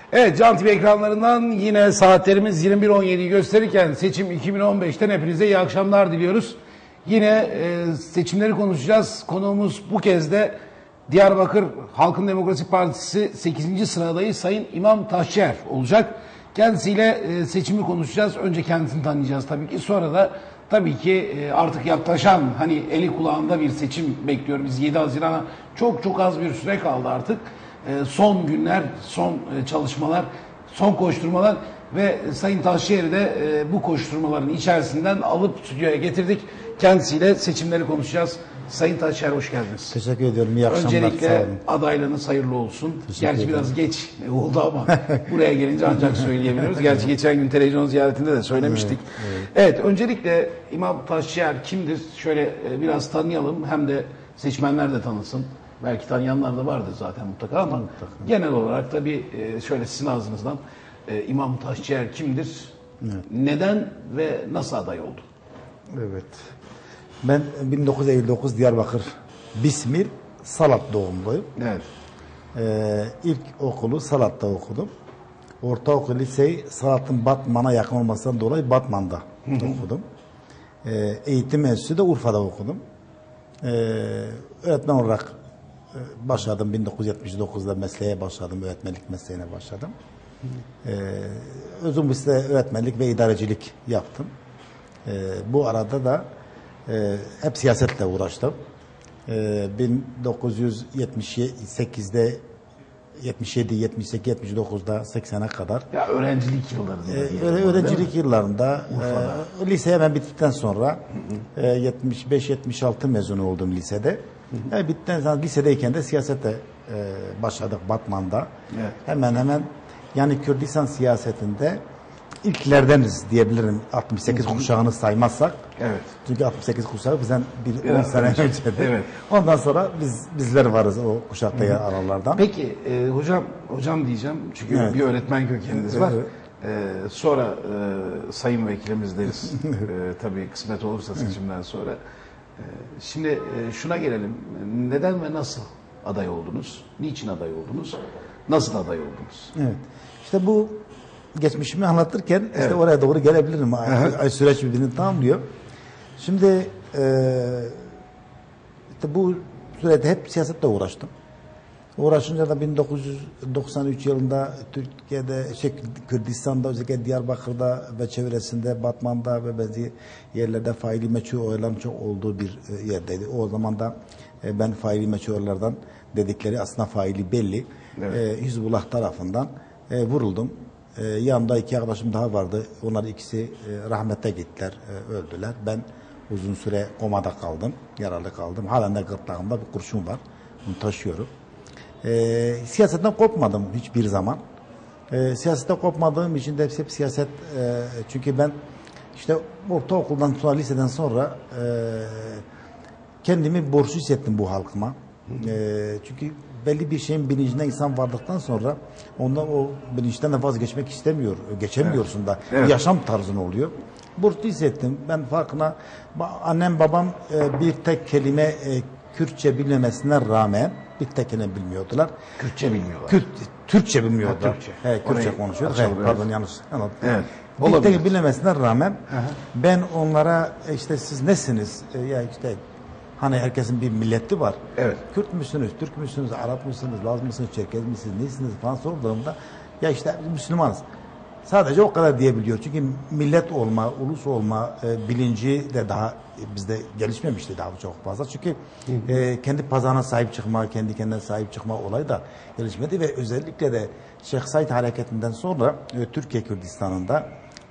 Evet, Can TV ekranlarından yine saatlerimiz 21.17'yi gösterirken seçim 2015'ten hepinize iyi akşamlar diliyoruz. Yine seçimleri konuşacağız. Konuğumuz bu kez de Diyarbakır Halkın Demokratik Partisi 8. sıra adayı Sayın İmam Taşçıer olacak. Kendisiyle seçimi konuşacağız. Önce kendisini tanıyacağız tabii ki. Sonra da tabii ki artık yaklaşan hani eli kulağında bir seçim bekliyor. Biz 7 Haziran'a çok az bir süre kaldı artık. Son günler, son çalışmalar, son koşturmalar ve Sayın Taşçıyer'i de bu koşturmaların içerisinden alıp stüdyoya getirdik. Kendisiyle seçimleri konuşacağız. Sayın Taşçıyer, hoş geldiniz. Teşekkür ediyorum. İyi akşamlar. Öncelikle adaylığınız hayırlı olsun. Gerçi biraz geç oldu ama buraya gelince ancak söyleyebiliyoruz. Gerçi geçen gün televizyon ziyaretinde de söylemiştik. Evet, öncelikle İmam Taşçıyer kimdir? Şöyle biraz tanıyalım, hem de seçmenler de tanısın. Belki tanıyanlar da vardır zaten mutlaka ama genel olarak da bir şöyle sizin ağzınızdan İmam Taşçıyer kimdir? Evet. Neden ve nasıl aday oldu? Evet. Ben 1959 Diyarbakır Bismil Salat doğumluyum. Evet. İlk okulu Salat'ta okudum. Ortaokul liseyi Salat'ın Batman'a yakın olmasından dolayı Batman'da okudum. Eğitim enstitüsü de Urfa'da okudum. Öğretmen olarak başladım. 1979'da mesleğe başladım. Öğretmenlik mesleğine başladım. Uzun bir süre öğretmenlik ve idarecilik yaptım. Bu arada da hep siyasetle uğraştım. 1978'de 77, 78, 79'da 80'e kadar. Ya öğrencilik yıllarında. Öğrencilik yıllarında liseye ben bittikten sonra 75-76 mezunu oldum lisede. Bittikten sonra lisedeyken de siyasete başladık Batman'da. Evet. Hemen yani Kürdistan siyasetinde ilklerdeniz diyebilirim, 68 kuşağını saymazsak. Evet. Çünkü 68 kuşağı bizden 10 sene öncedir. Evet. Ondan sonra bizler varız o kuşakta yer aralardan. Peki hocam diyeceğim çünkü bir öğretmen kökeniniz var. Sonra sayın vekilimiz deriz. Tabii kısmet olursa seçimden sonra. Şimdi şuna gelelim. Neden ve nasıl aday oldunuz? Niçin aday oldunuz? Nasıl aday oldunuz? Evet. İşte bu geçmişimi anlatırken işte oraya doğru gelebilirim. Süreç birbirini tamamlıyor. Şimdi işte bu sürede hep siyasetle uğraştım. Uğraşınca da 1993 yılında Türkiye'de, Kürdistan'da, özellikle Diyarbakır'da ve çevresinde, Batman'da ve bazı yerlerde faili meçhul oyların çok olduğu bir yerdeydi. O zaman da ben faili meçhul oylardan dedikleri aslında faili belli. Evet. Hizbullah tarafından vuruldum. Yanımda iki arkadaşım daha vardı. Onlar ikisi rahmete gittiler, öldüler. Ben uzun süre komada kaldım, yaralı kaldım. Halen de gırtlağımda bir kurşun var. Bunu taşıyorum. Siyasetten kopmadım hiçbir zaman. Siyasetten kopmadığım için de hep siyaset, çünkü ben işte ortaokuldan sonra, liseden sonra kendimi borçlu hissettim bu halkıma. Çünkü belli bir şeyin bilincine insan vardıktan sonra ondan o bilinçten de vazgeçmek istemiyor. Geçemiyorsun da. Evet. Yaşam tarzın oluyor. Borçlu hissettim. Ben farkına, annem babam bir tek kelime Kürtçe bilmemesine rağmen bir tek kelime bilmiyordular. Kürtçe bilmiyorlar. Türkçe bilmiyordular. Kürtçe konuşuyor. Pardon, yanlış. Evet. Bir tek bilmemesine rağmen ben onlara işte siz nesiniz? Ya işte hani herkesin bir milleti var. Evet. Kürt müsünüz, Türk müsünüz, Arap mısınız, Laz mısınız, Çerkez misiniz, nesiniz falan sorduğumda ya işte Müslümanız. Sadece o kadar diyebiliyor. Çünkü millet olma, ulus olma bilinci de daha bizde gelişmemişti daha çok fazla. Çünkü kendi pazarına sahip çıkma, kendi kendine sahip çıkma olayı da gelişmedi ve özellikle de Şeyh Said hareketinden sonra Türkiye Kürdistan'ında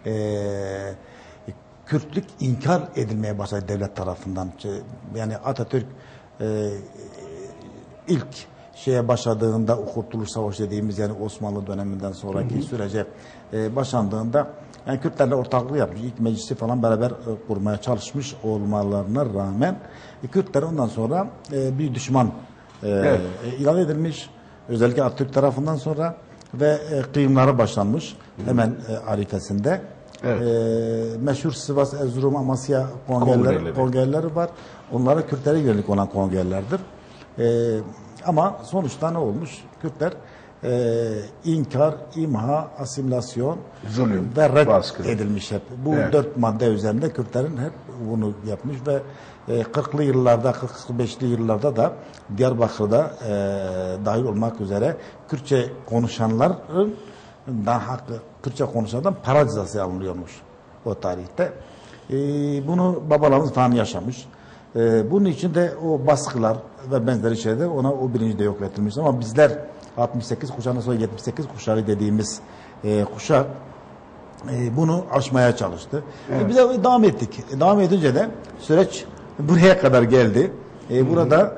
Kürtlük inkar edilmeye başladı devlet tarafından. Yani Atatürk ilk şeye başladığında, o Kurtuluş Savaşı dediğimiz yani Osmanlı döneminden sonraki sürece başlandığında yani Kürtlerle ortaklık yapmış. İlk meclisi falan beraber kurmaya çalışmış olmalarına rağmen Kürtler ondan sonra bir düşman ilan edilmiş. Özellikle Atatürk tarafından sonra ve kıyımları başlanmış Hemen arifesinde. Evet. Meşhur Sivas, Erzurum, Amasya kongreleri var. Onlara Kürtlere yönelik olan kongrelerdir. Ama sonuçta ne olmuş? Kürtler inkar, imha, asimilasyon Zulüm, ve red baskı edilmiş hep. Bu Evet. 4 madde üzerinde Kürtlerin hep bunu yapmış ve 40'lı yıllarda, 45'li yıllarda da Diyarbakır'da dahil olmak üzere Kürtçe konuşanların Kürtçe konuşanlardan para cezası alınıyormuş o tarihte. Bunu babalarımız falan yaşamış. Bunun için de o baskılar ve benzeri şeyler ona o bilinci de yok edilmiş. Ama bizler 68 kuşağından sonra 78 kuşağı dediğimiz kuşak bunu aşmaya çalıştı. Biz de devam ettik. Devam edince de süreç buraya kadar geldi. Burada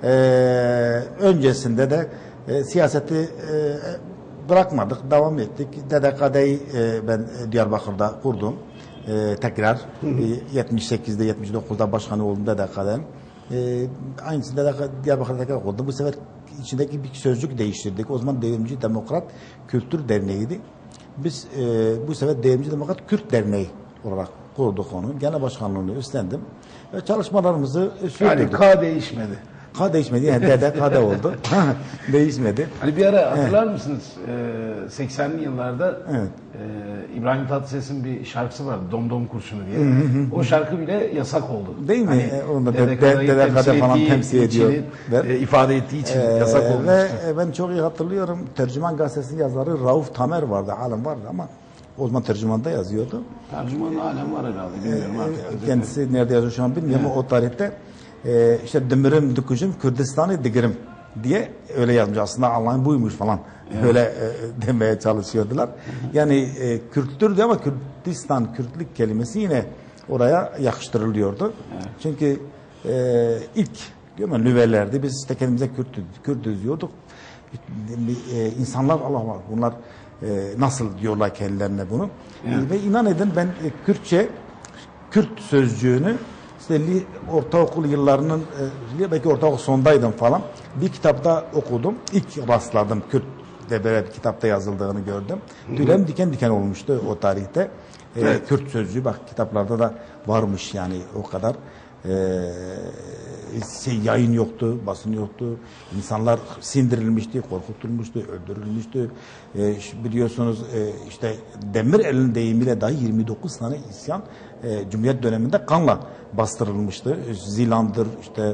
öncesinde de siyaseti bırakmadık, devam ettik. DDK'yi ben Diyarbakır'da kurdum. Tekrar 78'de 79'da başkanı oldum DDK'den. Aynısını Diyarbakır'da tekrar kurdum. Bu sefer içindeki bir sözcük değiştirdik. O zaman Devrimci Demokrat Kültür Derneği'ydi. Biz bu sefer Devrimci Demokrat Kürt Derneği olarak kurduk onu. Genel başkanlığını üstlendim. Ve çalışmalarımızı sürdürdük. Yani K değişmedi. K değişmedi. Yani DDK'da oldu. Değişmedi. Hani bir ara hatırlar mısınız? 80'li yıllarda Evet. İbrahim Tatlıses'in bir şarkısı vardı. Domdom Kurşunu diye. O şarkı bile yasak oldu. Değil mi? Hani Onu da DDK'da falan temsil ediyor. ifade ettiği için yasak olmuştu. Ve ben çok iyi hatırlıyorum. Tercüman gazetesi yazarı Rauf Tamer vardı. Halen vardı ama o zaman tercümanda yazıyordu. Tercüman halen var herhalde. Bilmiyorum artık. Kendisi nerede yazıyor şu an bilmiyorum ama o tarihte işte Dimirim Dükücüm Kürdistan'ı digirim diye öyle yazmış. Aslında Allah'ın buymuş falan. Öyle demeye çalışıyordular. Yani Kürttür diyor ama Kürdistan, Kürtlük kelimesi yine oraya yakıştırılıyordu. Çünkü ilk nüvelerde biz işte kendimize Kürt diyorduk. İnsanlar Allah Allah bunlar nasıl diyorlar kendilerine bunu. Ve inan edin ben Kürtçe Kürt sözcüğünü işte ortaokul yıllarının belki ortaokul sondaydım falan. Bir kitapta okudum. İlk rastladım Kürt'le böyle bir kitapta yazıldığını gördüm. Tüylerim diken diken olmuştu o tarihte. Kürt sözcüğü bak kitaplarda da varmış yani o kadar. Yayın yoktu, basın yoktu. İnsanlar sindirilmişti, korkutulmuştu, öldürülmüştü. Biliyorsunuz işte Demirel'in deyimiyle dahi 29 tane isyan Cumhuriyet döneminde kanla bastırılmıştı. Zilan'dır, işte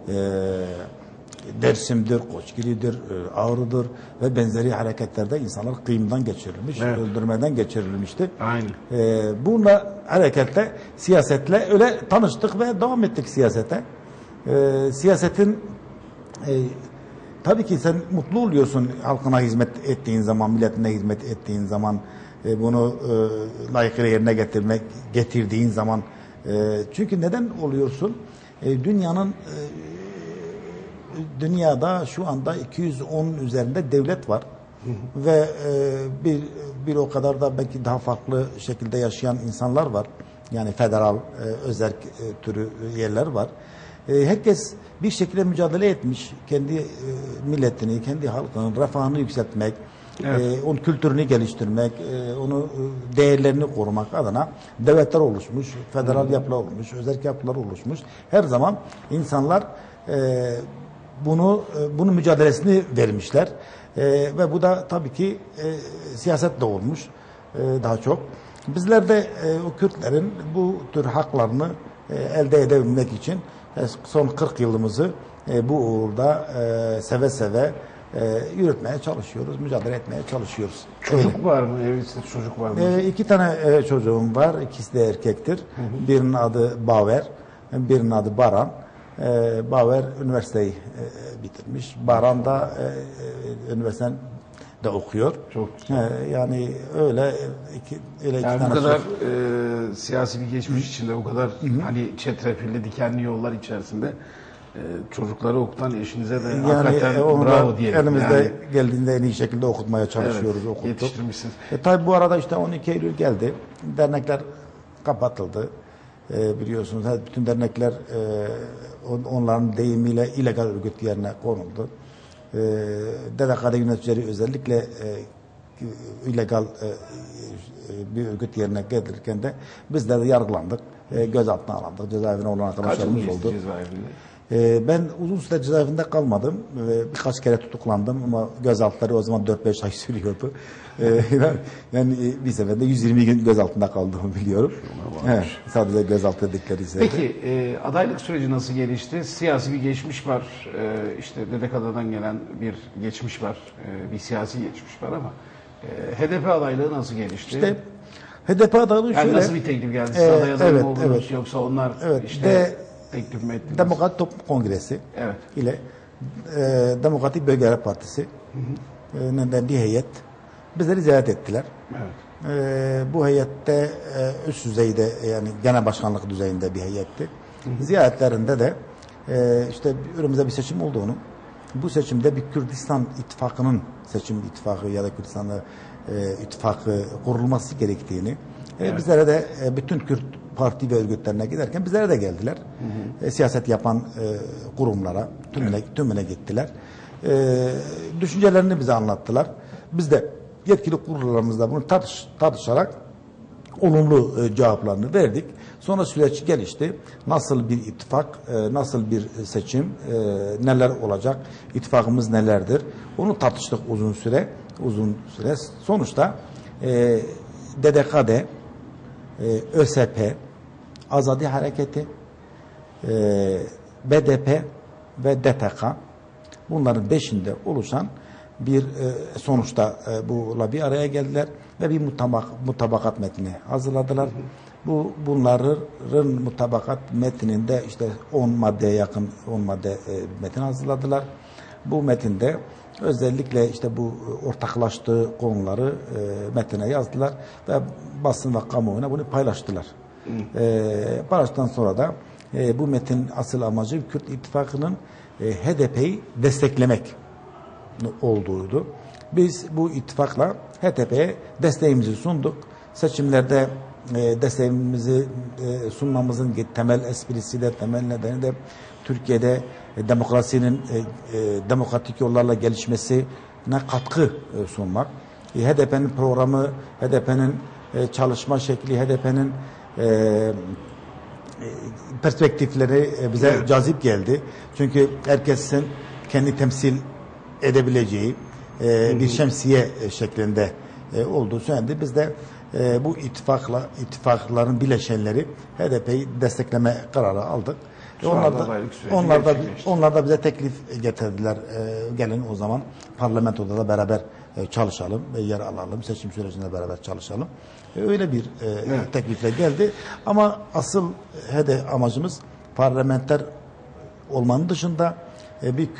Dersim'dir, Koçgili'dir, Ağrı'dır ve benzeri hareketlerde insanlar kıyımdan geçirilmiş, öldürmeden geçirilmişti. Aynen. Bununla hareketle, siyasetle öyle tanıştık ve devam ettik siyasete. Siyasetin tabii ki sen mutlu oluyorsun halkına hizmet ettiğin zaman, milletine hizmet ettiğin zaman, bunu layıkıyla yerine getirdiğin zaman. Çünkü neden oluyorsun? Dünyada şu anda 210 üzerinde devlet var. Ve bir o kadar da belki daha farklı şekilde yaşayan insanlar var. Yani federal, özerk türü yerler var. Herkes bir şekilde mücadele etmiş. Kendi milletini, kendi halkının refahını yükseltmek, onun kültürünü geliştirmek, onu değerlerini korumak adına devletler oluşmuş, federal yapılar olmuş, özerk yapılar oluşmuş. Her zaman insanlar bunun mücadelesini vermişler. Ve bu da tabii ki siyasetle olmuş daha çok. Bizler de o Kürtlerin bu tür haklarını elde edebilmek için son 40 yılımızı bu uğurda seve seve yürütmeye çalışıyoruz, mücadele etmeye çalışıyoruz. Çocuk var mı? Evsiz çocuk var mı? 2 tane çocuğum var, ikisi de erkektir. Birinin adı Baver, birinin adı Baran. Baver üniversiteyi bitirmiş. Baran da üniversiteden de okuyor. Çok güzel. Yani öyle iki Yani tane bu kadar siyasi bir geçmiş içinde, bu kadar hani çetrefilli, dikenli yollar içerisinde çocukları okutan eşinize de hakikaten onu bravo da diyelim. elimizde Yani, geldiğinde en iyi şekilde okutmaya çalışıyoruz. evet, okuttuk. yetiştirmişsiniz. Tabii bu arada işte 12 Eylül geldi. Dernekler kapatıldı. Biliyorsunuz bütün dernekler onların deyimiyle illegal örgüt yerine konuldu. DDK'da yöneticileri özellikle illegal bir örgüt yerine gelirken de bizler de yargılandık. Gözaltına alındık. Cezaevine olan Kaç yıl arkadaşlarımız geçti oldu. cezaevinde? Ben uzun süre cezaevinde kalmadım. Birkaç kere tutuklandım ama gözaltıları o zaman 4-5 ay sürüyordu. Yani bir seferde 120 gün gözaltında kaldığımı biliyorum. Evet, sadece gözaltı dedikleri ise. Peki adaylık süreci nasıl gelişti? Siyasi bir geçmiş var. İşte Dedekada'dan gelen bir geçmiş var. Bir siyasi geçmiş var ama HDP adaylığı nasıl gelişti? İşte HDP adaylığı yani şöyle. nasıl bir teklif geldi? Siz aday adayı evet, mı oldunuz evet. yoksa onlar Evet, işte teklif mi ettiniz? Demokrat Toplum Kongresi Evet. ile Demokratik Bölgeler Partisi bir heyet bizleri ziyaret ettiler. Evet. Bu heyette üst düzeyde yani genel başkanlık düzeyinde bir heyetti. Ziyaretlerinde de işte önümüzde bir seçim olduğunu, bu seçimde bir Kürdistan ittifakının seçim ittifakı ya da Kürdistan ittifakı kurulması gerektiğini bizlere de bütün Kürt parti ve örgütlerine giderken bizlere de geldiler. Siyaset yapan kurumlara tümüne gittiler. Düşüncelerini bize anlattılar. Biz de yetkili kurullarımızla bunu tartışarak olumlu cevaplarını verdik. Sonra süreç gelişti. Nasıl bir ittifak, nasıl bir seçim, neler olacak, ittifakımız nelerdir? Onu tartıştık uzun süre. Sonuçta DDKD, ÖSP, Azadi Hareketi, BDP ve DTK bunların 5'inde oluşan bir sonuçta bununla bir araya geldiler ve bir mutabakat metni hazırladılar. Bunların mutabakat metninde işte 10 maddeye yakın 10 madde metin hazırladılar. Bu metinde özellikle işte bu ortaklaştığı konuları metine yazdılar ve basın ve kamuoyuna bunu paylaştılar. Paylaştıktan sonra da bu metin asıl amacı Kürt İttifakı'nın HDP'yi desteklemek olduğuydu. Biz bu ittifakla HDP'ye desteğimizi sunduk. Seçimlerde desteğimizi sunmamızın temel esprisi de temel nedeni de Türkiye'de demokrasinin demokratik yollarla gelişmesine katkı sunmak. HDP'nin programı, HDP'nin çalışma şekli, HDP'nin perspektifleri bize cazip geldi. Çünkü herkesin kendi temsil edebileceği bir şemsiye şeklinde olduğu söylendi. Biz de bu ittifakların bileşenleri HDP'yi destekleme kararı aldık. Onlar da bize teklif getirdiler. Gelin o zaman parlamentoda da beraber çalışalım, yer alalım, seçim sürecinde beraber çalışalım. Öyle bir teklifle geldi. Ama asıl amacımız parlamenter olmanın dışında bir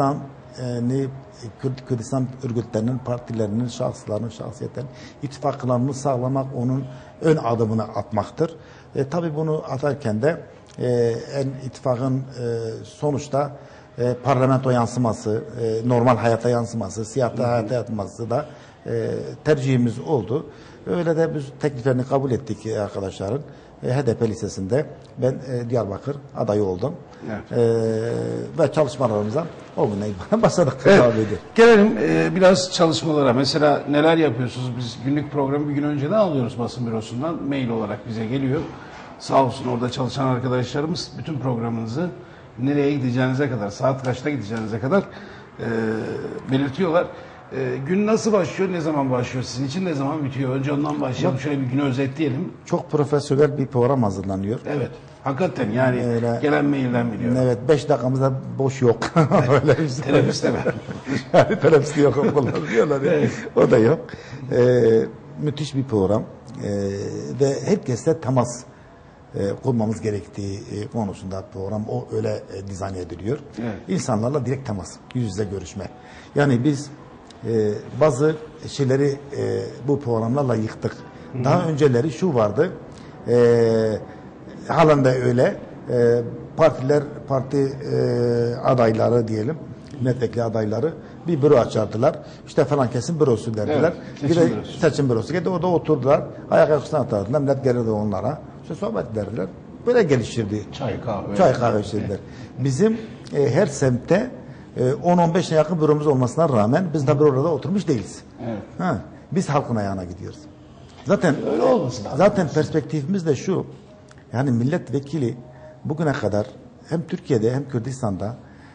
Kürdistan örgütlerinin, partilerinin, şahıslarının, şahsiyetlerinin ittifaklarını sağlamak, onun ön adımını atmaktır. Tabii bunu atarken de ittifakın sonuçta parlamento yansıması, normal hayata yansıması, siyasi hayata yansıması da tercihimiz oldu. Öyle de biz tekliflerini kabul ettik arkadaşların. HDP Lisesi'nde ben Diyarbakır adayı oldum. Evet. Ve çalışmalarımıza o günden itibaren başladık. Evet. Gelelim biraz çalışmalara. Mesela neler yapıyorsunuz? Biz günlük programı bir gün önceden alıyoruz basın bürosundan. Mail olarak bize geliyor. Sağ olsun orada çalışan arkadaşlarımız bütün programınızı nereye gideceğinize kadar, saat kaçta gideceğinize kadar belirtiyorlar. Gün nasıl başlıyor, ne zaman başlıyor? Sizin için ne zaman bitiyor? Önce ondan başlayalım. Şöyle bir günü özetleyelim. Çok profesyonel bir program hazırlanıyor. Evet. Hakikaten yani gelen mailden biliyorum. Evet. 5 dakikamızda boş yok. Teneffüs de var. Yani teneffüs de yok. Diyorlar. Evet. O da yok. Müthiş bir program. Ve herkesle temas kurmamız gerektiği konusunda program öyle dizayn ediliyor. Evet. İnsanlarla direkt temas, yüz yüze görüşme. Yani biz bazı şeyleri bu programlarla yıktık. Daha önceleri şu vardı. Halen de öyle. Parti adayları diyelim, milletvekili adayları bir büro açardılar. İşte falan kesin bürosu derdiler. Evet, seçim bürosu. Geldi orada oturdular. Ayak ayaklarına atardılar. Millet gelirdi onlara. İşte sohbet derdiler. Böyle geliştirdi. Çay kahve içirdiler. Bizim her semtte 10-15'e yakın büromuz olmasına rağmen biz de orada oturmuş değiliz. Evet. Biz halkın ayağına gidiyoruz. Zaten öyle olmasın. Zaten perspektifimiz de şu. Yani milletvekili bugüne kadar hem Türkiye'de hem Kürdistan'da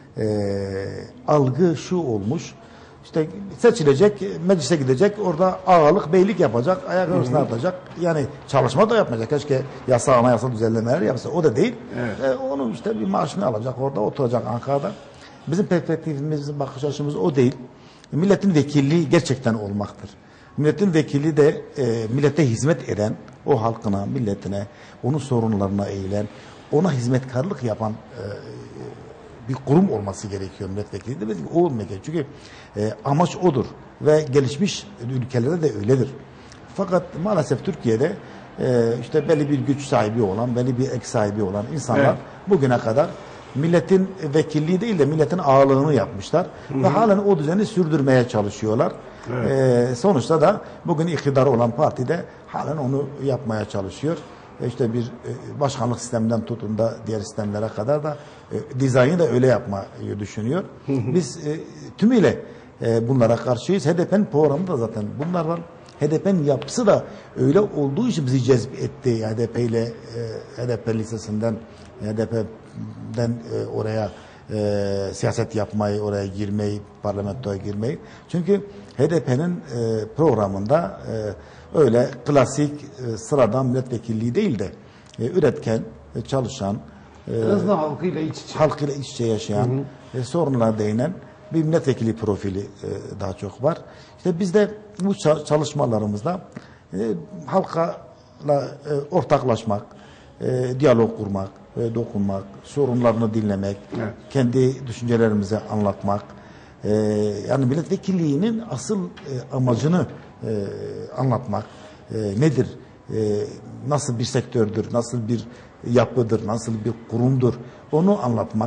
algı şu olmuş. İşte seçilecek, meclise gidecek, orada ağalık, beylik yapacak, ayak arasına atacak. Yani çalışma da yapmayacak. Keşke anayasa düzenlemeler yapsa. O da değil. Evet. Onun işte bir maaşını alacak, orada oturacak Ankara'da. Bizim perspektifimiz, bakış açımız o değil. Milletin vekilliği gerçekten olmaktır. Milletin vekili de millete hizmet eden, o halkına, milletine, onun sorunlarına eğilen, ona hizmetkarlık yapan bir kurum olması gerekiyor milletvekili de. O olmaya gerekiyor. Çünkü amaç odur. Ve gelişmiş ülkelerde de öyledir. Fakat maalesef Türkiye'de işte belli bir güç sahibi olan, belli bir ek sahibi olan insanlar bugüne kadar milletin vekilliği değil de milletin ağalığını yapmışlar. Ve halen o düzeni sürdürmeye çalışıyorlar. Sonuçta da bugün iktidar olan parti de halen onu yapmaya çalışıyor. İşte bir başkanlık sisteminden tutun da diğer sistemlere kadar da dizaynı da öyle yapmayı düşünüyor. Biz tümüyle bunlara karşıyız. HDP'nin programı da zaten bunlar var. HDP'nin yapısı da öyle olduğu için bizi cezbetti. HDP lisesinden, HDP'den oraya siyaset yapmayı, oraya girmeyi, parlamentoya girmeyi. Çünkü HDP'nin programında öyle klasik sıradan milletvekilliği değil de üretken, çalışan, Biraz halkıyla iç içe. halkıyla iç içe yaşayan, sorunlara değinen bir milletvekili profili daha çok var. İşte biz de bu çalışmalarımızda halkla ortaklaşmak, diyalog kurmak, dokunmak, sorunlarını dinlemek, kendi düşüncelerimizi anlatmak, yani milletvekilliğinin asıl amacını anlatmak nedir, nasıl bir sektördür, nasıl bir yapıdır, nasıl bir kurumdur, onu anlatmak,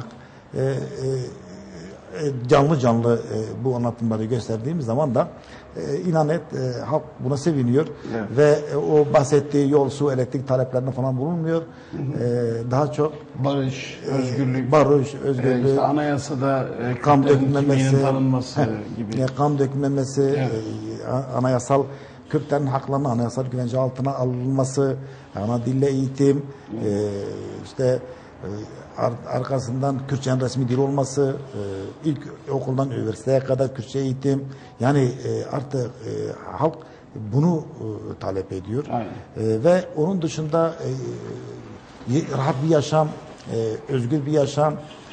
canlı canlı bu anlatımları gösterdiğimiz zaman da inan et halk buna seviniyor ve o bahsettiği yol, su, elektrik taleplerine falan bulunmuyor. Daha çok Barış, özgürlük, özgürlük, işte anayasada kan Kürtlerin dökülmemesi, kimliğinin tanınması gibi. kan dökülmemesi, anayasal Kürtlerin haklarının anayasal güvence altına alınması, ana dille eğitim, işte arkasından Kürtçenin resmi dil olması, ilk okuldan üniversiteye kadar Kürtçe eğitim. Yani artık halk bunu talep ediyor. Ve onun dışında rahat bir yaşam, özgür bir yaşam,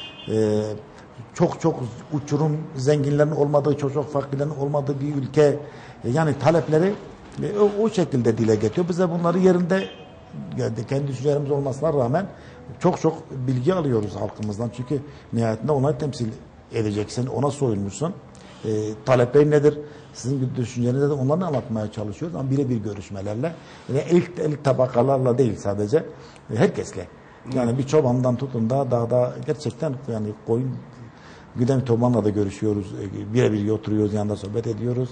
çok uçurum zenginlerin olmadığı, çok fakirlerin olmadığı bir ülke. Yani talepleri o şekilde dile getiriyor. Bize bunları yerinde kendi düşüncelerimiz olmasına rağmen çok bilgi alıyoruz halkımızdan. Çünkü nihayetinde ona temsil edeceksin, ona soyunmuşsun. Talepleri nedir? Sizin düşüncelerinizi de onları anlatmaya çalışıyoruz ama birebir görüşmelerle ve elit tabakalarla değil sadece herkesle. Yani bir çobandan tutun da dağda gerçekten yani koyun güden çobanla da görüşüyoruz. Birebir oturuyoruz, yanında sohbet ediyoruz.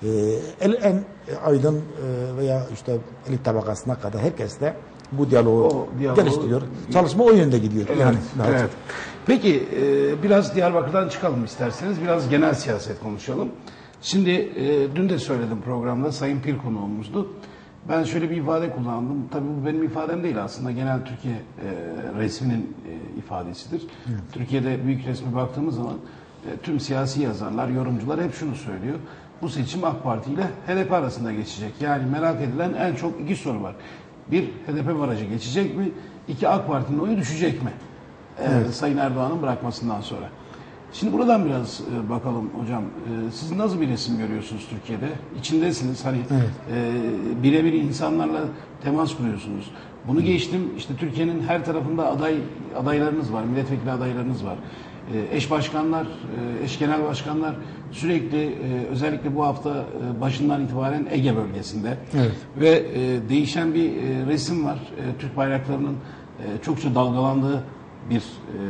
En aydın veya işte elit tabakasına kadar herkesle bu diyaloğu geliştiriyor. Çalışma o yönde gidiyor. Evet. Peki biraz Diyarbakır'dan çıkalım isterseniz. Biraz genel siyaset konuşalım. Şimdi dün de söyledim programda. Sayın Pir konuğumuzdu. Ben şöyle bir ifade kullandım. Tabii bu benim ifadem değil aslında. Genel Türkiye resminin ifadesidir. Türkiye'de büyük resme baktığımız zaman tüm siyasi yazarlar, yorumcular hep şunu söylüyor. Bu seçim AK Parti ile HDP arasında geçecek. Yani merak edilen en çok iki soru var. Bir, HDP barajı geçecek mi? İki, AK Parti'nin oyu düşecek mi? Sayın Erdoğan'ın bırakmasından sonra. Şimdi buradan biraz bakalım hocam. Siz nasıl bir resim görüyorsunuz Türkiye'de? İçindesiniz. Hani birebir insanlarla temas kuruyorsunuz. Bunu geçtim. İşte Türkiye'nin her tarafında adaylarınız var. Milletvekili adaylarınız var. Eş başkanlar, eş genel başkanlar sürekli özellikle bu hafta başından itibaren Ege bölgesinde ve değişen bir resim var. Türk bayraklarının çokça dalgalandığı bir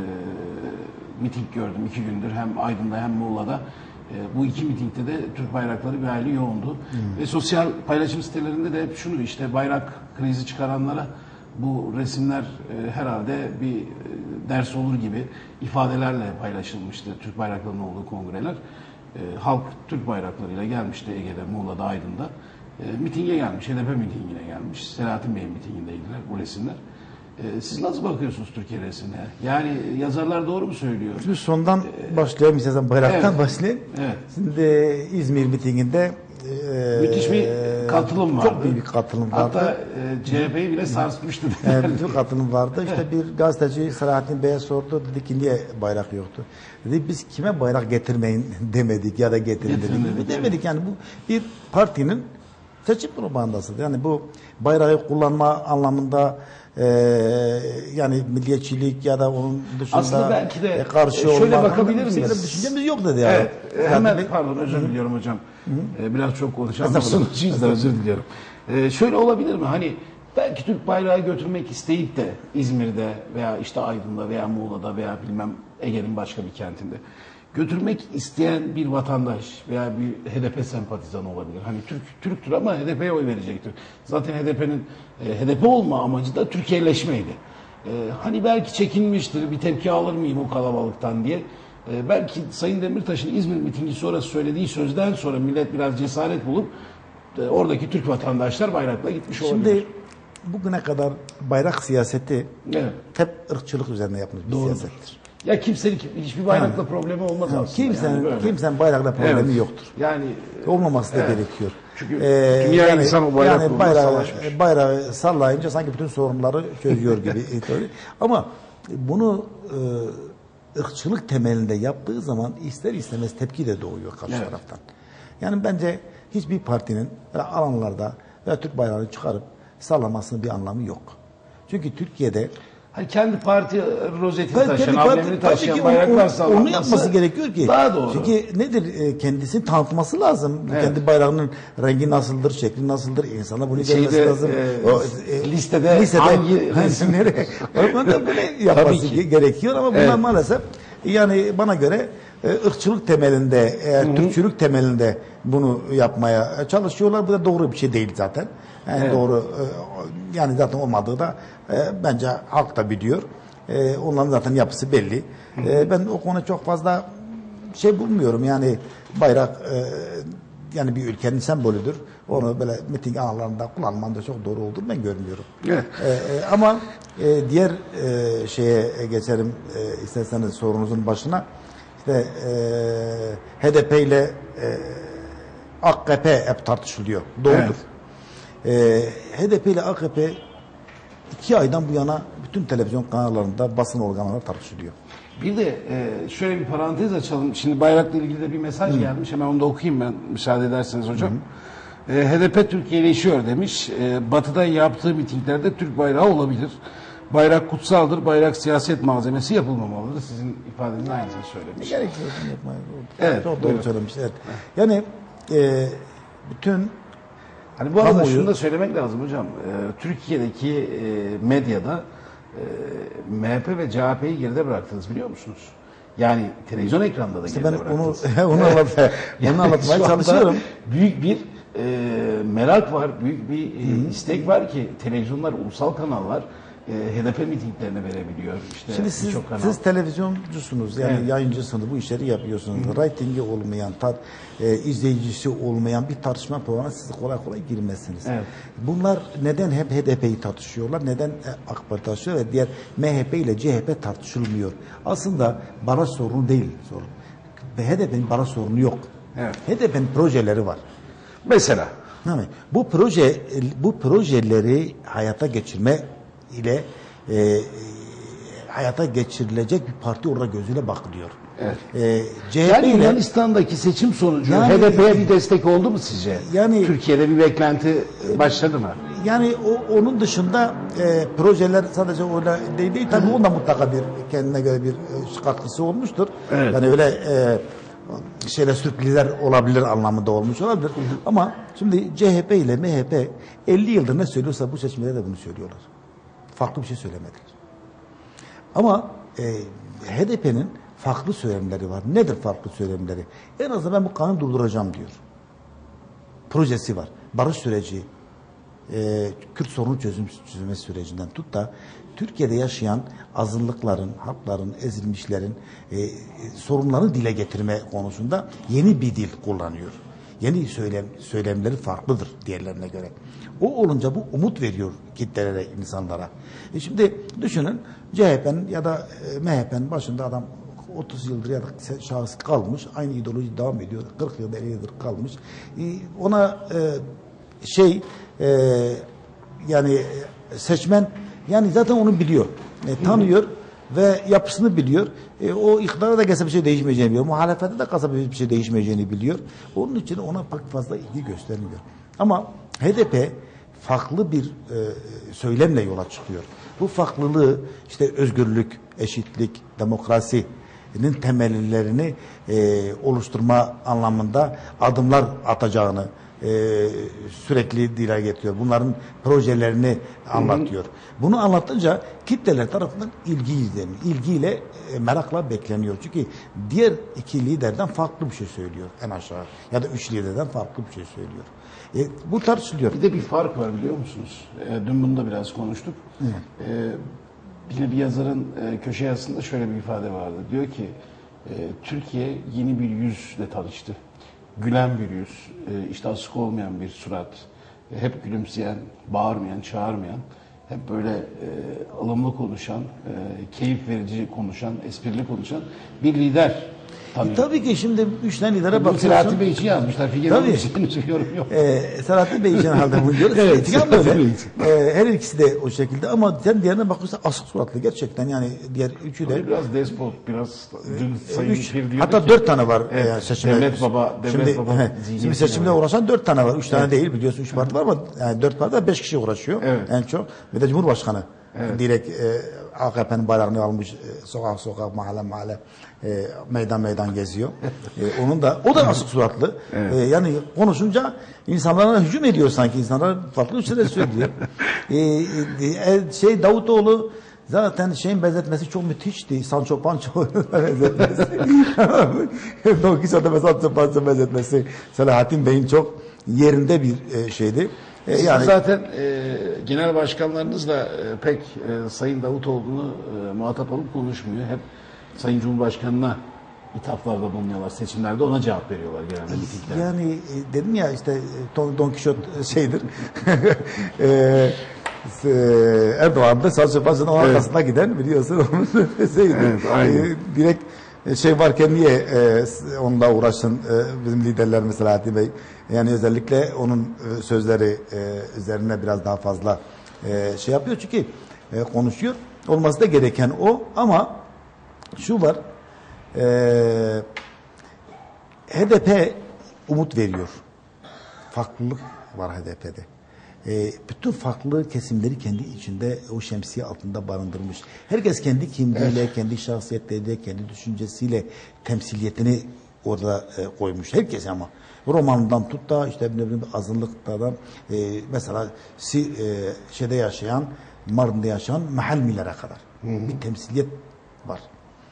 miting gördüm 2 gündür hem Aydın'da hem Muğla'da. Bu iki mitingde de Türk bayrakları bir hayli yoğundu. Ve sosyal paylaşım sitelerinde de hep şunu işte bayrak krizi çıkaranlara bu resimler herhalde bir ders olur gibi ifadelerle paylaşılmıştı Türk bayraklarının olduğu kongreler. Halk Türk bayraklarıyla gelmişti Ege'de, Muğla'da, Aydın'da. Mitinge gelmiş, HDP mitingine gelmiş. Selahattin Bey'in mitingindeydiler bu resimler. Siz nasıl bakıyorsunuz Türkiye resmine? Yani yazarlar doğru mu söylüyor? Şimdi sondan başlayalım istersen bayraktan başlayayım. Evet. Şimdi İzmir mitinginde Müthiş bir katılım vardı. Çok büyük bir katılım vardı. Hatta CHP'yi bile sarsmıştı. Büyük katılım vardı. İşte bir gazeteci Selahattin Bey'e sordu. Dedi ki niye bayrak yoktu? Dedi biz kime bayrak getirmeyin demedik ya da getirin dedik. Demedik yani bu bir partinin seçim propagandasıdır. Yani bu bayrağı kullanma anlamında yani milliyetçilik ya da onun dışında aslında belki de karşı şöyle olma bakabilir miyiz? Öyle bir düşüncemiz yok dedi yani. Evet, hemen pardon özür diliyorum hocam. Biraz çok konuşamıyorsunuz. Özür diliyorum. Şöyle olabilir mi? Hani belki Türk bayrağı götürmek isteyip de İzmir'de veya işte Aydın'da veya Muğla'da veya bilmem Ege'nin başka bir kentinde götürmek isteyen bir vatandaş veya bir HDP sempatizanı olabilir. Hani Türktür ama HDP'ye oy verecektir. Zaten HDP'nin HDP olma amacı da Türkiye'leşmeydi. Hani belki çekinmiştir, bir tepki alır mıyım o kalabalıktan diye. Belki Sayın Demirtaş'ın İzmir mitingi sonrası söylediği sözden sonra millet biraz cesaret bulup oradaki Türk vatandaşlar bayrakla gitmiş olabilir. Şimdi bugüne kadar bayrak siyaseti hep ırkçılık üzerine yapılmış bir siyasettir. Ya kimsenin hiçbir bayrakla problemi olmaz aslında. Kimsenin bayrakla problemi yoktur. Yani olmaması da gerekiyor. Çünkü dünya insan o bayrak bayrağı sallayınca sanki bütün sorunları çözüyor gibi. Ama bunu ırkçılık temelinde yaptığı zaman ister istemez tepki de doğuyor karşı taraftan. Yani bence hiçbir partinin alanlarda veya Türk bayrağını çıkarıp sallamasının bir anlamı yok. Çünkü Türkiye'de hani kendi parti rozetini taşıyan, amblemini taşıyan bayraklar sallanması onu yapması gerekiyor ki. Daha doğru. Çünkü nedir? Kendisini tanıtması lazım. Evet. Kendi bayrağının rengi nasıldır, şekli nasıldır? İnsana bunu görmesi lazım. Listede hangi resimleri? Bunu yapması gerekiyor ama bunlar maalesef yani bana göre ırkçılık temelinde, Türkçülük temelinde bunu yapmaya çalışıyorlar. Bu da doğru bir şey değil zaten. Yani doğru yani zaten olmadığı da bence halk da biliyor. Onların zaten yapısı belli. Ben o konuda çok fazla şey bulmuyorum. Yani bayrak yani bir ülkenin sembolüdür. Onu böyle miting alanlarında kullanmanın da çok doğru olduğunu ben görmüyorum. Evet. Ama diğer şeye geçelim isterseniz sorunuzun başına. İşte HDP ile AKP hep tartışılıyor. Doğrudur. HDP ile AKP 2 aydan bu yana bütün televizyon kanallarında, basın organlarında tartışılıyor. Bir de şöyle bir parantez açalım. Şimdi bayrakla ilgili de bir mesaj gelmiş. Hemen onu da okuyayım ben müsaade ederseniz hocam. HDP Türkiye'leşiyor demiş. Batı'da yaptığı mitinglerde Türk bayrağı olabilir. Bayrak kutsaldır. Bayrak siyaset malzemesi yapılmamalıdır. Sizin ifadenizin aynısını söylemiş. Gerek yok yapmaya. Evet. Çok doğru söylemiş. Evet. Yani bütün hani bu arada şunu da söylemek lazım hocam. Türkiye'deki medyada MHP ve CHP'yi geride bıraktınız biliyor musunuz? Yani televizyon ekranında da geride bıraktınız. Ben onu anlatmaya çalışıyorum. Büyük bir merak var, büyük bir istek var ki televizyonlar, ulusal kanallar HDP mitinglerine verebiliyor. İşte şimdi siz televizyoncusunuz yani yayıncısınız, bu işleri yapıyorsunuz. Ratingi olmayan, izleyicisi olmayan bir tartışma programına siz kolay kolay girmezsiniz. Evet. Bunlar neden hep HDP'yi tartışıyorlar, neden AK Parti tartışıyor ve diğer MHP ile CHP tartışılmıyor. Aslında baraj sorunu değil sorun. HDP'nin baraj sorunu yok. Evet. HDP'nin projeleri var. Mesela? Bu projeleri hayata geçirme ile hayata geçirilecek bir parti orada gözüyle bakılıyor. Evet. Yani Yunanistan'daki seçim sonucu HDP'ye bir destek oldu mu sizce? Yani Türkiye'de bir beklenti başladı mı? Yani onun dışında projeler sadece öyle değil. Tabii onda mutlaka bir kendine göre bir katkısı olmuştur. Evet. Yani öyle sürprizler olabilir anlamında olmuş olabilir. Ama şimdi CHP ile MHP 50 yıldır ne söylüyorsa bu seçimlerde de bunu söylüyorlar. Farklı bir şey söylemediler. Ama HDP'nin farklı söylemleri var. Nedir farklı söylemleri? En azından ben bu kanunu durduracağım diyor. Projesi var. Barış süreci, Kürt sorunu çözülme sürecinden tut da Türkiye'de yaşayan azınlıkların, halkların, ezilmişlerin sorunlarını dile getirme konusunda yeni bir dil kullanıyor. yeni söylemleri farklıdır diğerlerine göre. O olunca bu umut veriyor kitlelere, insanlara. Şimdi düşünün, CHP'nin ya da MHP'nin başında adam 30 yıldır ya da şahıs kalmış, aynı ideoloji devam ediyor, 40 yıldır 50 yıldır kalmış. Ona yani seçmen yani zaten onu biliyor, tanıyor ve yapısını biliyor. O iktidara da gelse bir şey değişmeyeceğini biliyor. Muhalefette de kalsa bir şey değişmeyeceğini biliyor. Onun için ona pek fazla ilgi göstermiyor. Ama HDP farklı bir söylemle yola çıkıyor. Bu farklılığı işte özgürlük, eşitlik, demokrasinin temellerini oluşturma anlamında adımlar atacağını sürekli dile getiriyor. Bunların projelerini anlatıyor. Bunu anlatınca kitleler tarafından ilgiyle, merakla bekleniyor. Çünkü diğer iki liderden farklı bir şey söylüyor en aşağı. Ya da üç liderden farklı bir şey söylüyor. Bu tartışılıyor. Bir de bir fark var biliyor musunuz? Dün bunu da biraz konuştuk. Yine bir yazarın köşe yazısında şöyle bir ifade vardı. Diyor ki Türkiye yeni bir yüzle tanıştı. Gülen bir yüz, işte asık olmayan bir surat, hep gülümseyen, bağırmayan, çağırmayan, hep böyle ılımlı konuşan, keyif verici konuşan, esprili konuşan bir lider tanıyor. Tabii ki şimdi 3 tane lidere bakıyorsun. Selahattin Bey için yazmışlar. Tabii. Yorum yok. Selahattin Bey için halde bunu diyoruz. Evet, Selahattin Bey. Her ikisi de o şekilde ama sen diğerine bakıyorsan asık suratlı gerçekten yani diğer üçü de. Biraz despot, biraz dün Sayın Pir diyordu hatta ki, 4 tane var evet, seçimde. Devlet baba Şimdi seçimde uğraşan 4 tane var. 3 tane değil biliyorsun 3 parti var ama yani 4 parti 5 kişi uğraşıyor en çok. Ve de Cumhurbaşkanı direkt AKP'nin bayrağını almış sokak sokak mahalle meydan geziyor. O da asık suratlı. Yani konuşunca insanlara hücum ediyor sanki. İnsanlar farklı şeyler söylüyor. Davutoğlu zaten benzetmesi çok müthişti. Sancho Pancho benzetmesi. Don Quixote Sancho Pancho benzetmesi Selahattin Bey'in çok yerinde bir şeydi. Yani zaten genel başkanlarınızla pek Sayın Davutoğlu'nu muhatap alıp konuşmuyor. Hep Sayın Cumhurbaşkanı'na ithaflarda bulunuyorlar. Seçimlerde ona cevap veriyorlar genelde mitinglerde. Yani dedim ya işte Don Quixote şeydir. Erdoğan da Sancho Pancho'nun arkasına giden biliyorsun onun şeydir. Evet, direkt varken niye onunla uğraşsın bizim liderlerimiz Selahattin Bey. Yani özellikle onun sözleri üzerine biraz daha fazla yapıyor. Çünkü konuşuyor. Olması da gereken o ama şu var HDP umut veriyor. Farklılık var HDP'de. Bütün farklı kesimleri kendi içinde o şemsiye altında barındırmış. Herkes kendi kimliğiyle, kendi şahsiyetleriyle, kendi düşüncesiyle temsiliyetini orada koymuş. Herkes ama. Romanından tut da işte azınlıklardan mesela şeyde yaşayan, Mardin'de yaşayan mahallilere kadar. Bir temsiliyet var.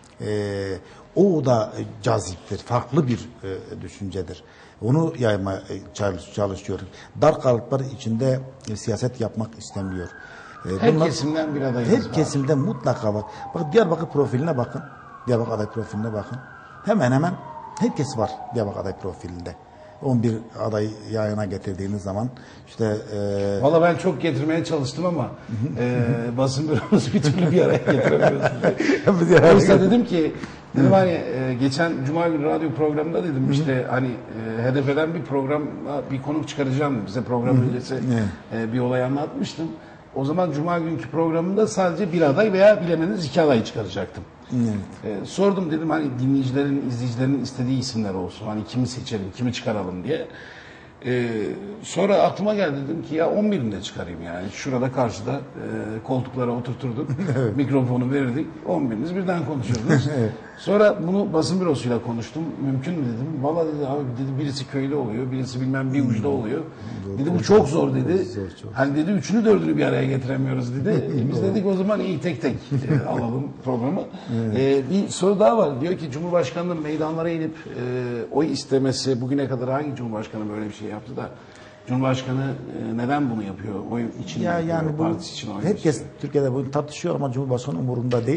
O da caziptir. Farklı bir düşüncedir. Onu yaymaya çalışıyor. Dar kalıplar içinde siyaset yapmak istemiyor. Her kesimden bir adayımız var. Her kesimden mutlaka var. Bak Diyarbakır profiline bakın. Diyarbakır aday profiline bakın. Hemen hemen herkes var Diyarbakır aday profilinde. 11 aday yayına getirdiğiniz zaman işte valla ben çok getirmeye çalıştım ama basın büromuzu bir türlü bir araya getiremiyoruz. Oysa dedim ki hani geçen Cuma günü radyo programında dedim işte hani HDP'den bir konuk çıkaracağım bize program öncesi bir olay anlatmıştım. O zaman Cuma günkü programında sadece bir aday veya bilemeniz 2 aday çıkaracaktım. Sordum dedim hani dinleyicilerin, izleyicilerin istediği isimler olsun. Hani kimi seçelim, kimi çıkaralım diye. Sonra aklıma geldi dedim ki ya 11'ini de çıkarayım yani. Şurada karşıda koltuklara oturturduk. Mikrofonu verirdik. 11'iniz birden konuşurdunuz. Sonra bunu basın bürosuyla konuştum. Mümkün mü dedim. Valla dedi abi dedi birisi köyde oluyor, birisi bilmem bir uçta oluyor. Dedi bu çok zor dedi. Hani dedi 3'ünü 4'ünü bir araya getiremiyoruz dedi. Biz dedik o zaman iyi tek alalım programı. Bir soru daha var. Diyor ki Cumhurbaşkanı'nın meydanlara inip oy istemesi bugüne kadar hangi Cumhurbaşkanı böyle bir şey yaptı da Cumhurbaşkanı neden bunu yapıyor? Oy için yani bu partisi için oy herkes Türkiye'de bunu tartışıyor ama Cumhurbaşkanı umurunda değil.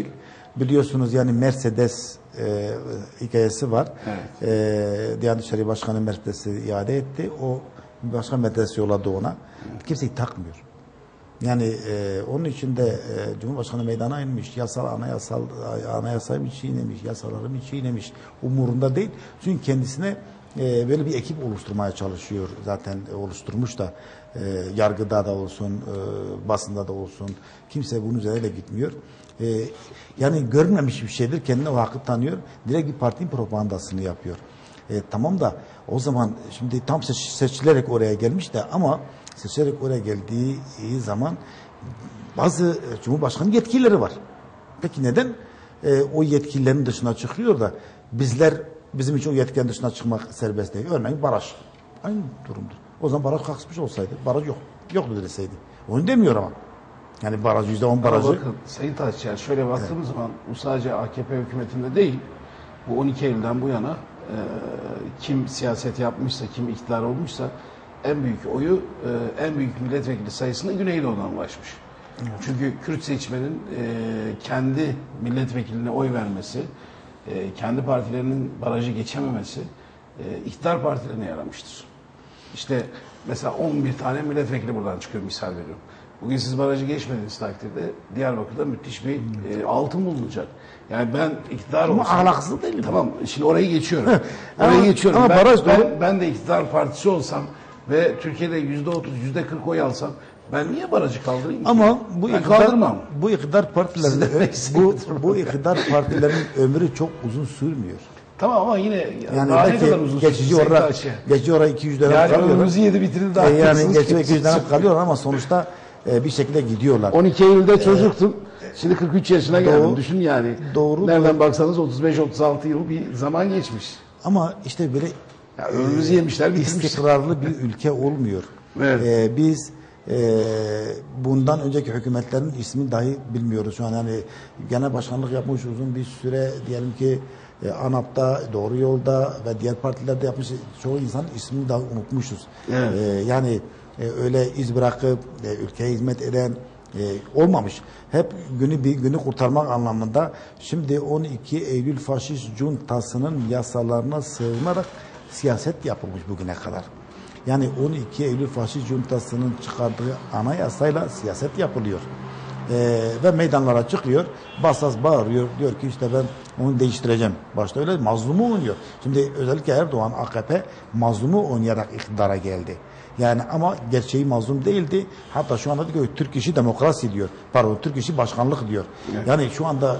biliyorsunuz yani Mercedes hikayesi var. Diyanet İşleri Başkanı Mercedes'i iade etti. O başkan Mercedes yolladı ona. Kimseyi takmıyor. Yani onun için de Cumhurbaşkanı meydana inmiş, anayasayı mı çiğnemiş, yasaları mı çiğnemiş umurunda değil. Çünkü kendisine böyle bir ekip oluşturmaya çalışıyor. Zaten oluşturmuş da yargıda da olsun, basında da olsun. Kimse bunun üzerine gitmiyor. Yani görmemiş bir şeydir. Kendine o hakkı tanıyor. Direkt bir partinin propagandasını yapıyor. Tamam da o zaman şimdi tam seçilerek oraya gelmiş de ama seçilerek oraya geldiği zaman bazı Cumhurbaşkanı yetkileri var. Peki neden o yetkililerin dışına çıkıyor da bizim için o yetkilerin dışına çıkmak serbest değil. Örneğin baraj. Aynı durumdur. O zaman baraj kalkmış olsaydı, baraj yoktu deseydi. Onu demiyor ama. Yani baraj %10 barajı. Bakın Sayın Taşçıyer, şöyle baktığımız zaman bu sadece AKP hükümetinde değil, bu 12 Eylül'den bu yana kim siyaset yapmışsa, kim iktidar olmuşsa en büyük oyu, en büyük milletvekili sayısında Güneydoğu'dan ulaşmış. Evet. Çünkü Kürt seçmenin kendi milletvekiline oy vermesi, kendi partilerinin barajı geçememesi iktidar partilerine yaramıştır. İşte mesela 11 tane milletvekili buradan çıkıyor, misal veriyorum. Bugün siz barajı geçmediğiniz takdirde Diyarbakır'da müthiş bir altın bulunacak. Yani ben iktidar olsam... Ama ahlaksız değil mi? Tamam, şimdi orayı geçiyorum. Orayı geçiyorum. Ama ben de iktidar partisi olsam ve Türkiye'de %30, %40 oy alsam ben niye barajı kaldırayım ki? Ama bu iktidar partilerin ömrü çok uzun sürmüyor. Tamam ama yine yani daha ne kadar uzun geçici olarak 200 dönem kalıyorlar. Yani önümüzü yedi bitirir daha. Yani geçici 200 dönem kalıyorlar ama sonuçta bir şekilde gidiyorlar. 12 Eylül'de çocuktum. Şimdi 43 yaşına geldim. Düşün yani. Doğru. Nereden baksanız 35-36 yıl bir zaman geçmiş. Ama işte böyle önümüzü yemişler, bitirmiş. İstikrarlı bir ülke olmuyor. Evet. Biz bundan önceki hükümetlerin ismini dahi bilmiyoruz. Şu an yani genel başkanlık yapmış uzun bir süre, diyelim ki ANAP'ta, Doğru Yolda ve diğer partilerde yapmış çoğu insan ismini dahi unutmuşuz. Evet. Yani öyle iz bırakıp ülkeye hizmet eden olmamış. Hep günü kurtarmak anlamında. Şimdi 12 Eylül faşist juntasının yasalarına sığınarak siyaset yapılmış bugüne kadar. Yani 12 Eylül faşist juntasının çıkardığı anayasayla siyaset yapılıyor. Ve meydanlara çıkıyor, basas bağırıyor, diyor ki işte ben onu değiştireceğim. Başta öyle mazlumu oynuyor. Şimdi özellikle Erdoğan, AKP mazlumu oynayarak iktidara geldi. Yani ama gerçeği mazlum değildi. Hatta şu anda diyor Türk işi demokrasi diyor. Pardon, Türk işi başkanlık diyor. Evet. Yani şu anda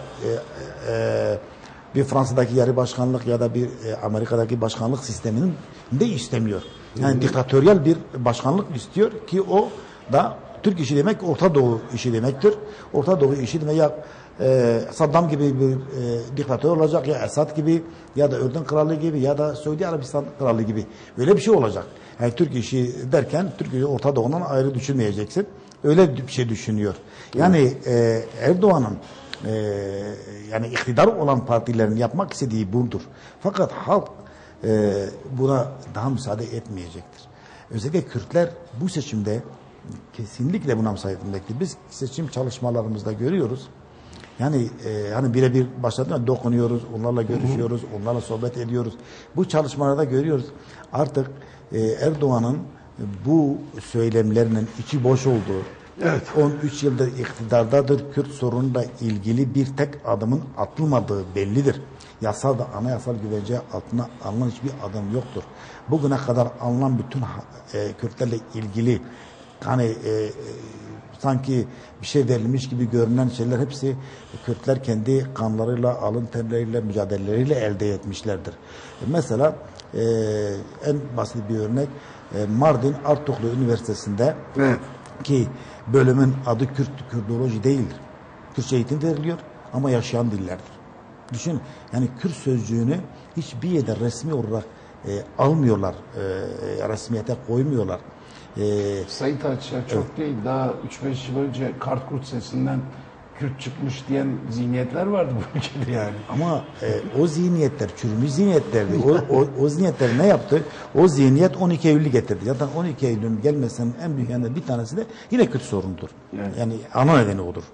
bir Fransa'daki yarı başkanlık ya da bir Amerika'daki başkanlık sisteminin de istemiyor. Yani diktatöryal bir başkanlık istiyor ki o da Türk işi demek Orta Doğu işi demektir. Orta Doğu işi demek ya Saddam gibi bir diktatör olacak, ya Esad gibi, ya da Ürdün Kralı gibi, ya da Suudi Arabistan Kralı gibi. Öyle bir şey olacak. Yani Türk işi derken Türkiye'yi Orta Doğu'dan ayrı düşünmeyeceksin. Öyle bir şey düşünüyor. Yani Erdoğan'ın yani iktidar olan partilerin yapmak istediği budur. Fakat halk buna daha müsaade etmeyecektir. Özellikle Kürtler bu seçimde kesinlikle buna müsaade etmektir. Biz seçim çalışmalarımızda görüyoruz. Yani hani birebir başladık, dokunuyoruz, onlarla görüşüyoruz, onlarla sohbet ediyoruz. Bu çalışmalarda görüyoruz. Artık Erdoğan'ın bu söylemlerinin içi boş olduğu, evet, 13 yıldır iktidardadır, Kürt sorunuyla ilgili bir tek adımın atılmadığı bellidir. Yasal da anayasal güvence altına alınan hiçbir adım yoktur. Bugüne kadar alınan bütün Kürtlerle ilgili hani sanki bir şey verilmiş gibi görünen şeyler hepsi Kürtler kendi kanlarıyla, alın terleriyle, mücadeleleriyle elde etmişlerdir. Mesela en basit bir örnek Mardin Artuklu Üniversitesi'nde, evet, ki bölümün adı Kürdoloji değildir. Kürtçe eğitim veriliyor ama yaşayan dillerdir. Düşün, yani Kürt sözcüğünü hiçbir yerde resmi olarak almıyorlar, resmiyete koymuyorlar. Sayın Taççıyer, çok evet, değil, daha 3-5 yıl önce Kart-Kurt sesinden Kürt çıkmış diyen zihniyetler vardı bu ülkede yani. Ama o zihniyetler çürümüş zihniyetlerdi. O zihniyetler ne yaptı? O zihniyet 12 Eylül'ü getirdi. Zaten 12 Eylül'ün gelmesinin en büyük yanında bir tanesi de yine Kürt sorunudur. Evet. Yani ana nedeni odur.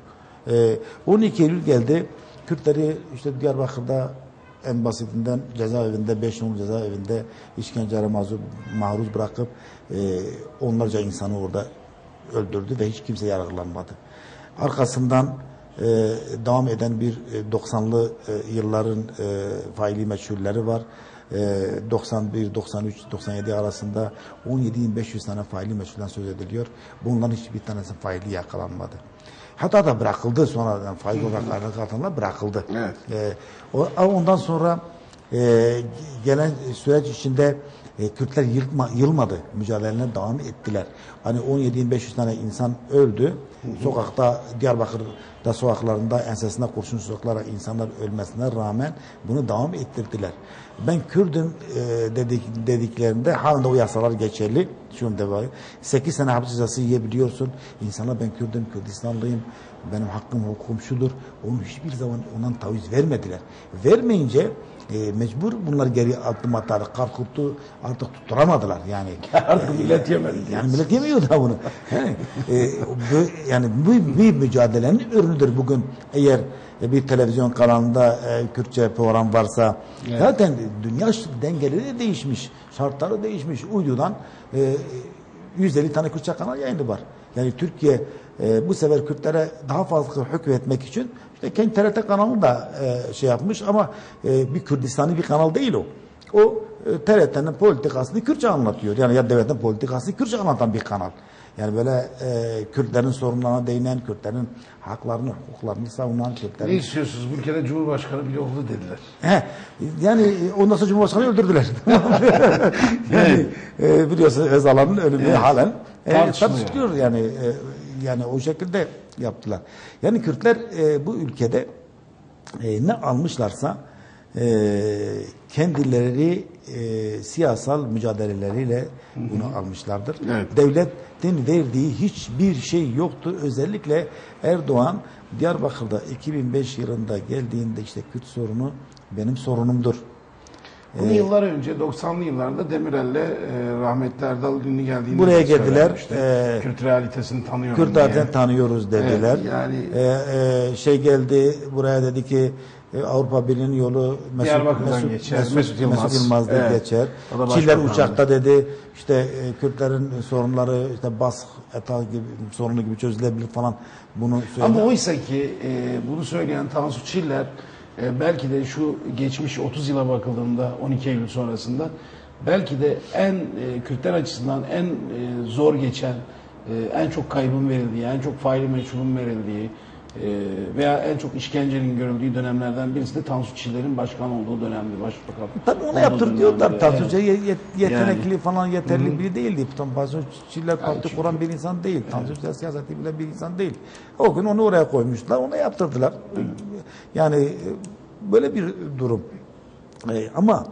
12 Eylül geldi. Kürtleri işte Diyarbakır'da en basitinden cezaevinde, 5 nolu cezaevinde işkencelere maruz bırakıp onlarca insanı orada öldürdü ve hiç kimse yargılanmadı. Arkasından devam eden bir 90'lı yılların faili meçhulleri var. 91, 93, 97 arasında 17.500 tane faili meçhulden söz ediliyor. Bunların hiçbir tanesi faili yakalanmadı. Hatta da bırakıldı sonradan fail olarak atanlar bırakıldı. Evet. Ondan sonra gelen süreç içinde Kürtler yılmadı. Mücadelelerine devam ettiler. Hani 17.500 tane insan öldü. Sokakta, Diyarbakır'da sokaklarında ensesinde kurşun sıkarak insanlar ölmesine rağmen bunu devam ettirdiler. Ben Kürdüm dediklerinde halen o yasalar geçerli. Şunu da var. 8 sene hapis cezası yiyebiliyorsun. İnsanlar ben Kürdüm, Kürdistanlıyım. Benim hakkım, hukukum şudur. Onu hiçbir zaman ondan taviz vermediler. Vermeyince mecbur bunlar geri adım atar, kalkıttı, artık tutturamadılar yani. Artık millet yemedi. Yani millet yemiyor da bunu. Yani bu bir mücadelenin ürünüdür bugün. Eğer bir televizyon kanalında Kürtçe program varsa, evet. Zaten dünya dengeleri de değişmiş, şartları değişmiş. Uydudan 150 tane Kürtçe kanal yayını var. Yani Türkiye bu sefer Kürtlere daha fazla hükmetmek için işte kendi TRT kanalını da şey yapmış ama bir Kürdistan'ı bir kanal değil o. O TRT'nin politikasını Kürtçe anlatıyor. Yani ya devletin politikasını Kürtçe anlatan bir kanal. Yani böyle Kürtlerin sorunlarına değinen, Kürtlerin haklarını, hukuklarını savunan Kürtlerin... Ne istiyorsunuz? Bu ülkede Cumhurbaşkanı bile oldu dediler. Yani ondan sonra Cumhurbaşkanı öldürdüler. Yani biliyorsunuz Özal'ın ölümü halen tartışılıyor yani. Yani o şekilde yaptılar. Yani Kürtler bu ülkede ne almışlarsa kendileri siyasal mücadeleleriyle bunu almışlardır. Evet. Devletin verdiği hiçbir şey yoktur. Özellikle Erdoğan Diyarbakır'da 2005 yılında geldiğinde işte Kürt sorunu benim sorunumdur. Bunu yıllar önce 90'lı yıllarda Demirel'le rahmetli Erdal Günlü geldiğinde buraya geldiler. Kürt realitesini tanıyorum Kürt realitesini tanıyoruz dediler. Evet, yani geldi buraya dedi ki Avrupa Birliği'nin yolu Mesut Yılmaz'da geçer. Çiller uçakta dedi işte Kürtlerin sorunları işte Bask Eta gibi sorunu gibi çözülebilir falan bunu söyledi. Ama oysa ki bunu söyleyen Tansu Çiller belki de şu geçmiş 30 yıla bakıldığında 12 Eylül sonrasında belki de Kürtler açısından en zor geçen, en çok kaybın verildiği, en çok faili meçhulun verildiği veya en çok işkencenin görüldüğü dönemlerden birisi de Tansu Çiller'in başkan olduğu dönemdi. Başbakan. Tabii ona yaptır diyorlar. Tansu Çiller yetenekli falan yeterli biri değildi. Tansu Çiller parti kuran bir insan değil. Tansu Çiller siyaseti bilen bir insan değil. O gün onu oraya koymuşlar. Ona yaptırdılar. Yani böyle bir durum. Ama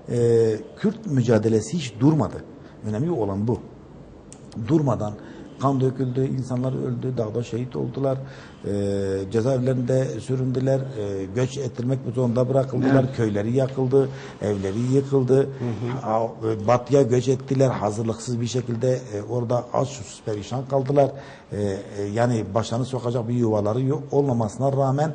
Kürt mücadelesi hiç durmadı. Önemli olan bu. Durmadan kan döküldü, insanlar öldü, dağda şehit oldular, cezaevlerinde süründüler, göç ettirmek zorunda bırakıldılar, evet. Köyleri yakıldı, evleri yıkıldı, batıya göç ettiler, hazırlıksız bir şekilde orada aç susuz perişan kaldılar. Yani başlarını sokacak bir yuvaları yok olmamasına rağmen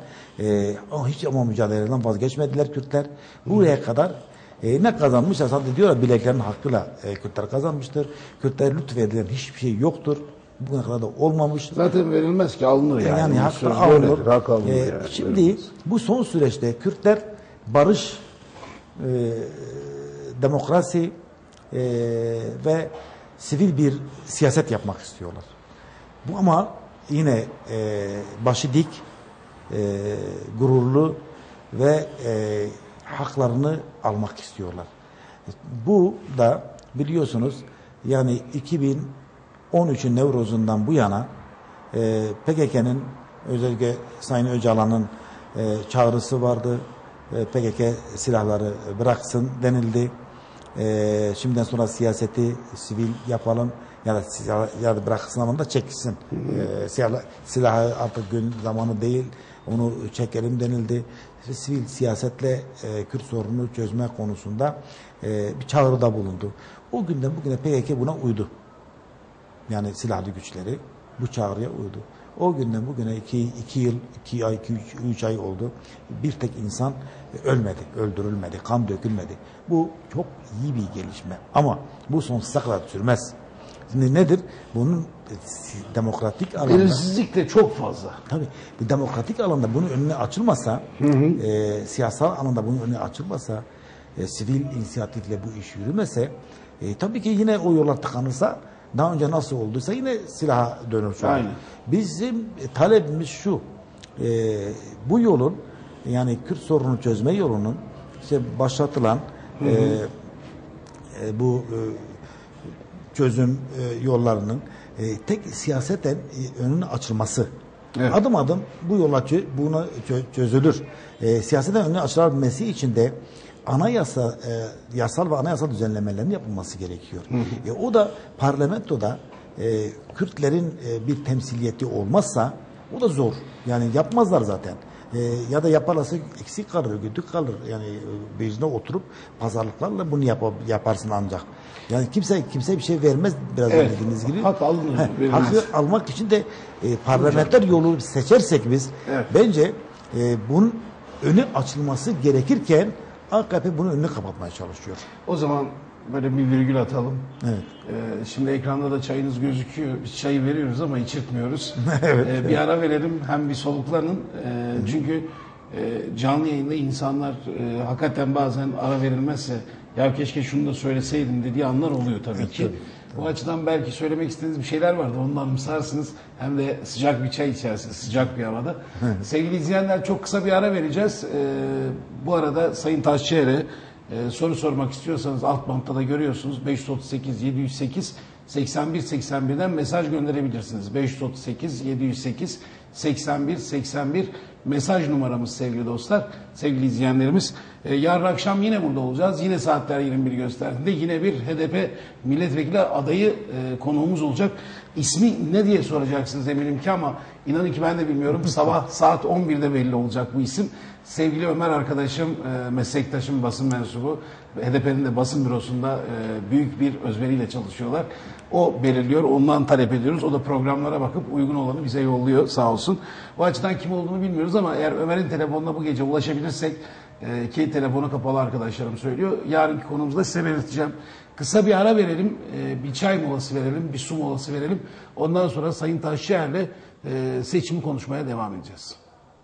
hiç ama mücadeleden vazgeçmediler Kürtler. Buraya kadar ne kazanmışlar? Sadece diyorlar bileklerinin hakkıyla Kürtler kazanmıştır. Kürtler lütfedilen hiçbir şey yoktur. Bugüne kadar da olmamış. Zaten verilmez ki alınır yani. Yani hakkı alınır. Şimdi bu son süreçte Kürtler barış, demokrasi ve sivil bir siyaset yapmak istiyorlar. Bu ama yine başı dik, gururlu ve haklarını almak istiyorlar. Bu da biliyorsunuz yani 2013'ün Nevruz'undan bu yana PKK'nın özellikle Sayın Öcalan'ın çağrısı vardı. PKK silahları bıraksın denildi. Şimdiden sonra siyaseti sivil yapalım ya da bıraksın ama da çekilsin. Silahı artık gün zamanı değil. Onu çekelim denildi. Sivil siyasetle Kürt sorununu çözme konusunda bir çağrıda bulundu. O günden bugüne PKK buna uydu. Yani silahlı güçleri Bu çağrıya uydu. O günden bugüne 2 yıl, 2 ay, 3 ay oldu. Bir tek insan ölmedi, öldürülmedi, kan dökülmedi. Bu çok iyi bir gelişme. Ama bu sonsuza kadar sürmez. Şimdi nedir? Bunun demokratik alanda... Belirsizlik de çok fazla. Tabii. Bu demokratik alanda bunun önüne açılmasa, siyasal alanda bunun önüne açılmasa, sivil inisiyatifle bu iş yürümese, tabii ki yine o yola tıkanırsa, daha önce nasıl olduysa yine silaha dönür. Aynen. Bizim talebimiz şu, bu yolun, yani Kürt sorunu çözme yolunun işte başlatılan bu çözüm yollarının tek siyaseten önünün açılması. Evet. Adım adım bu yola buna çözülür. Siyaseten önüne açılabilmesi için de anayasa, yasal ve anayasal düzenlemelerin yapılması gerekiyor. O da parlamentoda Kürtlerin bir temsiliyeti olmazsa o da zor. Yani yapmazlar zaten. Ya da yaparlarsa eksik kalır, güdük kalır. Yani meclisine oturup pazarlıklarla bunu yaparsın ancak. Yani kimse bir şey vermez biraz Evet. dediğiniz gibi. Hak alınır. Hakkı almak için de parlamenter yolu seçersek biz Evet. bence bunun önü açılması gerekirken AKP bunun önünü kapatmaya çalışıyor. O zaman böyle bir virgül atalım. Evet. Şimdi ekranda da çayınız gözüküyor. Biz çayı veriyoruz ama içirtmiyoruz. Evet. Bir ara verelim, hem bir soluklanın. Çünkü canlı yayında insanlar hakikaten bazen ara verilmezse ya keşke şunu da söyleseydim dediği anlar oluyor tabii ki. Tabii. Bu açıdan belki söylemek istediğiniz bir şeyler vardı. Ondan anımsarsınız. Hem de sıcak bir çay içersiniz, sıcak bir havada. Sevgili izleyenler, çok kısa bir ara vereceğiz. Bu arada Sayın Taşçıer'e soru sormak istiyorsanız alt bantta da görüyorsunuz. 538 708 81 81'den mesaj gönderebilirsiniz. 538 708 81 81 mesaj numaramız sevgili dostlar, sevgili izleyenlerimiz. Yarın akşam yine burada olacağız. Yine saatler 21 gösterdiğinde yine bir HDP milletvekili adayı konuğumuz olacak. İsmi ne diye soracaksınız eminim ki, ama inanın ki ben de bilmiyorum. Sabah saat 11'de belli olacak bu isim. Sevgili Ömer arkadaşım, meslektaşım, basın mensubu, HDP'nin de basın bürosunda büyük bir özveriyle çalışıyorlar. O belirliyor, ondan talep ediyoruz. O da programlara bakıp uygun olanı bize yolluyor sağ olsun. O açıdan kim olduğunu bilmiyoruz ama eğer Ömer'in telefonuna bu gece ulaşabilirsek, ki telefonu kapalı arkadaşlarım söylüyor, yarınki konumuzda size belirteceğim. Kısa bir ara verelim, bir çay molası verelim, bir su molası verelim. Ondan sonra Sayın Taşçıer'le seçimi konuşmaya devam edeceğiz.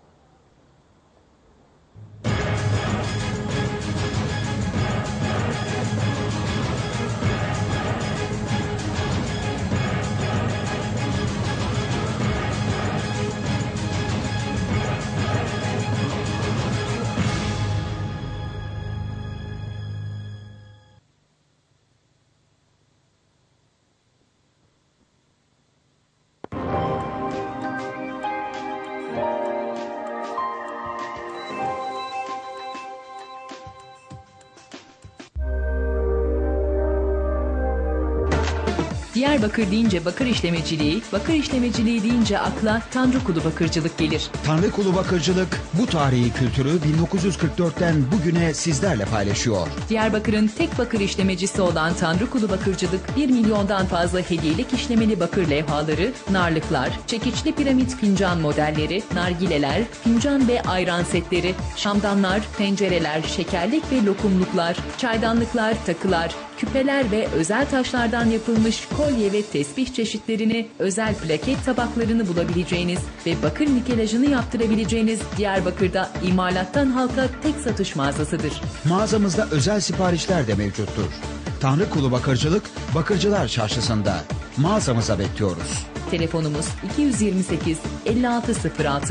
Diyarbakır deyince bakır işlemeciliği, bakır işlemeciliği deyince akla Tanrıkulu Bakırcılık gelir. Tanrıkulu Bakırcılık bu tarihi kültürü 1944'ten bugüne sizlerle paylaşıyor. Diyarbakır'ın tek bakır işlemecisi olan Tanrıkulu Bakırcılık, 1 milyondan fazla hediyelik işlemeli bakır levhaları, narlıklar, çekiçli piramit fincan modelleri, nargileler, fincan ve ayran setleri, şamdanlar, tencereler, şekerlik ve lokumluklar, çaydanlıklar, takılar, küpeler ve özel taşlardan yapılmış kolye ve tesbih çeşitlerini, özel plaket tabaklarını bulabileceğiniz ve bakır nikelajını yaptırabileceğiniz Diyarbakır'da imalattan halka tek satış mağazasıdır. Mağazamızda özel siparişler de mevcuttur. Tanrıkulu Bakırcılık, Bakırcılar Çarşısı'nda. Mağazamıza bekliyoruz. Telefonumuz 228 5606.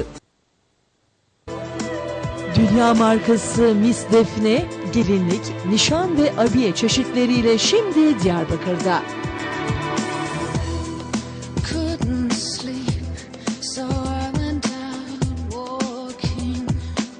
Dünya markası Miss Defne, gelinlik, nişan ve abiye çeşitleriyle şimdi Diyarbakır'da. Couldn't sleep, so I went out walking.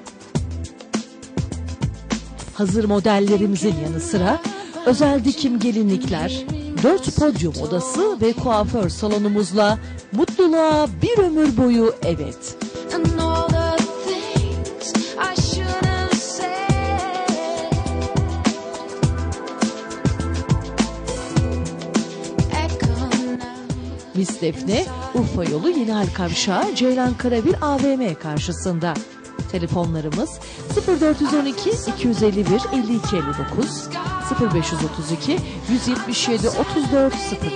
Hazır modellerimizin yanı sıra özel dikim gelinlikler, 4 podyum odası ve kuaför salonumuzla mutluluğa bir ömür boyu evet. And all the things I should have said. Echo now. Mis Defne, Urfa Yolu Yenihal Kavşağı Ceylan Karabir AVM karşısında. Telefonlarımız 0412 251 52 59 0532 177 34 07.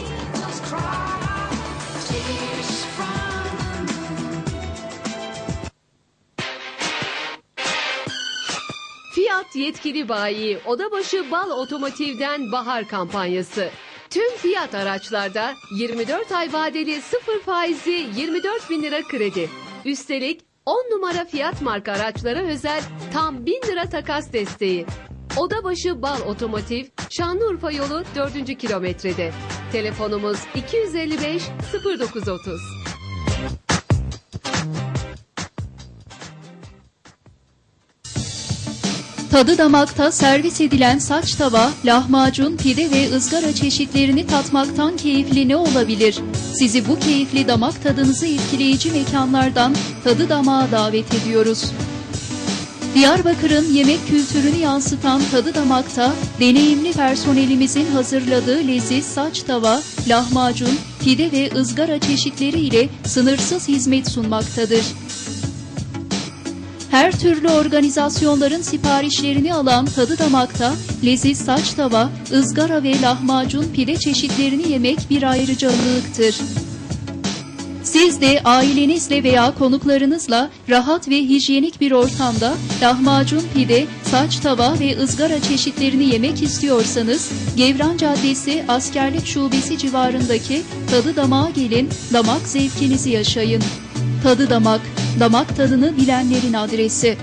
Fiyat yetkili bayi Odabaşı Bal Otomotiv'den bahar kampanyası. Tüm Fiyat araçlarda 24 ay vadeli 0 faizli 24 bin lira kredi. Üstelik 10 numara Fiyat marka araçlara özel tam 1000 lira takas desteği. Odabaşı Bal Otomotiv, Şanlıurfa yolu 4. kilometrede. Telefonumuz 255 0930. Tadı damakta servis edilen saç tava, lahmacun, pide ve ızgara çeşitlerini tatmaktan keyifli ne olabilir? Sizi bu keyifli damak tadınızı etkileyici mekanlardan tadı damağa davet ediyoruz. Diyarbakır'ın yemek kültürünü yansıtan Tadı Damak'ta deneyimli personelimizin hazırladığı leziz saç tava, lahmacun, pide ve ızgara çeşitleri ile sınırsız hizmet sunmaktadır. Her türlü organizasyonların siparişlerini alan Tadı Damak'ta leziz saç tava, ızgara ve lahmacun pide çeşitlerini yemek bir ayrıcalıktır. Siz de ailenizle veya konuklarınızla rahat ve hijyenik bir ortamda lahmacun, pide, saç tava ve ızgara çeşitlerini yemek istiyorsanız Gevran Caddesi Askerlik Şubesi civarındaki Tadı Damak'a gelin, damak zevkinizi yaşayın. Tadı Damak, damak tadını bilenlerin adresi.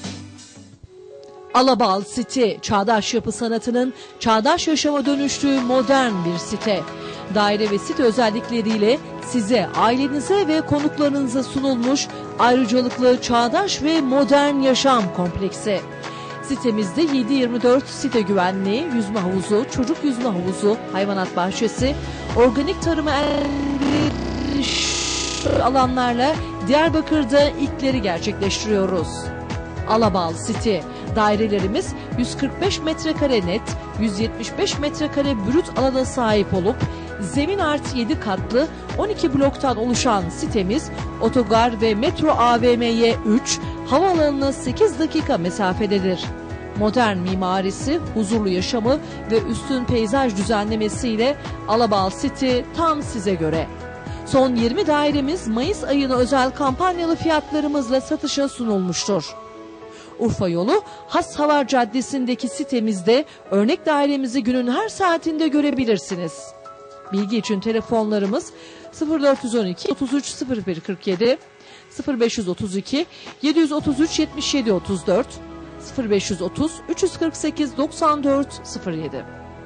Alabal City, çağdaş yapı sanatının çağdaş yaşama dönüştüğü modern bir site. Daire ve site özellikleriyle size, ailenize ve konuklarınıza sunulmuş ayrıcalıklı çağdaş ve modern yaşam kompleksi. Sitemizde 7/24 site güvenliği, yüzme havuzu, çocuk yüzme havuzu, hayvanat bahçesi, organik tarıma alanlarla Diyarbakır'da ilkleri gerçekleştiriyoruz. Alabal City, dairelerimiz 145 metrekare net, 175 metrekare brüt alana sahip olup zemin artı 7 katlı 12 bloktan oluşan sitemiz otogar ve metro AVM'ye 3, havaalanına 8 dakika mesafededir. Modern mimarisi, huzurlu yaşamı ve üstün peyzaj düzenlemesiyle Alabal City tam size göre. Son 20 dairemiz Mayıs ayına özel kampanyalı fiyatlarımızla satışa sunulmuştur. Urfa Yolu Hashavar Caddesi'ndeki sitemizde örnek dairemizi günün her saatinde görebilirsiniz. Bilgi için telefonlarımız 0412 33 01 47, 0532 733 77 34, 0530 348 94 07.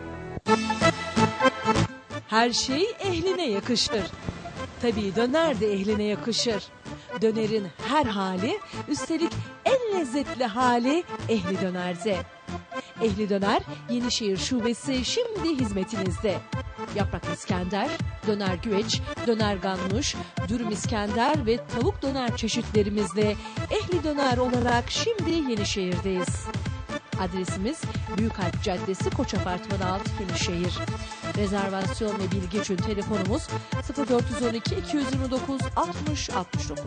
Her şey ehline yakışır. Tabii döner de ehline yakışır. Dönerin her hali, üstelik en lezzetli hali Ehli Döner'de. Ehli Döner Yenişehir Şubesi şimdi hizmetinizde. Yaprak İskender, döner güveç, döner ganmuş, dürüm İskender ve tavuk döner çeşitlerimizle Ehli Döner olarak şimdi Yenişehir'deyiz. Adresimiz Büyükharp Caddesi Koç Apartmanı 6 Yenişehir. Rezervasyon ve bilgi için telefonumuz 0412 229 60 69.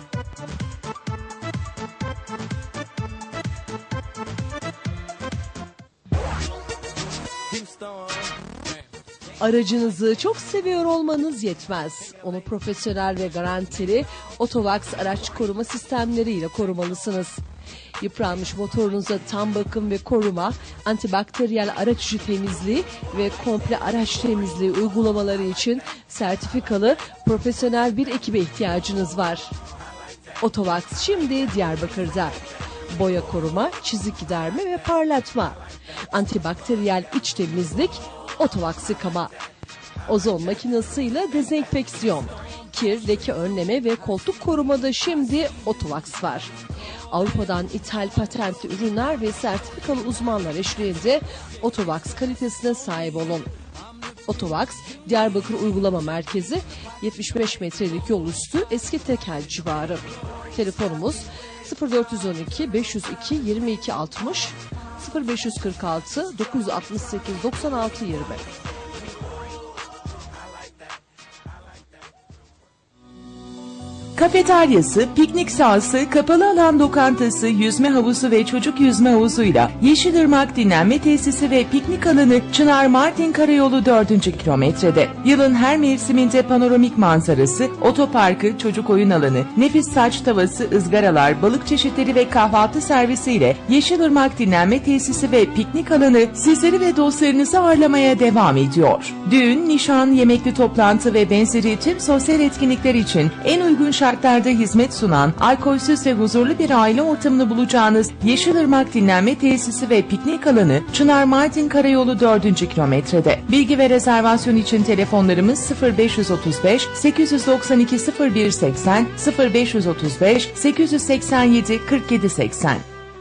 Aracınızı çok seviyor olmanız yetmez. Onu profesyonel ve garantili Otovax araç koruma sistemleriyle korumalısınız. Yıpranmış motorunuza tam bakım ve koruma, antibakteriyel araç içi temizliği ve komple araç temizliği uygulamaları için sertifikalı profesyonel bir ekibe ihtiyacınız var. Otovax şimdi Diyarbakır'da. Boya koruma, çizik giderme ve parlatma. Antibakteriyel iç temizlik, Otovax yıkama. Ozon makinesiyle dezenfeksiyon. Kir, leke önleme ve koltuk korumada şimdi Otovax var. Avrupa'dan ithal patentli ürünler ve sertifikalı uzmanlar eşliğinde Otovax kalitesine sahip olun. Otovax, Diyarbakır Uygulama Merkezi, 75 metrelik yol üstü Eski Tekel civarı. Telefonumuz 0412 502 22 60, 0546 968 96 20. Kafeteryası, piknik sahası, kapalı alan lokantası, yüzme havuzu ve çocuk yüzme havuzuyla Yeşilırmak Dinlenme Tesisi ve piknik alanı Çınar-Mardin Karayolu 4. kilometrede. Yılın her mevsiminde panoramik manzarası, otoparkı, çocuk oyun alanı, nefis saç tavası, ızgaralar, balık çeşitleri ve kahvaltı servisiyle Yeşilırmak Dinlenme Tesisi ve piknik alanı sizleri ve dostlarınızı ağırlamaya devam ediyor. Düğün, nişan, yemekli toplantı ve benzeri tüm sosyal etkinlikler için en uygun şartlarda hizmet sunan, alkolsüz ve huzurlu bir aile ortamını bulacağınız Yeşilırmak Dinlenme Tesisi ve piknik alanı Çınar-Mardin Karayolu 4. kilometrede. Bilgi ve rezervasyon için telefonlarımız 0535 892 0180 0535 887 4780.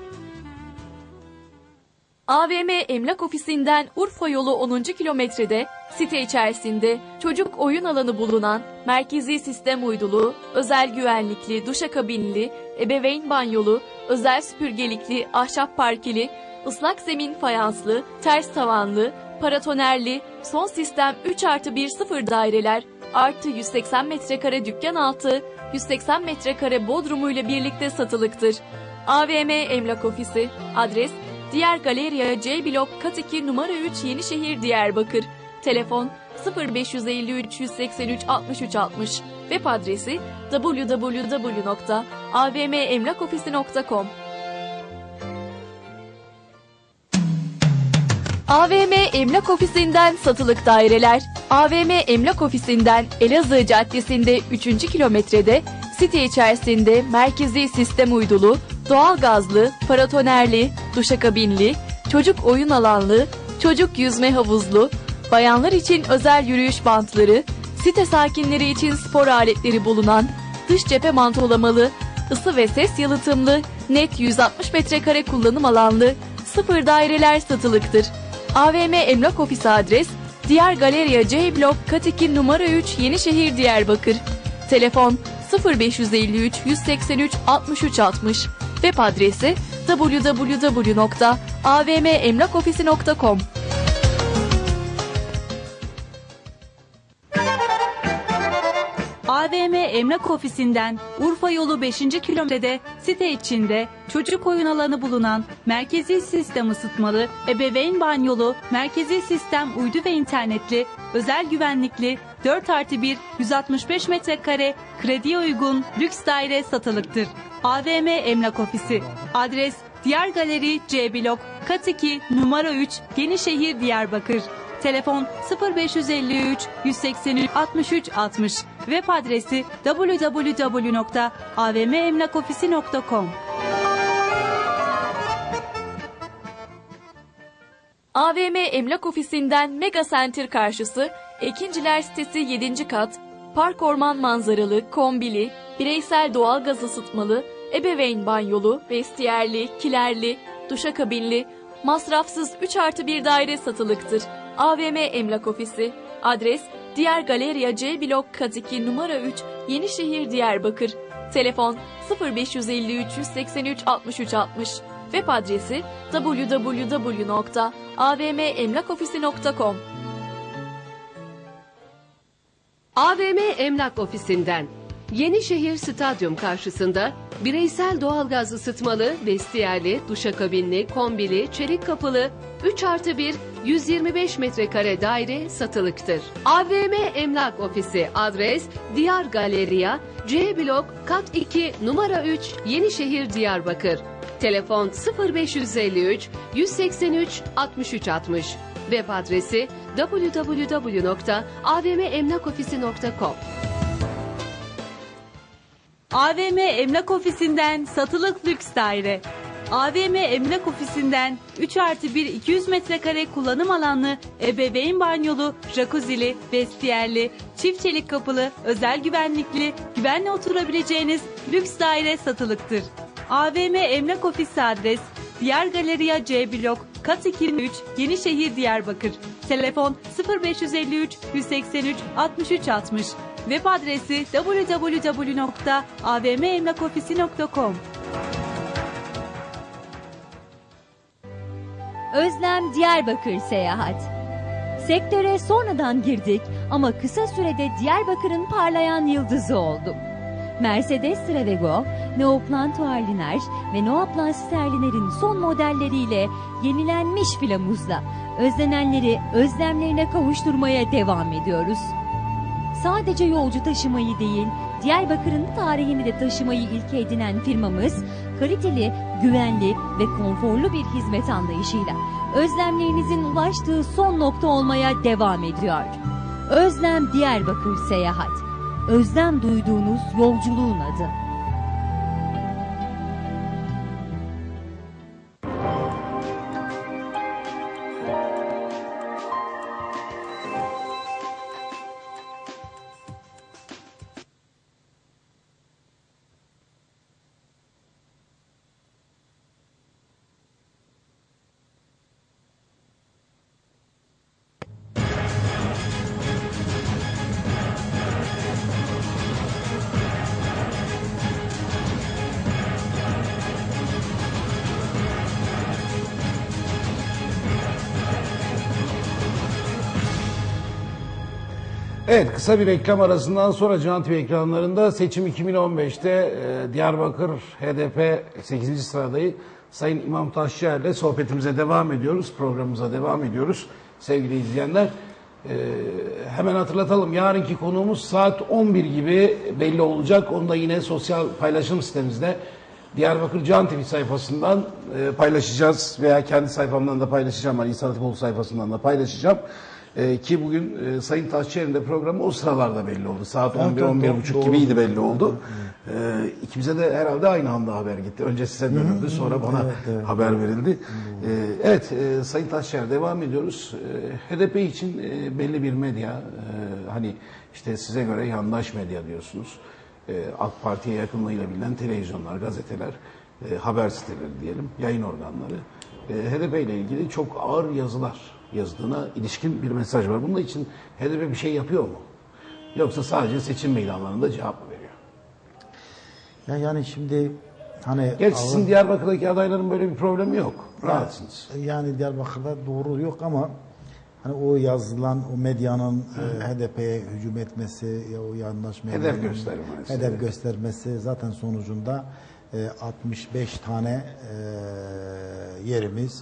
AVM Emlak Ofisi'nden Urfa yolu 10. kilometrede site içerisinde çocuk oyun alanı bulunan merkezi sistem uydulu, özel güvenlikli, duşakabinli, ebeveyn banyolu, özel süpürgelikli, ahşap parkeli, ıslak zemin fayanslı, ters tavanlı, paratonerli, son sistem 3+1 sıfır daireler artı 180 metrekare dükkan altı, 180 metrekare bodrumuyla birlikte satılıktır. AVM Emlak Ofisi, adres Diğer Galeriya C Blok Kat 2 numara 3 Yenişehir Diyarbakır. Telefon 0553 183 63 60. Web adresi www.avmemlakofisi.com. AVM Emlak Ofisi'nden satılık daireler. AVM Emlak Ofisi'nden Elazığ Caddesi'nde 3. kilometrede site içerisinde merkezi sistem uydulu, doğalgazlı, paratonerli, duşakabinli, çocuk oyun alanlı, çocuk yüzme havuzlu, bayanlar için özel yürüyüş bantları, site sakinleri için spor aletleri bulunan, dış cephe mantolamalı, ısı ve ses yalıtımlı, net 160 metrekare kullanım alanlı, sıfır daireler satılıktır. AVM Emlak Ofisi adres Diğer Galeriya C Blok Kat 2 numara 3 Yenişehir Diyarbakır. Telefon 0553 183 63 60. Web adresi www.avmemlakofisi.com. AVM Emlak Ofisi'nden Urfa yolu 5. kilometrede site içinde çocuk oyun alanı bulunan merkezi sistem ısıtmalı, ebeveyn banyolu, merkezi sistem uydu ve internetli, özel güvenlikli, 4+1 165 metrekare krediye uygun lüks daire satılıktır. AVM Emlak Ofisi. Adres Diğer Galeri C Blok Kat 2 numara 3 Yenişehir Diyarbakır. Telefon 0553 183 63 60. Web adresi www.avmemlakofisi.com. AVM Emlak Ofisi'nden Mega Center karşısı Ekinciler sitesi 7. kat, park orman manzaralı, kombili, bireysel doğalgaz ısıtmalı, ebeveyn banyolu, vestiyerli, kilerli, duşakabinli, masrafsız 3+1 daire satılıktır. AVM Emlak Ofisi. Adres Diğer Galeriya C Blok Kat 2 numara 3 Yenişehir Diyarbakır. Telefon 0553 183 63 60. Web adresi www.avmemlakofisi.com. AVM Emlak Ofisi'nden Yenişehir Stadyum karşısında bireysel doğalgaz ısıtmalı, vestiyerli, duşakabinli, kombili, çelik kapılı 3+1 125 metrekare daire satılıktır. AVM Emlak Ofisi adres Diyar Galeriya C Blok Kat 2 numara 3 Yenişehir Diyarbakır. Telefon 0553 183 63 60. Web adresi www.avmemlakofisi.com. AVM Emlak Ofisi'nden satılık lüks daire. AVM Emlak Ofisi'nden 3+1 200 metrekare kullanım alanlı, ebeveyn banyolu, jacuzzi'li, vestiyerli, çift çelik kapılı, özel güvenlikli, güvenle oturabileceğiniz lüks daire satılıktır. AVM Emlak Ofisi adres Diğer Galeriya C Blok Kat 2 3 Yenişehir Diyarbakır. Telefon 0553 183 63 60. Web adresi www.avmemlakofisi.com. Özlem Diyarbakır Seyahat. Sektöre sonradan girdik ama kısa sürede Diyarbakır'ın parlayan yıldızı olduk. Mercedes Stravego, Neoplan Tuarliner ve Neoplan Sterliner'in son modelleriyle yenilenmiş filamuzla özlenenleri özlemlerine kavuşturmaya devam ediyoruz. Sadece yolcu taşımayı değil, Diyarbakır'ın tarihini de taşımayı ilke edinen firmamız, kaliteli, güvenli ve konforlu bir hizmet anlayışıyla özlemlerinizin ulaştığı son nokta olmaya devam ediyor. Özlem Diyarbakır Seyahat. Özlem duyduğunuz yolculuğun adı. Evet, kısa bir reklam arasından sonra Can TV ekranlarında seçim 2015'te Diyarbakır HDP 8. sıradayı Sayın İmam Taşçıer ile sohbetimize devam ediyoruz, programımıza devam ediyoruz sevgili izleyenler. Hemen hatırlatalım, yarınki konuğumuz saat 11 gibi belli olacak. Onu da yine sosyal paylaşım sitemizde Diyarbakır Can TV sayfasından paylaşacağız veya kendi sayfamdan da paylaşacağım. Ali İhsan Hatipoğlu sayfasından da paylaşacağım. Ki bugün Sayın Taşçıer'in de programı o sıralarda belli oldu. Saat 11-11.30 gibiydi belli oldu. İkimize de herhalde aynı anda haber gitti. Önce size dönüldü, sonra bana haber verildi. Evet, Sayın Taşçıer devam ediyoruz. HDP için belli bir medya, hani işte size göre yandaş medya diyorsunuz. AK Parti'ye yakınlığıyla bilinen televizyonlar, gazeteler, haber siteleri diyelim, yayın organları. HDP ile ilgili çok ağır yazılar yazdığına ilişkin bir mesaj var. Bunun için HDP bir şey yapıyor mu? Yoksa sadece seçim meydanlarında cevap mı veriyor? Ya yani şimdi hani... Gerçi sizin Diyarbakır'daki adayların böyle bir problemi yok. Rahatsınız. Yani Diyarbakır'da doğru yok ama hani o yazılan, o medyanın HDP'ye hücum etmesi, ya o yandaş medyanın hedef göstermesi zaten sonucunda 65 tane yerimiz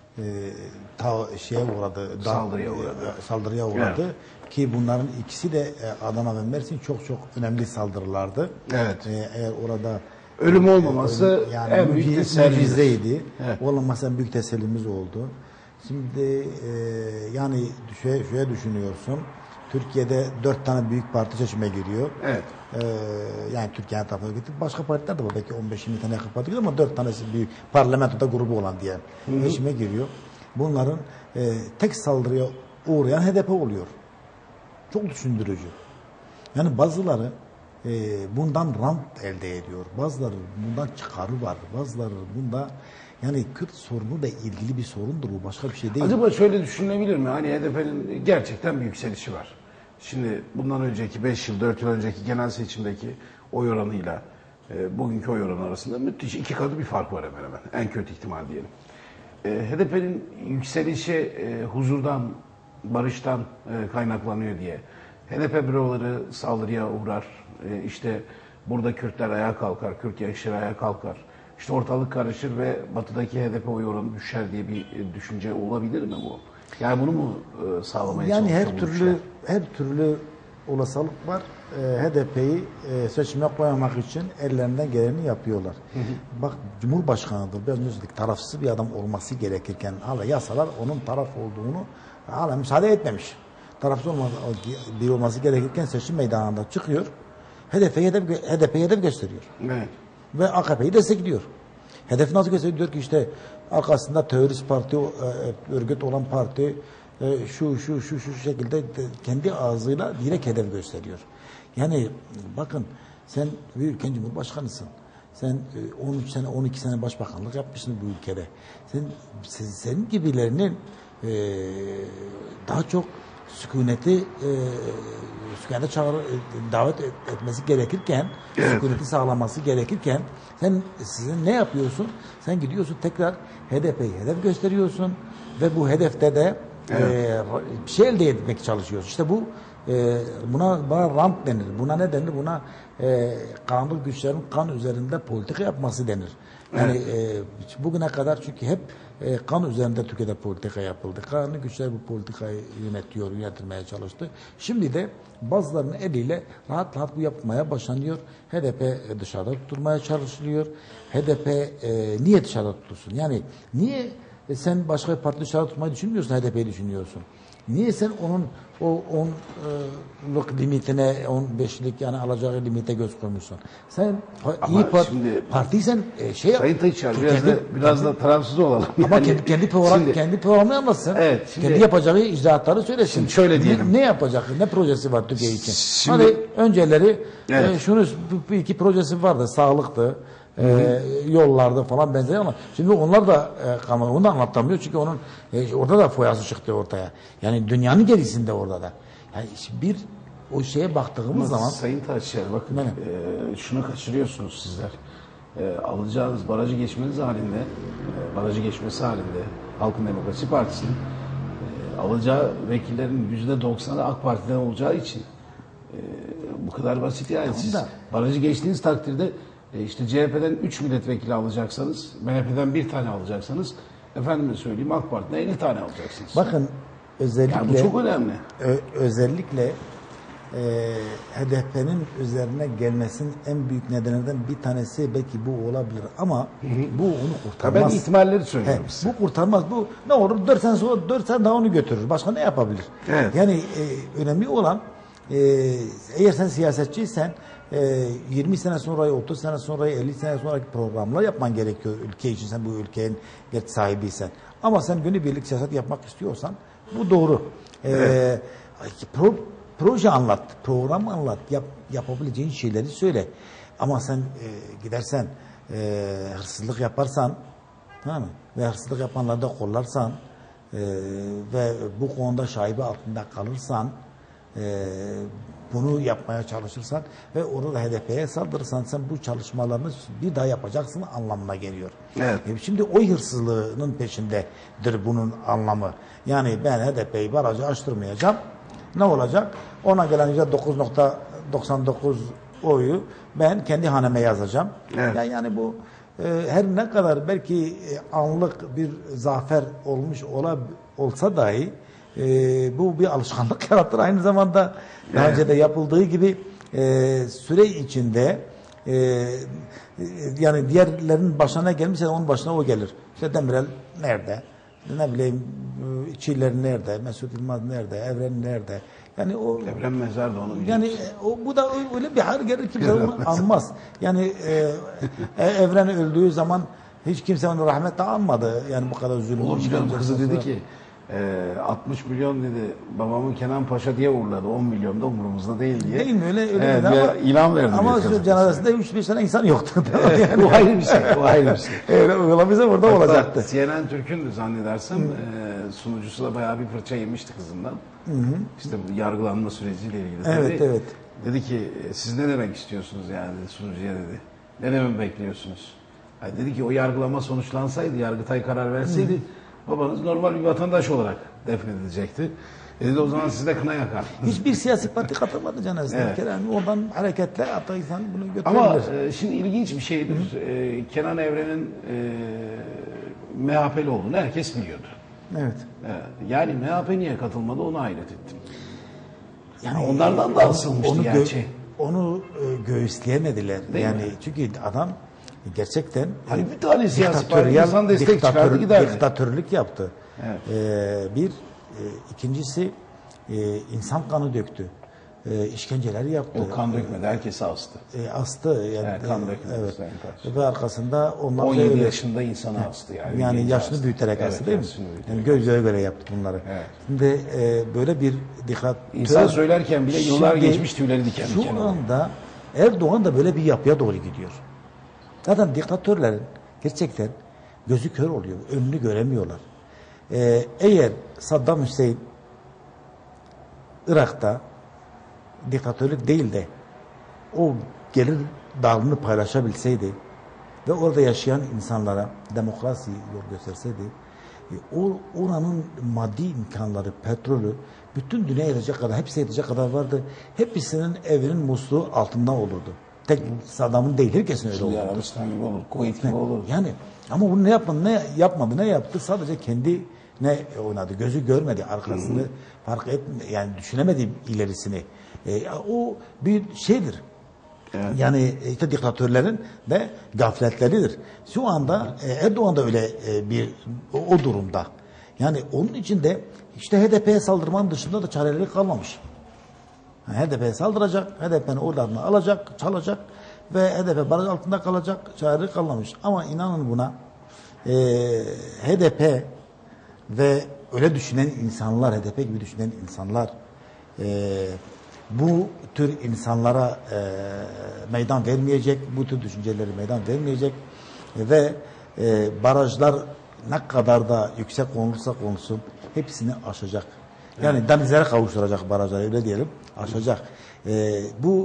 saldırıya uğradı. Evet. Ki bunların ikisi de Adana ve Mersin çok önemli saldırılardı. Evet. Eğer orada ölüm olmaması yani en büyük mucizeydi. Evet. Olmaması en büyük tesellimiz oldu. Şimdi yani şöyle düşünüyorsun. Türkiye'de 4 tane büyük parti seçime giriyor. Evet. Yani Türkiye'nin tarafına gitti. Başka partiler de var. Belki 15-20 tane yakın parti giriyor ama 4 tanesi büyük parlamentoda grubu olan diye seçime giriyor. Bunların tek saldırıya uğrayan HDP oluyor. Çok düşündürücü. Yani bazıları bundan rant elde ediyor. Bazıları bundan çıkarı var. Bazıları bunda yani Kürt sorunu da ilgili bir sorundur. Bu başka bir şey değil. Acaba şöyle düşünülebilir mi? Hani HDP'nin gerçekten bir yükselişi var. Şimdi bundan önceki 5 yıl, 4 yıl önceki genel seçimdeki oy oranıyla bugünkü oy oranı arasında müthiş 2 katı bir fark var hemen hemen. En kötü ihtimal diyelim. HDP'nin yükselişi huzurdan, barıştan kaynaklanıyor diye. HDP büroları saldırıya uğrar. İşte burada Kürtler ayağa kalkar, Kürt gençleri ayağa kalkar. İşte ortalık karışır ve batıdaki HDP oy oranı düşer diye bir düşünce olabilir mi bu? Yani bunu mu sağlamaya çalışıyor? Yani her türlü olasılık var. HDP'yi seçime koymak için ellerinden geleni yapıyorlar. Bak Cumhurbaşkanı'dır. Ben özellikle tarafsız bir adam olması gerekirken hala yasalar onun taraf olduğunu hala müsaade etmemiş. Tarafsız biri olması gerekirken seçim meydanında çıkıyor. HDP'yi hedef gösteriyor. Evet. Ve AKP'yi destekliyor. Hedef nasıl gösteriyor? Diyor ki işte arkasında terörist parti, örgüt olan parti şu şekilde kendi ağzıyla direkt hedef gösteriyor. Yani bakın sen bir ülkenin cumhurbaşkanısın. Sen 13 sene 12 sene başbakanlık yapmışsın bu ülkede. Senin gibilerinin daha çok sükunete davet etmesi gerekirken, sükuneti sağlaması gerekirken sizin ne yapıyorsun? Sen gidiyorsun tekrar HDP'yi hedef gösteriyorsun ve bu hedefte de bir şey elde etmek çalışıyorsun. İşte bu buna rant denir. Buna ne denir? Buna karanlık güçlerin kan üzerinde politika yapması denir. Yani bugüne kadar çünkü hep kan üzerinde Türkiye'de politika yapıldı. Karanlık güçler bu politikayı yönetilmeye çalıştı. Şimdi de bazılarının eliyle rahat rahat bu yapmaya başlanıyor. HDP dışarıda tutulmaya çalışılıyor. HDP niye dışarıda tutulsun? Yani niye sen başka bir parti dışarıda tutmayı düşünmüyorsun, HDP'yi düşünüyorsun? Niye sen onun o 10'luk limitine, 15'lik yani alacağı limite göz koymuşsun? Sen iyi partiysen Sayın Tayyip biraz da tarafsız olalım. Ama yani. kendi programını anlatsın. Evet, kendi yapacağı icraatları söylesin. Şimdi şöyle diyelim. Ne yapacak? Ne projesi var Türkiye için? Hani önceleri bir iki projesi vardı. Sağlıktı. Yollarda falan benzer ama şimdi onlar da onu da anlatamıyor çünkü onun orada da foyası çıktı ortaya. Yani dünyanın gerisinde orada da. Yani bir o şeye baktığımız zaman Sayın Taşyer bakın şunu kaçırıyorsunuz sizler. Alacağınız barajı geçmesi halinde Halkın Demokrasi Partisi'nin alacağı vekillerin %90'ı AK Parti'den olacağı için bu kadar basit yani. Siz barajı geçtiğiniz takdirde işte CHP'den 3 milletvekili alacaksanız, MHP'den 1 tane alacaksanız, efendime söyleyeyim AK Parti'den 50 tane alacaksınız. Bakın özellikle yani bu çok önemli. Özellikle HDP'nin üzerine gelmesinin en büyük nedenlerinden bir tanesi belki bu olabilir ama bu onu kurtarmaz. Ben ihtimalleri söylüyorum size. Bu kurtarmaz. Bu ne olur 4 sene sonra 4 sene daha onu götürür. Başka ne yapabilir? Evet. Yani önemli olan eğer sen siyasetçiysen 20 sene sonrayı, 30 sene sonrayı, 50 sene sonraki programlar yapman gerekiyor ülke için. Sen bu ülkenin sahibiysen. Ama sen günübirlik siyaset yapmak istiyorsan bu doğru. Proje anlat, program anlat, yapabileceğin şeyleri söyle. Ama sen gidersen hırsızlık yaparsan, ve hırsızlık yapanları da kollarsan ve bu konuda şaibe altında kalırsan, bunu yapmaya çalışırsan ve orada HDP'ye saldırırsan sen bu çalışmalarını bir daha yapacaksın anlamına geliyor. Evet. Şimdi o hırsızlığının peşindedir bunun anlamı. Yani ben HDP'yi barajı açtırmayacağım. Ne olacak? Ona gelen %9.99 oyu ben kendi haneme yazacağım. Evet. Yani bu her ne kadar belki anlık bir zafer olmuş olsa dahi bu bir alışkanlık yaratır. Aynı zamanda daha önce de yapıldığı gibi süre içinde yani diğerlerinin başına gelmişse onun başına o gelir. İşte Demirel nerede? Ne bileyim Çiller nerede? Mesut Yılmaz nerede? Evren nerede? Yani o Evren mezarda onu biliyoruz. Yani bu da öyle bir hal gelir ki kimse onu anmaz. Yani Evren öldüğü zaman hiç kimse onu rahmetle anmadı. Yani bu kadar zulüm. Oğlum kızı dedi ki 60 milyon dedi babamın Kenan Paşa diye uğurladı. 10 milyon da umurumuzda değil diye. Değil mi? Öyle evet, ama ilan verdi. Ama şu cenazesinde 3-5 tane insan yoktu. Yani. Bu ayrı bir şey. Bu ayrı bir şey. Öyle uygulamaysa orada hatta olacaktı. CNN Türk'ün zannedersem sunucusu da bayağı bir fırça yemişti kızından. İşte bu yargılanma süreciyle ilgili. Evet, tabii. evet. Dedi ki siz ne demek istiyorsunuz yani sunucuya dedi. Ne demek bekliyorsunuz? Yani dedi ki o yargılama sonuçlansaydı, Yargıtay karar verseydi babanız normal bir vatandaş olarak defnedilecekti. Dedi o zaman siz de kına yakar. Hiçbir siyasi parti katılmadı cenazesine. Evet. Yani oradan hareketle hatta insan bunu götürebilir. Ama şimdi ilginç bir şeydir. Kenan Evren'in MHP'li olduğunu herkes biliyordu. Evet. Yani MHP niye katılmadı onu hayret ettim. Yani onlardan da asılmıştı gerçi. Onu göğüsleyemediler. Değil yani mi? Çünkü adam gerçekten hani bir tane siyasi parti insan destek çıkardı giderdi. Diktatörlük yaptı. Evet. İkincisi insan kanı döktü. İşkenceler yaptı. O kan dökmedi, herkesi astı. Astı. Yani, kan dökmedi. Evet. Ve arkasında onlar 17 yaşında insanı astı yani. Yani yaşını astı. Büyüterek astı değil mi? Yani göze göre yaptı bunları. Evet. Şimdi böyle bir dikkat. İnsan söylerken bile yıllar geçmiş tüyleri diken diken. Şu anda Erdoğan da böyle bir yapıya doğru gidiyor. Zaten diktatörlerin gerçekten gözü kör oluyor. Önünü göremiyorlar. Eğer Saddam Hüseyin Irak'ta diktatörlük değil de o gelir dağılımını paylaşabilseydi ve orada yaşayan insanlara demokrasi yol gösterseydi Oranın maddi imkanları, petrolü bütün dünya yetecek kadar, hepsi yetecek kadar vardı. Hepsinin evinin musluğu altından olurdu. Tek Saddam'ın değil, herkesin öyle olurdu. Arabistan gibi olur, Kuveyt gibi olur. Yani ama bunu ne yaptı? Sadece kendi oynadı. Gözü görmedi arkasını, fark etmedi. Yani düşünemedi ilerisini. O bir şeydir. Evet. Yani işte diktatörlerin de gafletleridir. Şu anda Erdoğan da öyle o durumda. Yani onun için de işte HDP'ye saldırmanın dışında da çareleri kalmamış. Yani HDP'ye saldıracak, HDP'nin oralarını alacak, çalacak ve HDP baraj altında kalacak, çareleri kalmamış. Ama inanın buna HDP ve öyle düşünen insanlar, HDP gibi düşünen insanlar bu tür insanlara meydan vermeyecek, bu tür düşünceleri meydan vermeyecek ve barajlar ne kadar da yüksek olursa olsun hepsini aşacak. Yani denizlere kavuşturacak barajları, öyle diyelim, aşacak. Bu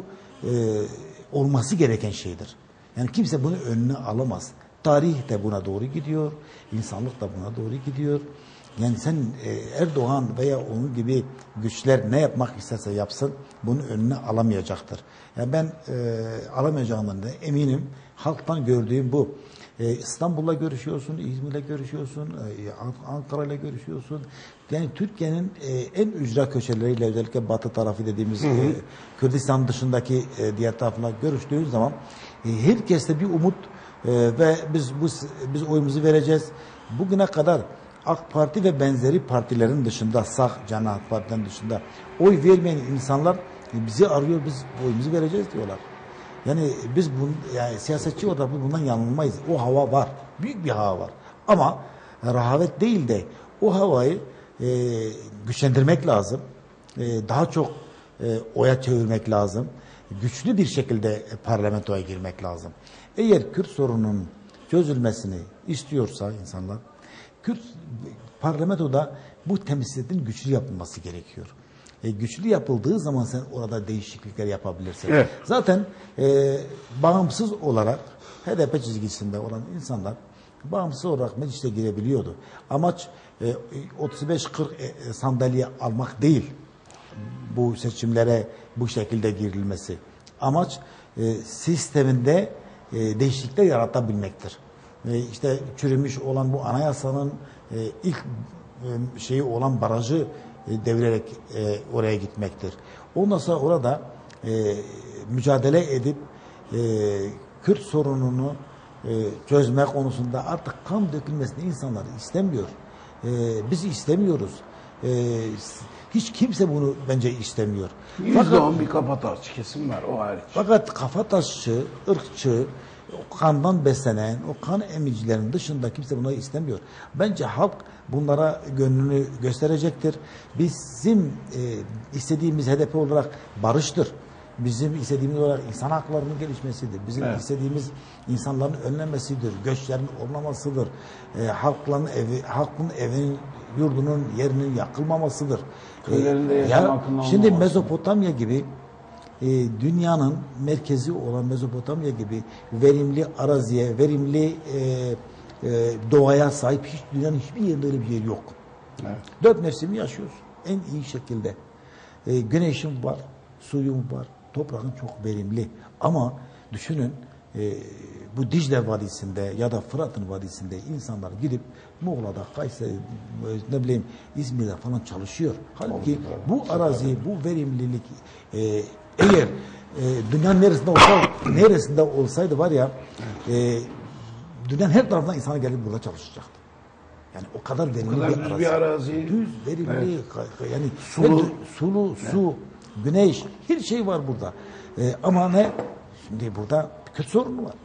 olması gereken şeydir. Yani kimse bunu önüne alamaz. Tarih de buna doğru gidiyor, insanlık da buna doğru gidiyor. Yani sen Erdoğan veya onun gibi güçler ne yapmak isterse yapsın bunun önüne alamayacaktır. Yani ben alamayacağımdan da eminim. Halktan gördüğüm bu. İstanbul'la görüşüyorsun, İzmir'le görüşüyorsun, Ankara'yla görüşüyorsun. Yani Türkiye'nin en ücra köşeleriyle, özellikle batı tarafı dediğimiz Kürdistan dışındaki diğer tarafla görüştüğün zaman herkeste bir umut ve biz oyumuzu vereceğiz. Bugüne kadar AK Parti ve benzeri partilerin dışında, sağ cenah partilerin dışında oy vermeyen insanlar bizi arıyor, biz oyumuzu vereceğiz diyorlar. Yani biz yani siyasetçi olarak bundan yanılmayız. O hava var. Büyük bir hava var. Ama rehavet değil de o havayı güçlendirmek lazım. Daha çok oya çevirmek lazım. Güçlü bir şekilde parlamentoya girmek lazım. Eğer Kürt sorununun çözülmesini istiyorsa insanlar, Kürt parlamentoda bu temsiliyetinin güçlü yapılması gerekiyor. Güçlü yapıldığı zaman sen orada değişiklikler yapabilirsin. Evet. Zaten bağımsız olarak HDP çizgisinde olan insanlar bağımsız olarak meclise girebiliyordu. Amaç 35-40 sandalye almak değil. Bu seçimlere bu şekilde girilmesi. Amaç sisteminde değişiklikler yaratabilmektir. İşte çürümüş olan bu anayasanın ilk şeyi olan barajı devirerek oraya gitmektir. Ondan sonra orada mücadele edip Kürt sorununu çözme konusunda artık kan dökülmesini insanlar istemiyor. Biz istemiyoruz. Hiç kimse bunu bence istemiyor. %10 bir kafatasçı kesim var o hariç. Fakat kafatasçı, ırkçı, o kandan beslenen, o kan emicilerin dışında kimse bunları istemiyor. Bence halk bunlara gönlünü gösterecektir. Bizim istediğimiz HDP olarak barıştır. Bizim istediğimiz olarak insan haklarının gelişmesidir. Bizim istediğimiz insanların önlenmesidir. Göçlerin olmamasıdır. Halkın evinin, yurdunun, yerinin yakılmamasıdır. Şimdi Mezopotamya gibi dünyanın merkezi olan Mezopotamya gibi verimli araziye, verimli doğaya sahip dünyanın hiçbir yerinde öyle bir yer yok. Evet. 4 mevsimi yaşıyoruz en iyi şekilde. Güneşim var, suyum var, toprağın çok verimli. Ama düşünün bu Dicle Vadisi'nde ya da Fırat'ın Vadisi'nde insanlar gidip Muğla'da, Kayseri, ne bileyim İzmir'de falan çalışıyor. Halbuki bu arazi, bu verimlilik eğer dünyanın neresinde olsaydı var ya dünyanın her tarafından insanlar gelip burada çalışacaktı. Yani o kadar verimli bir arazi. Düz, verimli, yani sulu, Evet. su, güneş, her şey var burada. Ama ne? Şimdi burada Kürt sorunu var.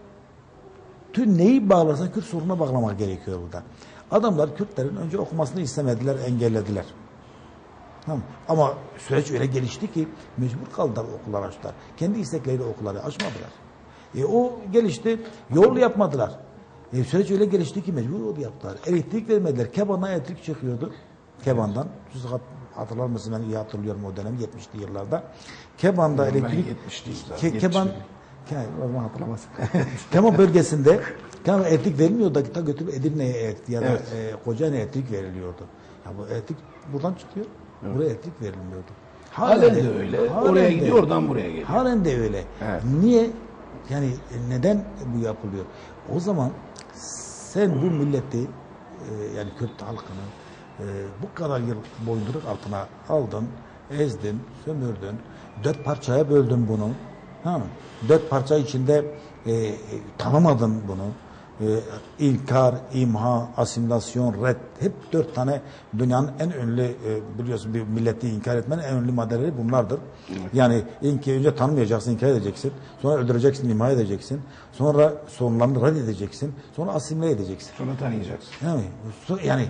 Tüm neyi bağlarsan Kürt sorununa bağlamak gerekiyor burada. Adamlar Kürtlerin önce okumasını istemediler, engellediler. Tamam. Ama süreç öyle gelişti ki mecbur kaldılar okullar açtılar. Kendi istekleriyle okulları açmadılar. O gelişti, yol yapmadılar. Süreç öyle gelişti ki mecbur yol yaptılar. Elektrik vermediler. Keban'dan elektrik çıkıyordu. Keban'dan. Siz hatırlar mısınız? Ben iyi hatırlıyorum o dönem 70'li yıllarda. Keban'da elektrik... O zaman hatırlamaz. Kemal bölgesinde Kemal elektrik verilmiyordu da götürüp Edirne'ye ya da Kocaeli'ne elektrik veriliyordu. Ya bu elektrik buradan çıkıyor. Buraya elektrik verilmiyordu. Halen de öyle. Oraya gidiyor, oradan buraya geliyor. Halen de öyle. Evet. Niye? Yani neden bu yapılıyor? O zaman sen bu milleti yani Kürt halkını bu kadar yıl boyunduruk altına aldın, ezdin, sömürdün, 4 parçaya böldün bunu. Ha, 4 parça içinde tanımadın bunu. İnkar, imha, asimilasyon, red, hep 4 tane dünyanın en ünlü biliyorsun bir milleti inkar etmenin en ünlü maddeleri bunlardır. Yani önce tanımayacaksın, inkar edeceksin, sonra öldüreceksin, imha edeceksin, sonra sorunlarını red edeceksin, sonra asimile edeceksin. Sonra tanıyacaksın. Yani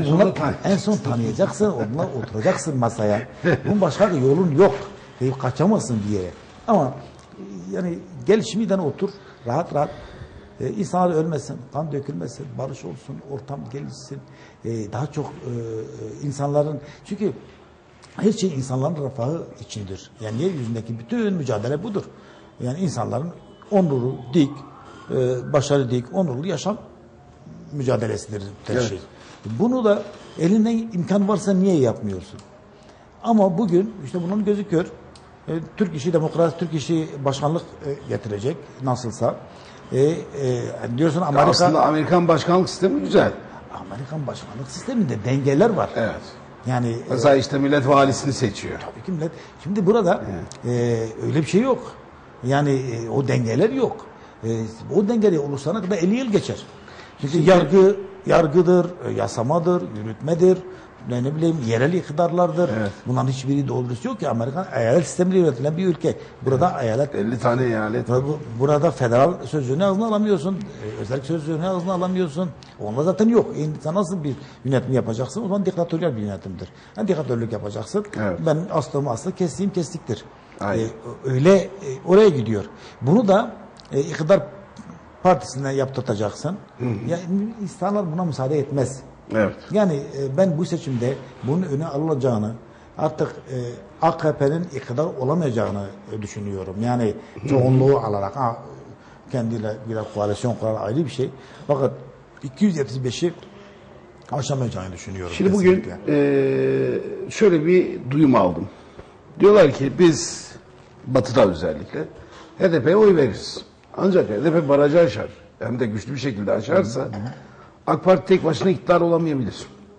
en son tanıyacaksın, onunla oturacaksın masaya. Bunun başka bir yolun yok. Kaçamazsın bir yere. Ama yani gel şimdiden otur, rahat rahat. İnsanlar ölmesin, kan dökülmesin, barış olsun, ortam gelişsin. Daha çok insanların, çünkü her şey insanların refahı içindir. Yani yeryüzündeki bütün mücadele budur. Yani insanların onurlu, dik, başarılı dik, onurlu yaşam mücadelesidir her şey. Bunu da elinden imkan varsa niye yapmıyorsun? Ama bugün işte bunun gözü kör. Türk işi demokrasi, Türk işi başkanlık getirecek nasılsa. Diyorsun Amerika... Aslında Amerikan başkanlık sistemi güzel. Amerikan başkanlık sisteminde dengeler var. Evet. Yani mesela işte millet valisini seçiyor. Tabii ki millet. Şimdi burada öyle bir şey yok. Yani o dengeler yok. O dengeleri oluşana kadar 50 yıl geçer. Çünkü yargıdır, yasamadır, yürütmedir, ne bileyim yerel iktidarlardır. Evet. Bunların hiçbiri doğrusu yok ki. Amerikan eyalet sistemiyle yönetilen bir ülke. Burada eyalet 50 tane eyalet. Burada federal sözcüğünü ağzına alamıyorsun. Özel sözcüğünü ağzına alamıyorsun. Onlar zaten yok. Sen nasıl bir yönetim yapacaksın? O zaman diktatöryal bir yönetimdir. Yani diktatörlük yapacaksın. Evet. Ben aslı kestiğim kestiktir. Öyle oraya gidiyor. Bunu da iktidar partisinden yaptırtacaksın. Yani insanlar buna müsaade etmez. Evet. Yani ben bu seçimde bunun öne alınacağını, artık AKP'nin iktidar olamayacağını düşünüyorum. Yani çoğunluğu alarak kendiyle bir koalisyon kurar ayrı bir şey. Fakat 275'i aşamayacağını düşünüyorum. Şimdi bugün şöyle bir duyum aldım. Diyorlar ki biz Batı'da özellikle HDP'ye oy veririz. Ancak HDP barajı aşar. Hem de güçlü bir şekilde aşarsa AK Parti tek başına iktidar olamayabilir.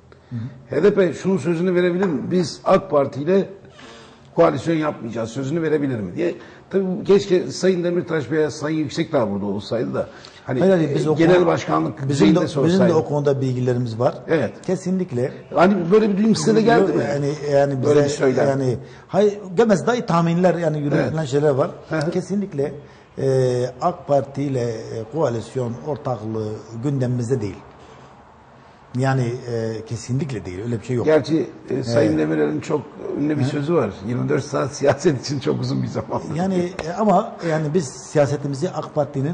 HDP şunun sözünü verebilir mi? Biz AK Parti ile koalisyon yapmayacağız sözünü verebilir mi diye. Tabii keşke Sayın Demirtaş veya Sayın Yüksekdağ burada olsaydı da hani biz genel başkanlık düzeyinde sorsaydı. Bizim de o konuda bilgilerimiz var. Evet. Kesinlikle. Hani böyle bir duyum size de geldi mi? Yani bize, böyle bir söylem. Yani hayır gelmez dahi tahminler yani yürütülen şeyler var. Kesinlikle AK Parti ile koalisyon ortaklığı gündemimizde değil. Yani kesinlikle değil. Öyle bir şey yok. Gerçi Sayın Demirel'in çok ünlü bir sözü var. 24 saat siyaset için çok uzun bir zaman. Yani ama yani biz siyasetimizi AK Parti'nin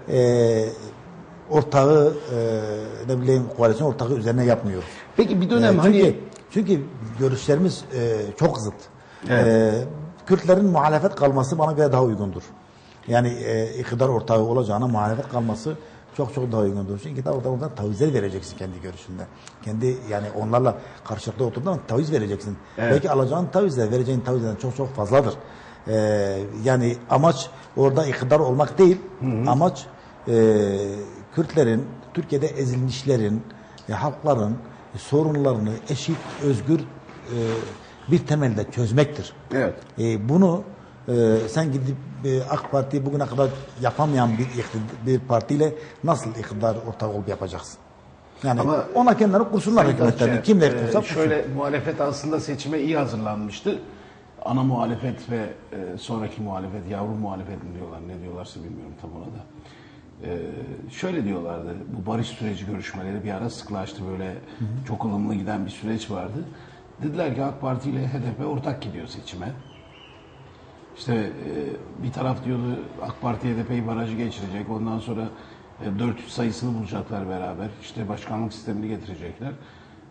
ortağı ne bileyim koalisyon ortağı üzerine yapmıyoruz. Peki bir dönem çünkü görüşlerimiz çok zıt. Evet. Kürtlerin muhalefet kalması bana göre daha uygundur. Yani iktidar ortağı olacağına muhalefet kalması çok daha uygundur. Çünkü oradan tavizler vereceksin kendi görüşünde. Kendi yani onlarla karşılıklı oturduğunda taviz vereceksin. Evet. Belki alacağın tavizler, vereceğin tavizler çok fazladır. Yani amaç orada iktidar olmak değil. Amaç Kürtlerin, Türkiye'de ezilmişlerin, halkların sorunlarını eşit, özgür bir temelde çözmektir. Evet. Bunu sen gidip AK Parti bugüne kadar yapamayan bir partiyle nasıl iktidar ortağı olup yapacaksın? Yani ama ona kendileri kursunlar hükümetlerini. Kimler kursa şöyle muhalefet aslında seçime iyi hazırlanmıştı. Ana muhalefet ve sonraki muhalefet, yavru muhalefet mi diyorlar, ne diyorlarsa bilmiyorum tam ona da. Şöyle diyorlardı, bu barış süreci görüşmeleri bir ara sıklaştı, böyle çok ılımlı giden bir süreç vardı. Dediler ki AK Parti ile HDP ortak gidiyor seçime. İşte bir taraf diyordu AK Parti HDP'yi barajı geçirecek, ondan sonra 400 sayısını bulacaklar beraber, işte başkanlık sistemini getirecekler.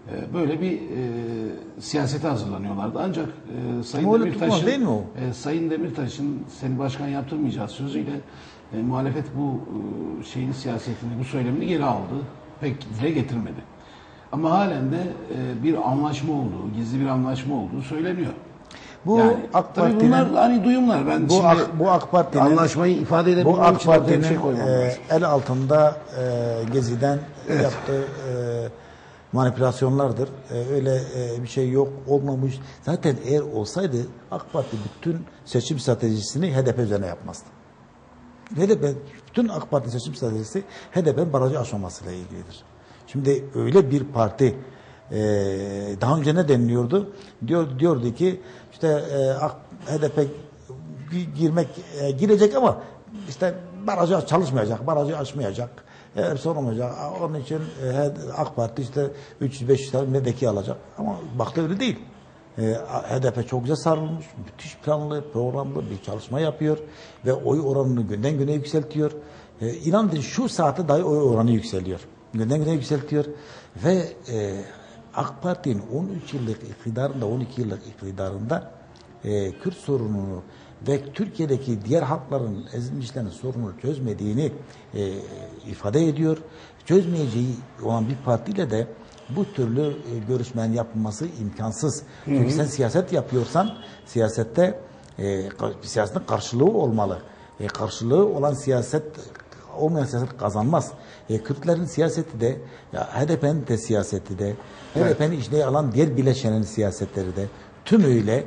böyle bir siyasete hazırlanıyorlardı. Ancak Sayın Muhalif Demirtaş'ın değil mi o? Sayın Demirtaş'ın seni başkan yaptırmayacağı sözüyle muhalefet bu siyasetini, bu söylemini geri aldı. Pek dile getirmedi. Ama halen de bir anlaşma olduğu, gizli bir anlaşma olduğu söyleniyor. Bu Yani, AK tabii Parti'nin bunlar hani duyumlar. Ben bu AK Parti'nin anlaşmayı ifade edebilmek bu AK için ortaya bir Parti'nin şey koymam lazım. el altında Gezi'den yaptığı manipülasyonlardır. Öyle bir şey yok, olmamış. Zaten eğer olsaydı AK Parti bütün seçim stratejisini HDP üzerine yapmazdı. HDP, bütün AK Parti seçim stratejisi HDP'nin barajı aşmamasıyla ilgilidir. Şimdi öyle bir parti daha önce ne deniliyordu? Diyordu ki işte HDP girecek ama işte barajı çalışmayacak, barajı açmayacak. Sorulmayacak. Onun için AK Parti işte 300-500 tane milletvekili alacak. Ama baktı öyle değil. HDP çok güzel sarılmış, müthiş planlı, programlı bir çalışma yapıyor ve oy oranını günden güne yükseltiyor. İnanın şu saatte dahi oy oranı yükseliyor. Günden güne yükseltiyor ve AK Parti'nin 13 yıllık iktidarında, 12 yıllık iktidarında Kürt sorununu ve Türkiye'deki diğer halkların, ezilmişlerin sorununu çözmediğini ifade ediyor. Çözmeyeceği olan bir partiyle de bu türlü görüşmenin yapılması imkansız. Çünkü sen siyaset yapıyorsan siyasette siyasetin karşılığı olmalı. Karşılığı olan siyaset, olmayan siyaset kazanmaz. Kürtlerin siyaseti de, HDP'nin de siyaseti de, HDP'nin içine alan diğer bileşenin siyasetleri de tümüyle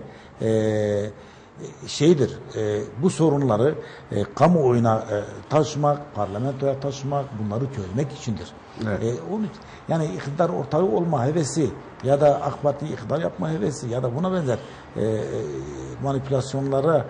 bu sorunları kamuoyuna taşımak, parlamentoya taşımak, bunları çözmek içindir. Evet. Yani iktidar ortağı olma hevesi ya da AK Parti iktidar yapma hevesi ya da buna benzer manipülasyonlara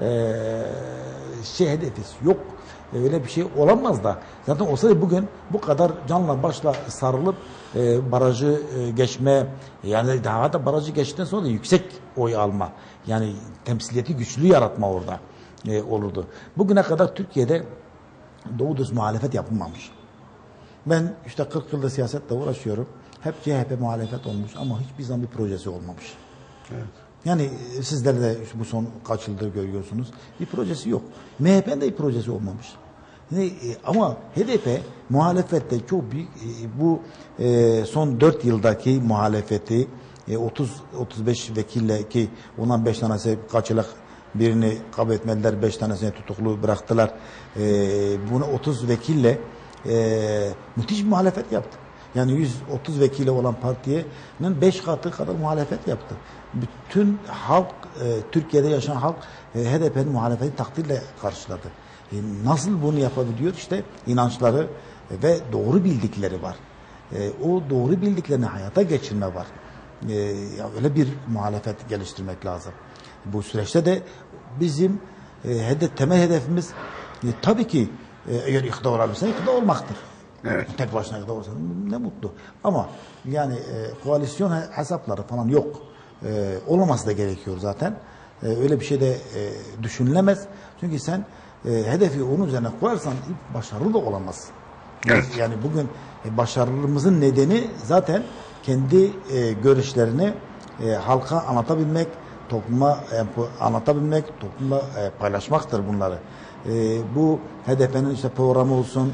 hedefi yok. Öyle bir şey olamaz da. Zaten olsaydı bugün bu kadar canla başla sarılıp barajı geçme, yani daha da barajı geçtikten sonra da yüksek oy alma, yani temsiliyeti güçlü yaratma orada olurdu. Bugüne kadar Türkiye'de doğru düz muhalefet yapılmamış. Ben işte 40 yılda siyasetle uğraşıyorum. Hep CHP muhalefet olmuş ama hiçbir zaman bir projesi olmamış. Evet. Yani sizler de bu son kaç yıldır görüyorsunuz. Bir projesi yok. MHP'nin de bir projesi olmamış. Ama HDP muhalefette çok büyük, bu son 4 yıldaki muhalefeti 30-35 vekille, ki ondan 5 tanesi kaçılık, birini kabul etmediler, 5 tanesini tutuklu bıraktılar. Bunu 30 vekille müthiş bir muhalefet yaptı. Yani 130 vekili olan partiyenin 5 katı kadar muhalefet yaptı. Bütün halk, Türkiye'de yaşayan halk HDP'nin muhalefeti takdirle karşıladı. Nasıl bunu yapabiliyor? İşte inançları ve doğru bildikleri var. O doğru bildiklerini hayata geçirme var. Öyle bir muhalefet geliştirmek lazım. Bu süreçte de bizim temel hedefimiz tabii ki eğer iktidar olabilirsen iktidar olmaktır. Evet. Tek başına iktidar olursan ne mutlu. Ama yani koalisyon hesapları falan yok. Olmaması da gerekiyor zaten. Öyle bir şey de düşünülemez. Çünkü sen hedefi onun üzerine koyarsan başarılı da olamaz. Evet. Yani bugün başarımızın nedeni zaten kendi görüşlerini halka anlatabilmek, topluma anlatabilmek, toplumla paylaşmaktır bunları. Bu HDP'nin işte programı olsun,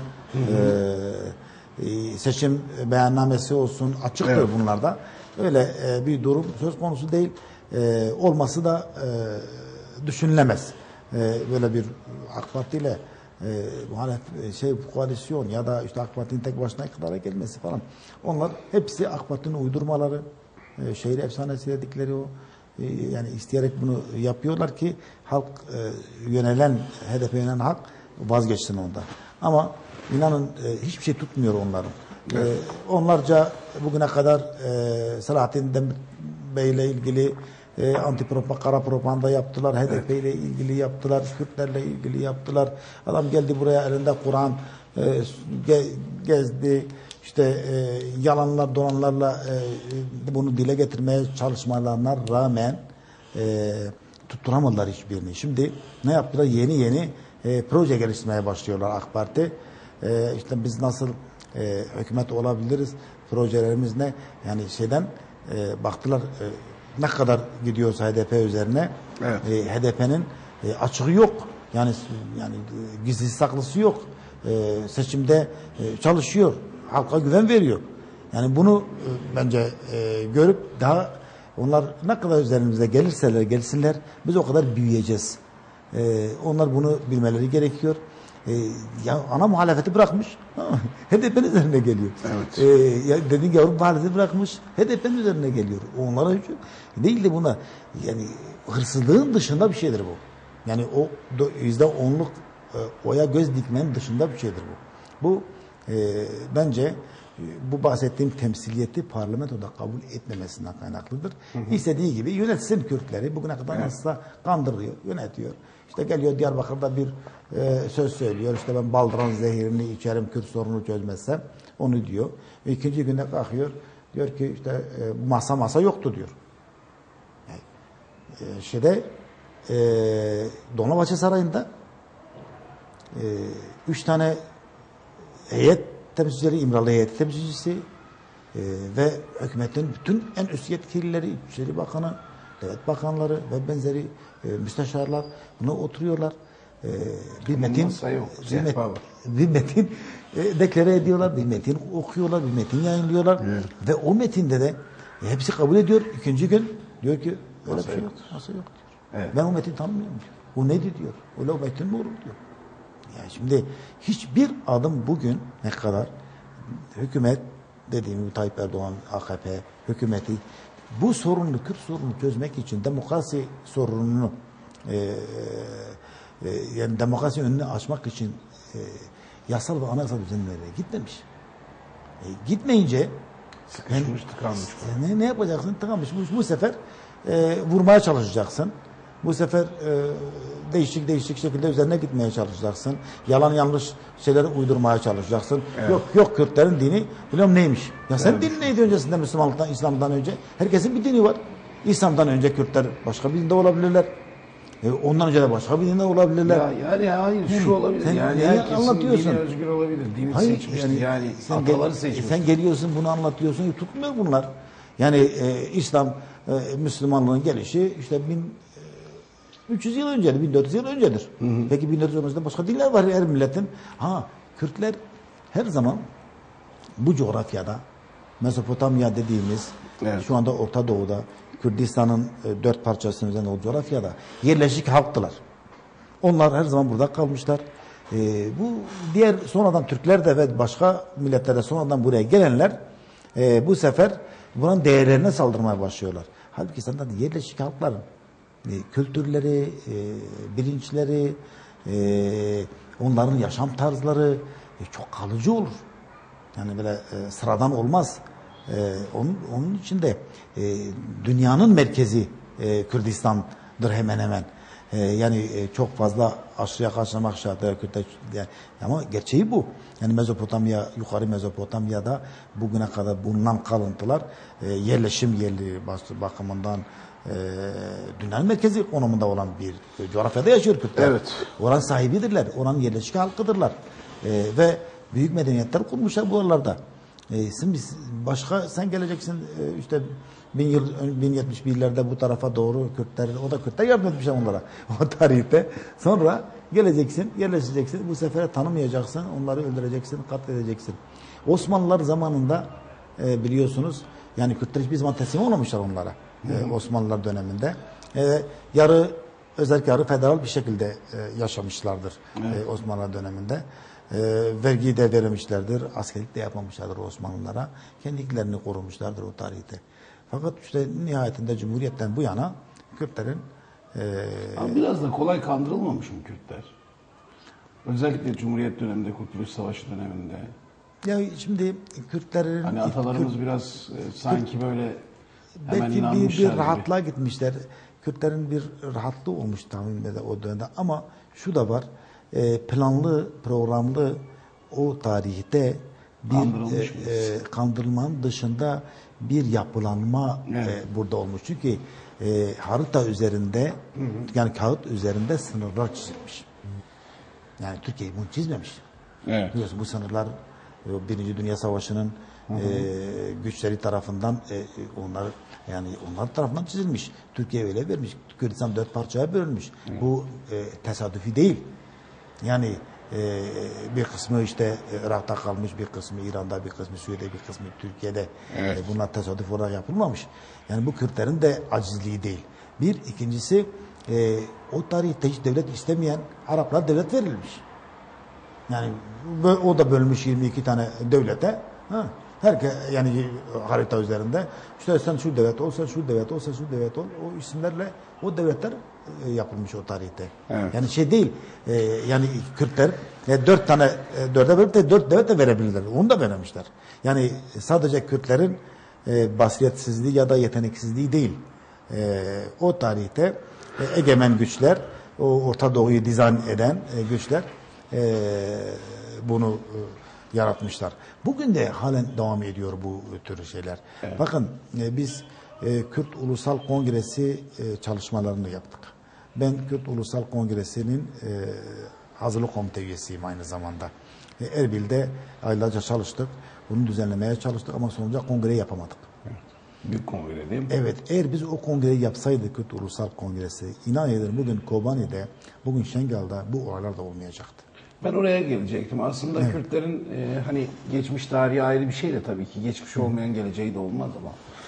seçim beyannamesi olsun, açıktır evet. Bunlarda. Öyle bir durum söz konusu değil. Olması da düşünülemez. Böyle bir AK Parti ile koalisyon ya da işte AK Parti'nin tek başına iktidara gelmesi falan. Onlar hepsi AK Parti'nin uydurmaları, şehir efsanesi dedikleri o. Yani isteyerek bunu yapıyorlar ki halk yönelen, HDP yönelen halk vazgeçsin ondan. Ama inanın hiçbir şey tutmuyor onların. Evet. Onlarca bugüne kadar Selahattin Bey ile ilgili kara propaganda yaptılar. HDP ile ilgili yaptılar. Kürtlerle ilgili yaptılar. Adam geldi buraya elinde Kur'an gezdi. İşte yalanlar, dolanlarla bunu dile getirmeye çalışmalarına rağmen tutturamadılar hiçbirini. Şimdi ne yaptılar? Yeni proje geliştirmeye başlıyorlar AK Parti. İşte biz nasıl hükümet olabiliriz. Projelerimiz ne? Yani şeyden baktılar ne kadar gidiyorsa HDP üzerine. Evet. HDP'nin açığı yok. Yani gizlisi saklısı yok. Seçimde çalışıyor. Halka güven veriyor. Yani bunu bence görüp daha onlar ne kadar üzerimize gelsinler biz o kadar büyüyeceğiz. Onlar bunu bilmeleri gerekiyor. Ya ana muhalefeti bırakmış. HDP'nin üzerine geliyor. Evet. Ya dediğin gibi Avrupa muhalefeti bırakmış. HDP'nin üzerine geliyor. Onlara hücum değil de buna yani hırsızlığın dışında bir şeydir bu. Yani o %10'luk oya göz dikmenin dışında bir şeydir bu. Bu bence bu bahsettiğim temsiliyeti parlamentoda kabul etmemesinden kaynaklıdır. İstediği gibi yönetsin Kürtleri. Bugüne kadar nasılsa kandırıyor, yönetiyor. İşte geliyor Diyarbakır'da bir söz söylüyor. İşte ben baldıran zehirini içerim Kürt sorunu çözmezsem. Onu diyor. İkinci günde kalkıyor. Diyor ki işte masa yoktu diyor. Yani, Dolmabahçe Sarayı'nda 3 tane heyet temsilcileri, İmralı heyeti temsilcisi ve hükümetin bütün en üst yetkilileri, İçişleri Bakanı, devlet bakanları ve benzeri müsteşarlar buna oturuyorlar. Bir metin deklare ediyorlar, bir metin okuyorlar, bir metin yayınlıyorlar ve o metinde de hepsi kabul ediyor. İkinci gün diyor ki öyle bir şey yok. Masa yok diyor. Evet. Ben o metni tanımıyorum diyor. O nedir diyor. Öyle o metin mi olur diyor. Yani şimdi hiçbir adım bugün ne kadar hükümet dediğim gibi Tayyip Erdoğan, AKP hükümeti bu sorunu, Kürt sorununu çözmek için demokrasi sorununu yani demokrasi önünü açmak için yasal ve anayasal düzenlemeye gitmemiş. Gitmeyince sıkışmış, tıkanmış. Ne yapacaksın? Tıkanmış. Bu sefer vurmaya çalışacaksın. Bu sefer değişik şekilde üzerine gitmeye çalışacaksın. Yalan yanlış şeyleri uydurmaya çalışacaksın. Evet. Yok Kürtlerin dini biliyorum neymiş. Ya sen dinin neydi öncesinde Müslümanlıktan, İslam'dan önce? Herkesin bir dini var. İslam'dan önce Kürtler başka bir dinde olabilirler. Ondan önce de başka bir dinde olabilirler. Yani hayır şu olabilir. Sen yani herkesin dini özgür olabilir. Dini seçmiştir. Yani ataları seçmiş. Sen geliyorsun bunu anlatıyorsun. Tutmuyor bunlar. Yani İslam Müslümanlığın gelişi işte 1300 yıl öncedir, 1400 yıl öncedir. Peki 1400 yıl öncesinde başka dinler var her milletin. Kürtler her zaman bu coğrafyada Mezopotamya dediğimiz şu anda Orta Doğu'da Kürdistan'ın 4 parçasının üzerinde o coğrafyada yerleşik halktılar. Onlar her zaman burada kalmışlar. Bu diğer sonradan Türkler de ve başka milletlere sonradan buraya gelenler bu sefer bunun değerlerine saldırmaya başlıyorlar. Halbuki zaten yerleşik halkların kültürleri, bilinçleri, onların yaşam tarzları çok kalıcı olur. Yani böyle sıradan olmaz. Onun için de dünyanın merkezi Kürdistan'dır hemen hemen. Yani çok fazla aşırıya kaçmak şartıyla Kürtler yani, ama gerçeği bu. Yani Mezopotamya, yukarı Mezopotamya'da bugüne kadar bulunan kalıntılar yerleşim yerli bakımından dünyanın merkezi konumunda olan bir coğrafyada yaşıyor Kürtler. Evet. Oranın sahibidirler, oranın yerleşik halkıdırlar. Ve büyük medeniyetler kurmuşlar buralarda. Sen geleceksin işte 1071'lerde bu tarafa doğru Kürtler yardım etmişler onlara o tarihte. Sonra geleceksin, yerleşeceksin. Bu sefer tanımayacaksın, onları öldüreceksin, katledeceksin. Osmanlılar zamanında biliyorsunuz yani Kürtler hiçbir zaman teslim olmamışlar onlara. Osmanlılar döneminde. Özellikle yarı federal bir şekilde yaşamışlardır Osmanlılar döneminde. Vergiyi de vermişlerdir, askerlik de yapmamışlardır Osmanlılara. Kendilerini korumuşlardır o tarihte. Fakat işte nihayetinde Cumhuriyet'ten bu yana Kürtlerin... biraz da kolay kandırılmamış mı Kürtler? Özellikle Cumhuriyet döneminde, Kurtuluş Savaşı döneminde. Ya şimdi Kürtlerin... Hani atalarımız biraz sanki böyle hemen belki bir rahatlığa gibi gitmişler. Kürtlerin bir rahatlığı olmuş tahminimde o dönemde. Ama şu da var, planlı, programlı o tarihte bir kandırılmanın dışında bir yapılanma burada olmuş. Çünkü harita üzerinde yani kağıt üzerinde sınırlar çizilmiş. Yani Türkiye bunu çizmemiş. Biliyorsun bu sınırlar Birinci Dünya Savaşı'nın güçleri tarafından onlar tarafından çizilmiş. Türkiye öyle vermiş. Kürdistan 4 parçaya bölünmüş. Bu tesadüfi değil. Yani bir kısmı işte Irak'ta kalmış, bir kısmı İran'da, bir kısmı Suriye'de, bir kısmı Türkiye'de. Bunlar tesadüf olarak yapılmamış. Yani bu Kürtlerin de acizliği değil. Bir, ikincisi o tarihte hiç devlet istemeyen Araplara devlet verilmiş. Yani o da bölmüş 22 tane devlete. Herkes yani harita üzerinde. İşte sen şu devlet ol, sen şu devlet ol, sen şu devlet ol. O isimlerle o devletler yapılmış o tarihte. Evet. Yani şey değil. Yani Kürtler 4 tane 4'e bölüp de 4 devlet de verebilirler. Onu da vermemişler. Yani sadece Kürtlerin basiretsizliği ya da yeteneksizliği değil. O tarihte egemen güçler, o Orta Doğu'yu dizayn eden güçler bunu yaratmışlar. Bugün de halen devam ediyor bu tür şeyler. Evet. Bakın biz Kürt Ulusal Kongresi çalışmalarını yaptık. Ben Kürt Ulusal Kongresi'nin hazırlık komite üyesiyim aynı zamanda. Erbil'de aylarca çalıştık. Bunu düzenlemeye çalıştık ama sonuçta kongreyi yapamadık. Evet. Büyük kongre değil mi? Evet. Eğer biz o kongreyi yapsaydık Kürt Ulusal Kongresi, inan ederim bugün Kobani'de, bugün Şengal'da bu olaylar da olmayacaktı. Ben oraya gelecektim. Aslında evet. Kürtlerin hani geçmiş tarihi ayrı bir şey de tabii ki. Geçmiş olmayan geleceği de olmaz ama.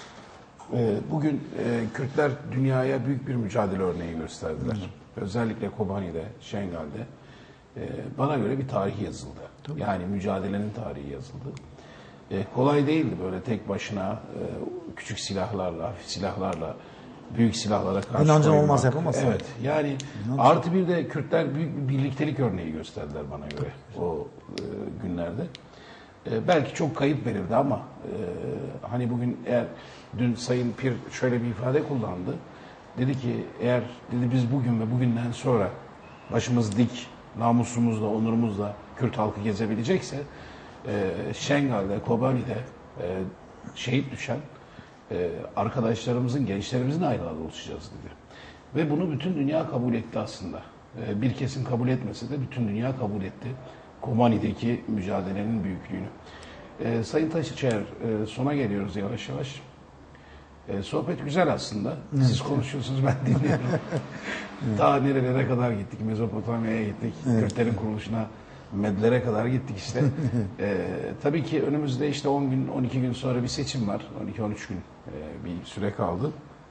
Bugün Kürtler dünyaya büyük bir mücadele örneği gösterdiler. Özellikle Kobani'de, Şengal'de bana göre bir tarih yazıldı. Tabii. Yani mücadelenin tarihi yazıldı. Kolay değildi böyle tek başına küçük silahlarla, hafif silahlarla büyük silahlara karşı İnancın olmaz yapamaz. Evet. Yani artı bir de Kürtler büyük bir birliktelik örneği gösterdiler bana göre o günlerde. Belki çok kayıp verirdi ama hani bugün eğer dün Sayın Pir şöyle bir ifade kullandı. Dedi ki eğer dedi biz bugün ve bugünden sonra başımız dik, namusumuzla, onurumuzla Kürt halkı gezebilecekse Şengal'de, Kobani'de şehit düşen arkadaşlarımızın, gençlerimizin ayrılarına oluşacağız dedi. Ve bunu bütün dünya kabul etti aslında. Bir kesim kabul etmese de bütün dünya kabul etti. Kobani'deki mücadelenin büyüklüğünü. Sayın Taşçıer, sona geliyoruz yavaş yavaş. Sohbet güzel aslında. Siz konuşuyorsunuz, ben dinliyorum. Ta nerelere kadar gittik? Mezopotamya'ya gittik. Kürtlerin kuruluşuna, Medlere kadar gittik işte. Tabii ki önümüzde işte 10 gün, 12 gün sonra bir seçim var. 12-13 gün bir süre kaldı.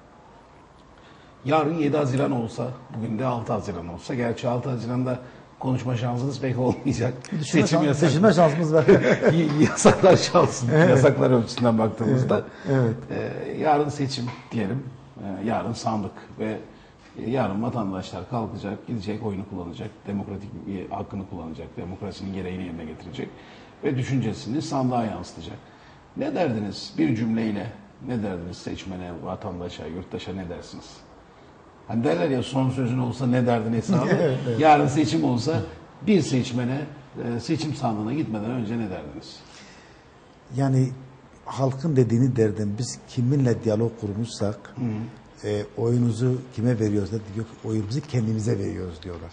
Yarın 7 Haziran olsa, bugün de 6 Haziran olsa, gerçi 6 Haziran'da konuşma şansınız pek olmayacak. Seçime şansımız var. Yasaklar çalsın. Evet. Yasaklar ölçüsünden baktığımızda. Evet. Yarın seçim diyelim. Yarın sandık ve yarın vatandaşlar kalkacak, gidecek, oyunu kullanacak, demokratik hakkını kullanacak, demokrasinin gereğini yerine getirecek ve düşüncesini sandığa yansıtacak. Ne derdiniz bir cümleyle, ne derdiniz seçmene, vatandaşa, yurttaşa ne dersiniz? Hani derler ya son sözün olsa ne derdin hesabı. Evet. Yarın seçim olsa bir seçmene seçim sandığına gitmeden önce ne derdiniz? Yani halkın dediğini derdim. Biz kiminle diyalog kurmuşsak oyunuzu kime veriyoruz diyor, oyumuzu kendimize veriyoruz diyorlar.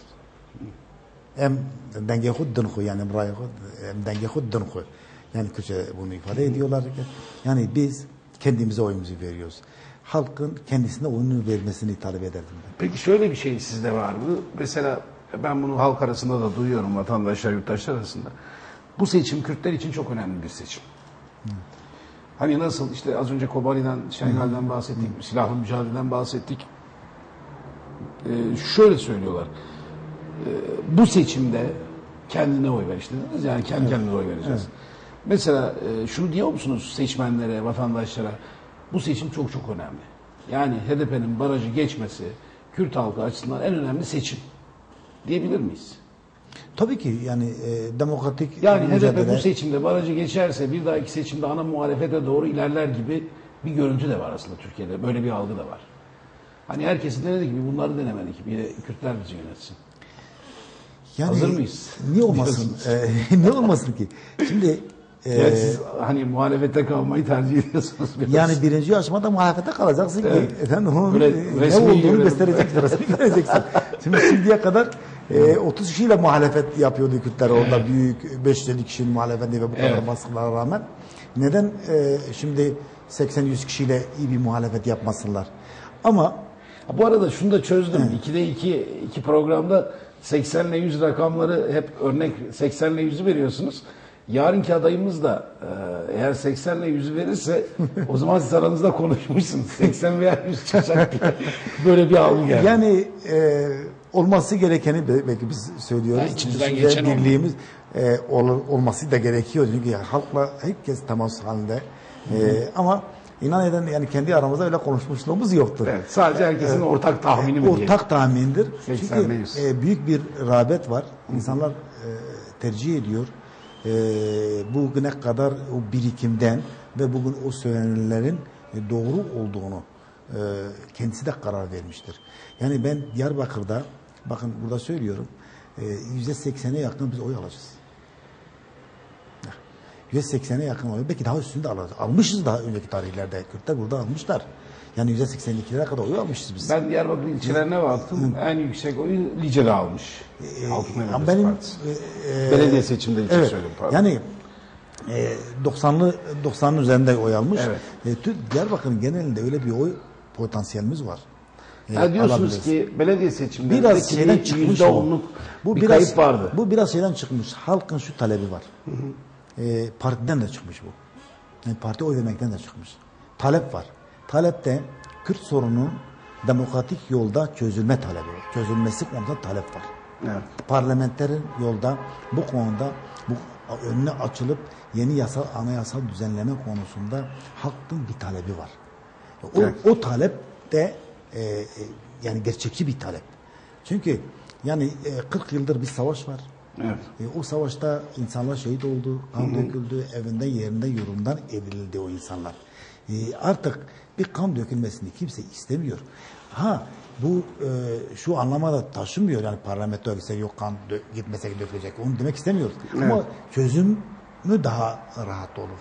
Hem dengehud dınhu yani dengehud dınhu yani Kürtçe bunu ifade ediyorlar. Yani biz kendimize oyumuzu veriyoruz. Halkın kendisine oyunu vermesini talep ederdim ben. Peki şöyle bir şey sizde var mı? Mesela ben bunu halk arasında da duyuyorum, vatandaşlar, yurttaşlar arasında. Bu seçim Kürtler için çok önemli bir seçim. Hani nasıl işte az önce Kobani'den, Şengal'den bahsettik, silahlı mücadeleden bahsettik. Şöyle söylüyorlar. Bu seçimde kendine oy ver işte dediniz, yani kendi kendine oy vereceğiz. Evet. Mesela şunu diyor musunuz seçmenlere, vatandaşlara? Bu seçim çok çok önemli. Yani HDP'nin barajı geçmesi Kürt halkı açısından en önemli seçim diyebilir miyiz? Tabii ki yani demokratik yani HDP bu seçimde barajı geçerse bir dahaki seçimde ana muhalefete doğru ilerler gibi bir görüntü de var aslında Türkiye'de. Böyle bir algı da var. Hani herkesin denediği gibi bunları denemedik. Bir de Kürtler bizi yönetsin. Yani, hazır mıyız? Niye olmasın? Niye olmasın ki? Şimdi yani siz hani muhalefete kalmayı tercih ediyorsunuz biraz. Yani birinci aşamada muhalefete kalacaksın ki efendim onun ne olduğunu göstereceksin. Şimdi şimdiye kadar 30 kişiyle muhalefet yapıyordu Kürtler orada, büyük 550 kişinin muhalefeti ve bu kadar baskılara rağmen. Neden şimdi 80-100 kişiyle iyi bir muhalefet yapmasınlar? Ama bu arada şunu da çözdüm. 2'de 2 programda 80 ile 100 rakamları hep örnek 80 ile 100'ü veriyorsunuz. Yarınki adayımız da eğer 80 ile 100'ü verirse o zaman siz aranızda konuşmuşsunuz. 80 veya 100 çıkacak diye. Böyle bir algı geldi. Yani olması gerekeni belki biz söylüyoruz. Yani içimizden geçen birliğimiz olması da gerekiyor. Çünkü halkla herkes temas halinde. Ama inan eden yani kendi aramızda öyle konuşmuşluğumuz yoktur. Evet, sadece herkesin ortak tahmini mi diye. Ortak tahmindir. 80 Çünkü büyük bir rağbet var. İnsanlar tercih ediyor. Bugüne kadar o birikimden ve bugün o söylenenlerin doğru olduğunu kendisi de karar vermiştir. Yani ben Diyarbakır'da, bakın burada söylüyorum, %80'e yakın biz oy alacağız. %80'e yakın oy. Belki daha üstünde alacağız. Almışız daha önceki tarihlerde. Kürtler burada almışlar. Yani %82'lere kadar oy almışız biz. Ben Diyarbakır ilçelerine baktım. En yüksek oyu Lice'de almış. Halkın Demokrasi benim Partisi. Belediye seçimleri için söylüyorum. Pardon. Yani 90'ın üzerinde oy almış. Evet. Diyarbakır'ın genelinde öyle bir oy potansiyelimiz var. Diyorsunuz ki belediye seçimlerinde biraz şeyden çıkmış %10'luk bir kayıp vardı. Bu biraz şeyden çıkmış. Halkın şu talebi var. Partiden de çıkmış bu. Yani parti oy vermekten de çıkmış. Talep var. Talepte Kürt sorunun demokratik yolda çözülme talebi var. Çözülmesi konusunda talep var. Evet. Parlamenterin yolda bu konuda bu önüne açılıp yeni anayasal düzenleme konusunda halkın bir talebi var. O talep de yani gerçekçi bir talep. Çünkü yani 40 yıldır bir savaş var. Evet. O savaşta insanlar şehit oldu, kan döküldü, evinden yerinden yurdundan evrildi o insanlar. Artık bir kan dökülmesini kimse istemiyor. Bu şu anlamada taşımıyor, yani parlamentoya gitsek yok kan gitmesek dökülecek, onu demek istemiyoruz. Evet. Ama çözümü daha rahat olur.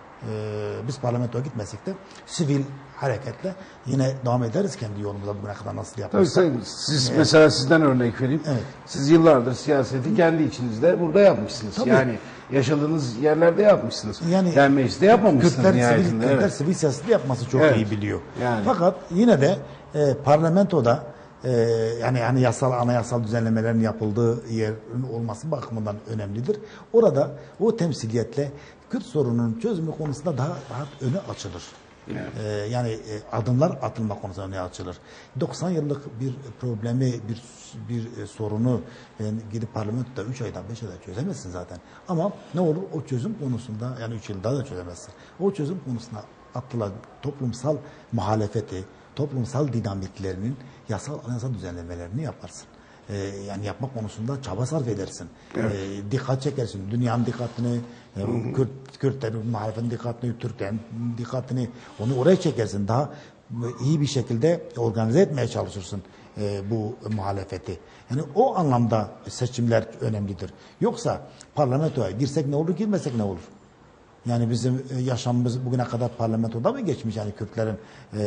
Biz parlamentoya gitmesek de sivil hareketle yine devam ederiz kendi yolumuza bugüne kadar nasıl yaparsak. Tabii siz mesela sizden örnek vereyim. Evet. Siz yıllardır siyaseti kendi içinizde burada yapmışsınız. Tabii. Yani yaşadığınız yerlerde yapmışsınız. Yani mecliste yapmamışsınız nihayetinde. Kürtler sivil siyaseti yapması çok iyi biliyor. Yani. Fakat yine de parlamentoda yani anayasal düzenlemelerin yapıldığı yerin olması bakımından önemlidir. Orada o temsiliyetle Kürt sorununun çözümü konusunda daha rahat öne açılır. Evet. Yani adımlar atılma konusunda öne açılır. 90 yıllık bir problemi, bir sorunu gidip parlamentoda 3 ayda 5 ayda çözemezsin zaten. Ama ne olur o çözüm konusunda, yani 3 yılda da çözemezsin. O çözüm konusunda atılan toplumsal muhalefeti, toplumsal dinamiklerinin anayasal düzenlemelerini yaparsın. Yani yapma konusunda çaba sarf edersin. Evet. Dikkat çekersin. Dünyanın dikkatini, Kürtlerin, muhalefetin dikkatini, Türklerin dikkatini, onu oraya çekersin. Daha iyi bir şekilde organize etmeye çalışırsın bu muhalefeti. Yani o anlamda seçimler önemlidir. Yoksa parlamentoya girsek ne olur, girmesek ne olur? Yani bizim yaşamımız bugüne kadar parlamentoda mı geçmiş? Yani Kürtlerin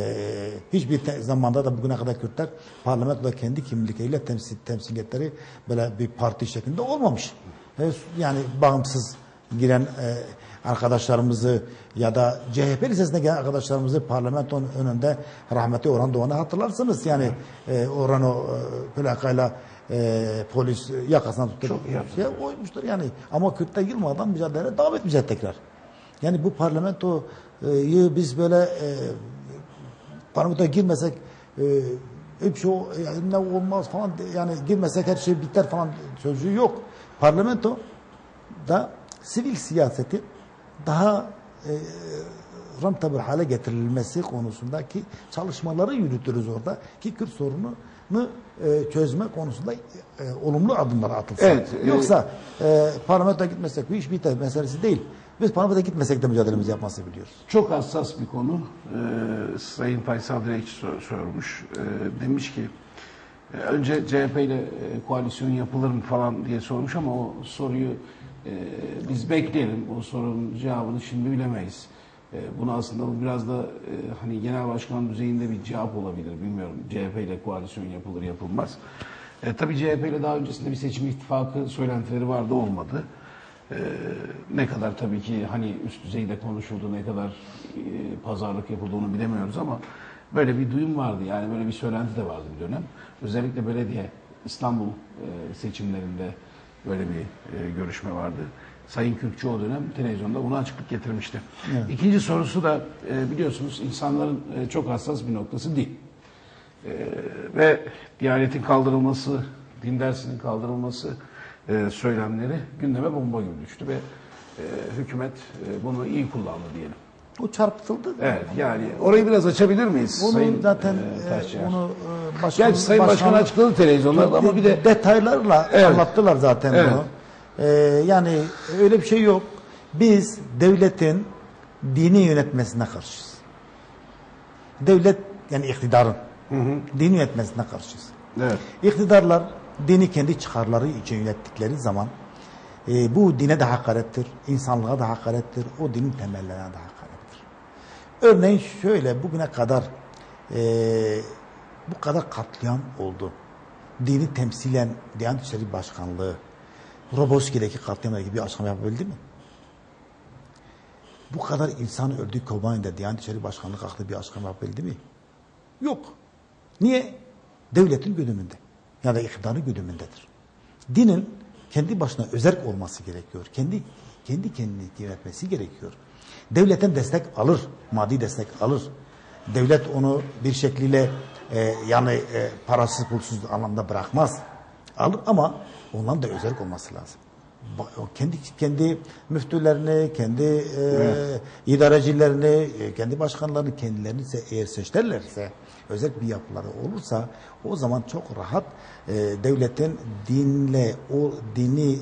hiçbir zamanda da bugüne kadar Kürtler parlamentoda kendi kimlikleriyle temsiliyetleri böyle bir parti şeklinde olmamış. Yani bağımsız giren arkadaşlarımızı ya da CHP lisesine gelen arkadaşlarımızı parlamentonun önünde rahmetli Orhan Doğan'ı hatırlarsınız. Yani Orhan o plakayla polis yakasına tutup koymuştur yani. Ama Kürtler yılmadan mücadeleye devam etmeyecek tekrar. Yani bu parlamentoyu biz böyle parlamentoya girmesek hep şu ne olmaz falan, yani girmesek her şey biter falan sözcüğü yok. Parlamento da sivil siyaseti daha rentable hale getirilmesi konusundaki çalışmaları yürütürüz orada ki Kürt sorununu çözme konusunda olumlu adımlar atılsın. Evet, Yoksa parlamentoya gitmesek bu iş biter meselesi değil. Biz parlamentoya gitmesek de mücadelemizi yapmasını biliyoruz. Çok hassas bir konu. Sayın Faysal Direk sormuş. Demiş ki önce CHP ile koalisyon yapılır mı falan diye sormuş ama o soruyu biz bekleyelim. O sorunun cevabını şimdi bilemeyiz. Bunu aslında bu biraz da hani genel başkan düzeyinde bir cevap olabilir. Bilmiyorum, CHP ile koalisyon yapılır yapılmaz. Tabii CHP ile daha öncesinde bir seçim ittifakı söylentileri vardı, olmadı. Ne kadar tabii ki hani üst düzeyde konuşuldu, ne kadar pazarlık yapıldığını bilemiyoruz ama böyle bir duyum vardı. Yani böyle bir söylenti de vardı bir dönem. Özellikle belediye İstanbul seçimlerinde böyle bir görüşme vardı. Sayın Kürkçü o dönem televizyonda buna açıklık getirmişti. Evet. İkinci sorusu da biliyorsunuz insanların çok hassas bir noktası din. Ve Diyanet'in kaldırılması, din dersinin kaldırılması söylemleri gündeme bomba gibi düştü ve hükümet bunu iyi kullandı diyelim. O çarpıtıldı. Evet, yani orayı biraz açabilir miyiz? Onu Sayın, zaten onu Başkan, Sayın Başkan açıkladı televizyonlarda ama bir de detaylarla anlattılar zaten bunu. Yani öyle bir şey yok. Biz devletin dini yönetmesine karşıyız. Devlet yani iktidarın dini yönetmesine karşıyız. Evet. İktidarlar dini kendi çıkarları için yönettikleri zaman bu dine de hakarettir, insanlığa da hakarettir, o dinin temellerine de hakarettir. Örneğin şöyle bugüne kadar bu kadar katliam oldu. Dini temsilen Diyanet İşleri Başkanlığı Roboski'deki katliamla ilgili bir açıklama yapabildi mi? Bu kadar insan öldü Kobani'de Diyanet İşleri Başkanlığı hakkında bir açıklama yapabildi mi? Yok. Niye? Devletin güdümünde. Ya da iktidarın güdümündedir. Dinin kendi başına özerk olması gerekiyor. Kendi kendini yönetmesi gerekiyor. Devletten destek alır. Maddi destek alır. Devlet onu bir şekliyle parasız pulsuz anlamda bırakmaz. Alır ama ondan da özerk olması lazım. Kendi müftülerini, kendi idarecilerini, kendi başkanlarını kendilerini eğer seçerlerse, özel bir yapıları olursa o zaman çok rahat devletin dinle o dini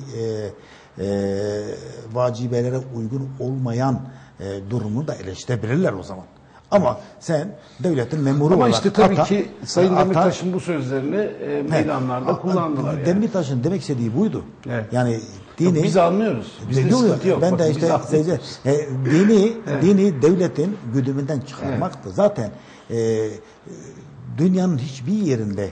vacibelere uygun olmayan durumunu da eleştirebilirler o zaman. Ama sen devletin memuru olarak... Ama işte tabii ki Sayın Demirtaş'ın bu sözlerini meydanlarda kullandılar. Yani. Demirtaş'ın demek istediği buydu. Evet. Yani dini... Biz anlıyoruz. Bizde sıkıntı yok. Ben de işte dini devletin güdümünden çıkarmaktır. Zaten dünyanın hiçbir yerinde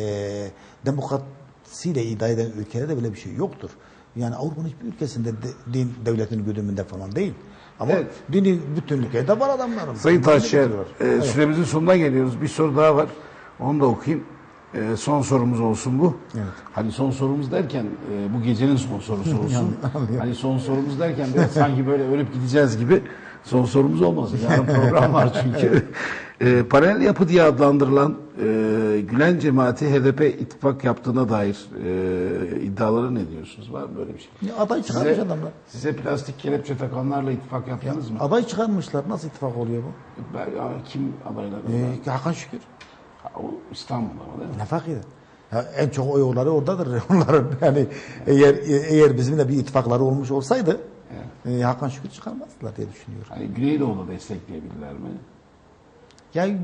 demokrasiyle iddia eden ülkelerde böyle bir şey yoktur. Yani Avrupa'nın hiçbir ülkesinde din devletin güdümünde falan değil. Ama dini bütünlükte de var adamların. Sayın Taşyer, süremizin sonuna geliyoruz. Bir soru daha var. Onu da okuyayım. Son sorumuz olsun bu. Evet. Hani son sorumuz derken bu gecenin son sorusu olsun. Hani son sorumuz derken biraz sanki böyle ölüp gideceğiz gibi son sorumuz olmasın. Yarın program var çünkü. Paralel yapı diye adlandırılan Gülen cemaati HDP ittifak yaptığına dair iddiaları ne diyorsunuz? Var mı böyle bir şey? Aday çıkarmış adamlar. Size plastik kelepçe takanlarla ittifak yaptınız mı? Aday çıkarmışlar. Nasıl ittifak oluyor bu? Kim adaylar? Hakan Şükür. O İstanbul'da mı değil mi? Ne fark eder? Ya en çok oyları oradadır. Onların yani eğer bizimle bir ittifakları olmuş olsaydı Hakan Şükür çıkarmazdılar diye düşünüyorum. Hani Güneydoğu'da destekleyebilirler mi? Yani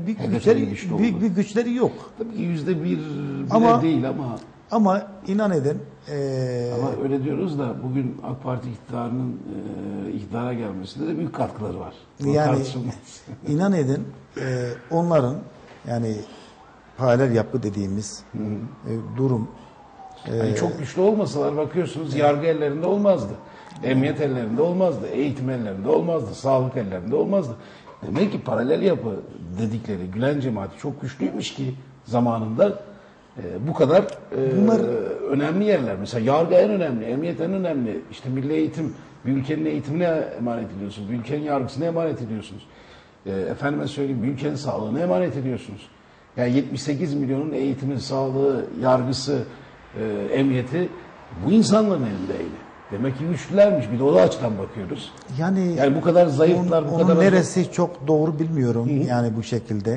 bir güçleri yok. Tabii %1 bile değil ama inan edin. Ama öyle diyoruz da bugün AK Parti iktidarının iktidara gelmesinde de büyük katkıları var. Yani inan edin onların yani paralel yapı dediğimiz durum. Yani çok güçlü olmasalar bakıyorsunuz yargı ellerinde olmazdı. Emniyet ellerinde olmazdı. Eğitim ellerinde olmazdı. Sağlık ellerinde olmazdı. Demek ki paralel yapı dedikleri Gülen cemaati çok güçlüymüş ki zamanında bu kadar bunlar önemli yerler. Mesela yargı en önemli, emniyet en önemli. İşte milli eğitim, bir ülkenin eğitimine emanet ediyorsunuz. Bir ülkenin yargısına emanet ediyorsunuz. Efendime söyleyeyim, bir ülkenin sağlığına emanet ediyorsunuz. Yani 78 milyonun eğitimi, sağlığı, yargısı, emniyeti bu insanların elindeydi. Demek ki güçlülermiş. Bir de o açıdan bakıyoruz. Yani bu kadar zayıflar, bu kadar... Onun neresi çok doğru bilmiyorum. Yani bu şekilde.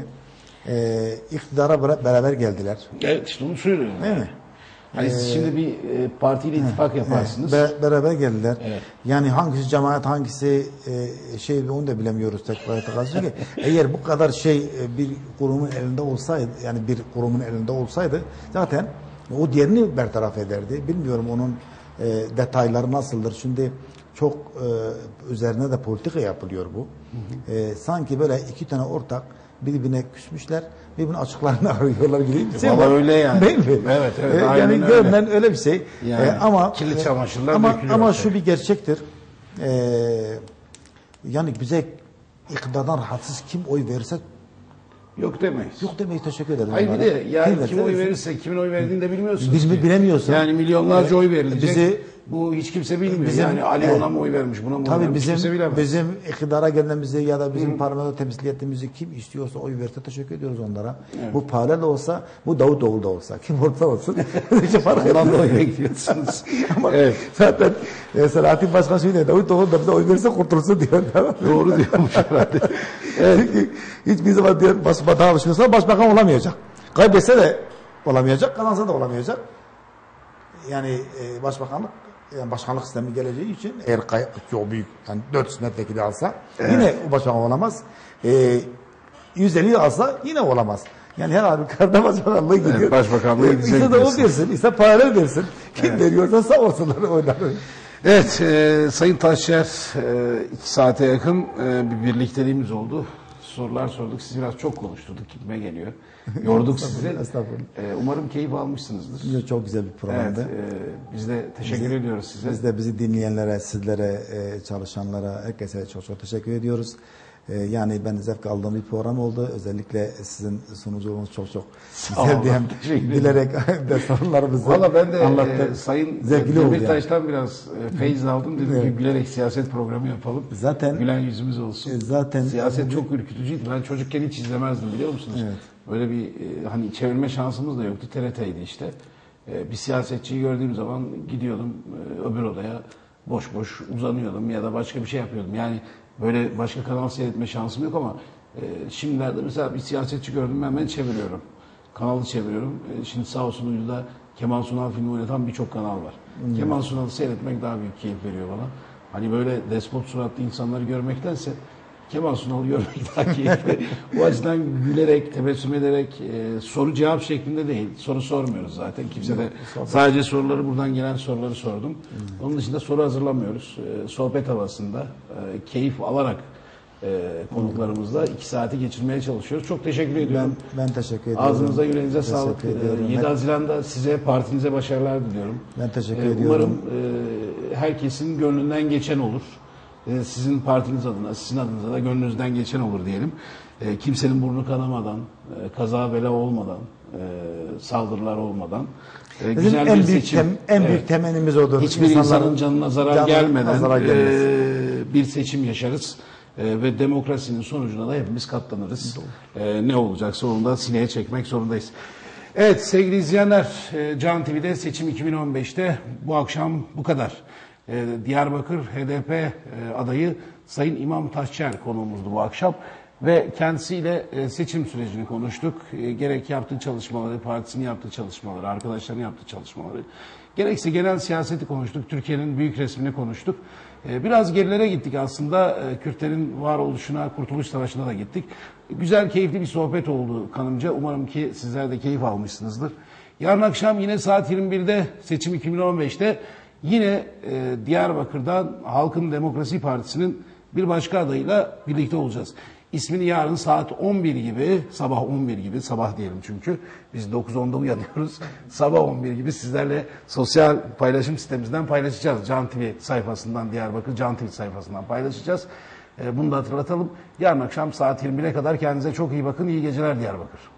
İktidara beraber geldiler. Evet, işte onu söylüyorum. Değil mi? Hani siz şimdi bir partiyle ittifak yaparsınız. Beraber geldiler. Evet. Yani hangisi cemaat, hangisi onu da bilemiyoruz tekrar. Eğer bu kadar bir kurumun elinde olsaydı, yani bir kurumun elinde olsaydı zaten o diğerini bertaraf ederdi. Bilmiyorum onun detayları nasıldır. Şimdi çok üzerine de politika yapılıyor bu. Sanki böyle iki tane ortak birbirine küsmüşler. birbirinin açıklarını arıyorlar gibi bir şey Vallahi var. öyle yani. Değil mi? Evet, Yani aynen öyle. görünen öyle bir şey. Yani Ama kirli çamaşırlar ama dökülüyor. şu bir gerçektir. Yani bize iktidardan rahatsız kim oy verirse Yok demeyiz. yok demeyi teşekkür ederim. Hayır bir onlara. de yani kim oy verirse- verirse kimin oy verdiğini de bilmiyorsunuz. Biz mi ki. bilemiyorsun? Yani milyonlarca oy verilecek. Bizi- bu hiç kimse bilmiyor. Bizim- yani Ali ona mı oy vermiş, buna mı oy Tabii vermiş kimse bizim bilemez. bizim iktidara gelmemizi ya da bizim parlamento temsil ettiğimizi kim istiyorsa oy verse teşekkür ediyoruz onlara. Evet. Bu Pahler de olsa, bu Davutoğlu da olsa, kim olursa olsun. Hiç fark Ondan etmez. dolayı bekliyorsunuz. Ama Evet. zaten Selahattin Başkan söylüyor, Davutoğlu da bize oy verirse kurtulsun diyor. Doğru diyormuş herhalde. Çünkü hiçbir zaman diyor başbakan alışmışsa başbakan olamayacak. Kaybetse de olamayacak, kazansa da olamayacak. Yani başbakanlık, yani başkanlık sistemi geleceği için eğer çok büyük, yani 400 milletvekili alsa yine o başbakan olamaz. 150 alsa yine olamaz. Yani her halükarda başbakanlığı gidiyor. Evet, başbakanlığı gidecek İşte de o diyorsun. versin, işte paralel versin. Kim veriyorsa sağ olsunlar oyları. Evet, Sayın Taşyer 2 saate yakın bir birlikteliğimiz oldu. Sorular sorduk. Siz biraz çok konuşturduk. Gitme geliyor. Yorduk sizi. Estağfurullah. Umarım keyif almışsınızdır. Çok güzel bir programdı. Evet, biz de teşekkür ediyoruz size. Biz de bizi dinleyenlere, sizlere, çalışanlara, herkese çok çok teşekkür ediyoruz. Yani ben zevk aldığım bir program oldu. Özellikle sizin sunuculuğunuz çok çok güzeldi. Hem bilerek de sorunlarımızı Valla ben de anlattım. Sayın Zevkli oldu Demirtaş'tan biraz feyiz aldım. Dedim ki gülerek siyaset programı yapalım. Zaten gülen yüzümüz olsun. Zaten siyaset çok ürkütücüydü. Ben çocukken hiç izlemezdim biliyor musunuz? Evet. Böyle bir hani çevirme şansımız da yoktu. TRT'ydi işte. Bir siyasetçiyi gördüğüm zaman gidiyordum öbür odaya boş boş uzanıyordum ya da başka bir şey yapıyordum. Yani böyle başka kanal seyretme şansım yok ama şimdilerde mesela bir siyasetçi gördüm ben çeviriyorum. Kanalı çeviriyorum. Şimdi sağ olsun uyduda Kemal Sunal filmi oynatan birçok kanal var. Kemal Sunal'ı seyretmek daha büyük keyif veriyor bana. Hani böyle despot suratlı insanları görmektense Kemal Sunal'ı görmek daha keyifli. Bu açıdan gülerek, tebessüm ederek, soru cevap şeklinde değil. Soru sormuyoruz zaten. Kimse de sadece soruları buradan gelen soruları sordum. Onun dışında soru hazırlamıyoruz. Sohbet havasında, keyif alarak konuklarımızla 2 saati geçirmeye çalışıyoruz. Çok teşekkür ediyorum. Ben teşekkür ediyorum. Ağzınıza yüreğinize sağlık. Teşekkür ediyorum. 7 Haziran'da size, partinize başarılar diliyorum. Ben teşekkür ediyorum. Umarım herkesin gönlünden geçen olur. Sizin partiniz adına, sizin adınıza da gönlünüzden geçen olur diyelim. Kimsenin burnu kanamadan, kaza bela olmadan, saldırılar olmadan, güzel bir seçim. En büyük temennimiz odur. Hiçbir insanın canına zarar gelmeden gelmez. bir seçim yaşarız. Ve demokrasinin sonucuna da hepimiz katlanırız. Ne olacaksa onu da sineye çekmek zorundayız. Evet sevgili izleyenler, Can TV'de seçim 2015'te bu akşam bu kadar. Diyarbakır HDP adayı Sayın İmam Taşyer konuğumuzdu bu akşam. Ve kendisiyle seçim sürecini konuştuk. Gerek yaptığı çalışmaları, partisinin yaptığı çalışmaları, arkadaşlarının yaptığı çalışmaları, gerekse genel siyaseti konuştuk. Türkiye'nin büyük resmini konuştuk. Biraz gerilere gittik aslında. Kürtlerin varoluşuna, Kurtuluş Savaşı'na da gittik. Güzel, keyifli bir sohbet oldu kanımca. Umarım ki sizler de keyif almışsınızdır. Yarın akşam yine saat 21'de seçim 2015'te yine Diyarbakır'dan Halkın Demokrasi Partisi'nin bir başka adayıyla birlikte olacağız. İsmini yarın saat 11 gibi, sabah 11 gibi, sabah diyelim çünkü biz 9-10'da uyanıyoruz. Sabah 11 gibi sizlerle sosyal paylaşım sitemizden paylaşacağız. Can TV sayfasından, Diyarbakır Can TV sayfasından paylaşacağız. Bunu da hatırlatalım. Yarın akşam saat 21'e kadar kendinize çok iyi bakın. İyi geceler Diyarbakır.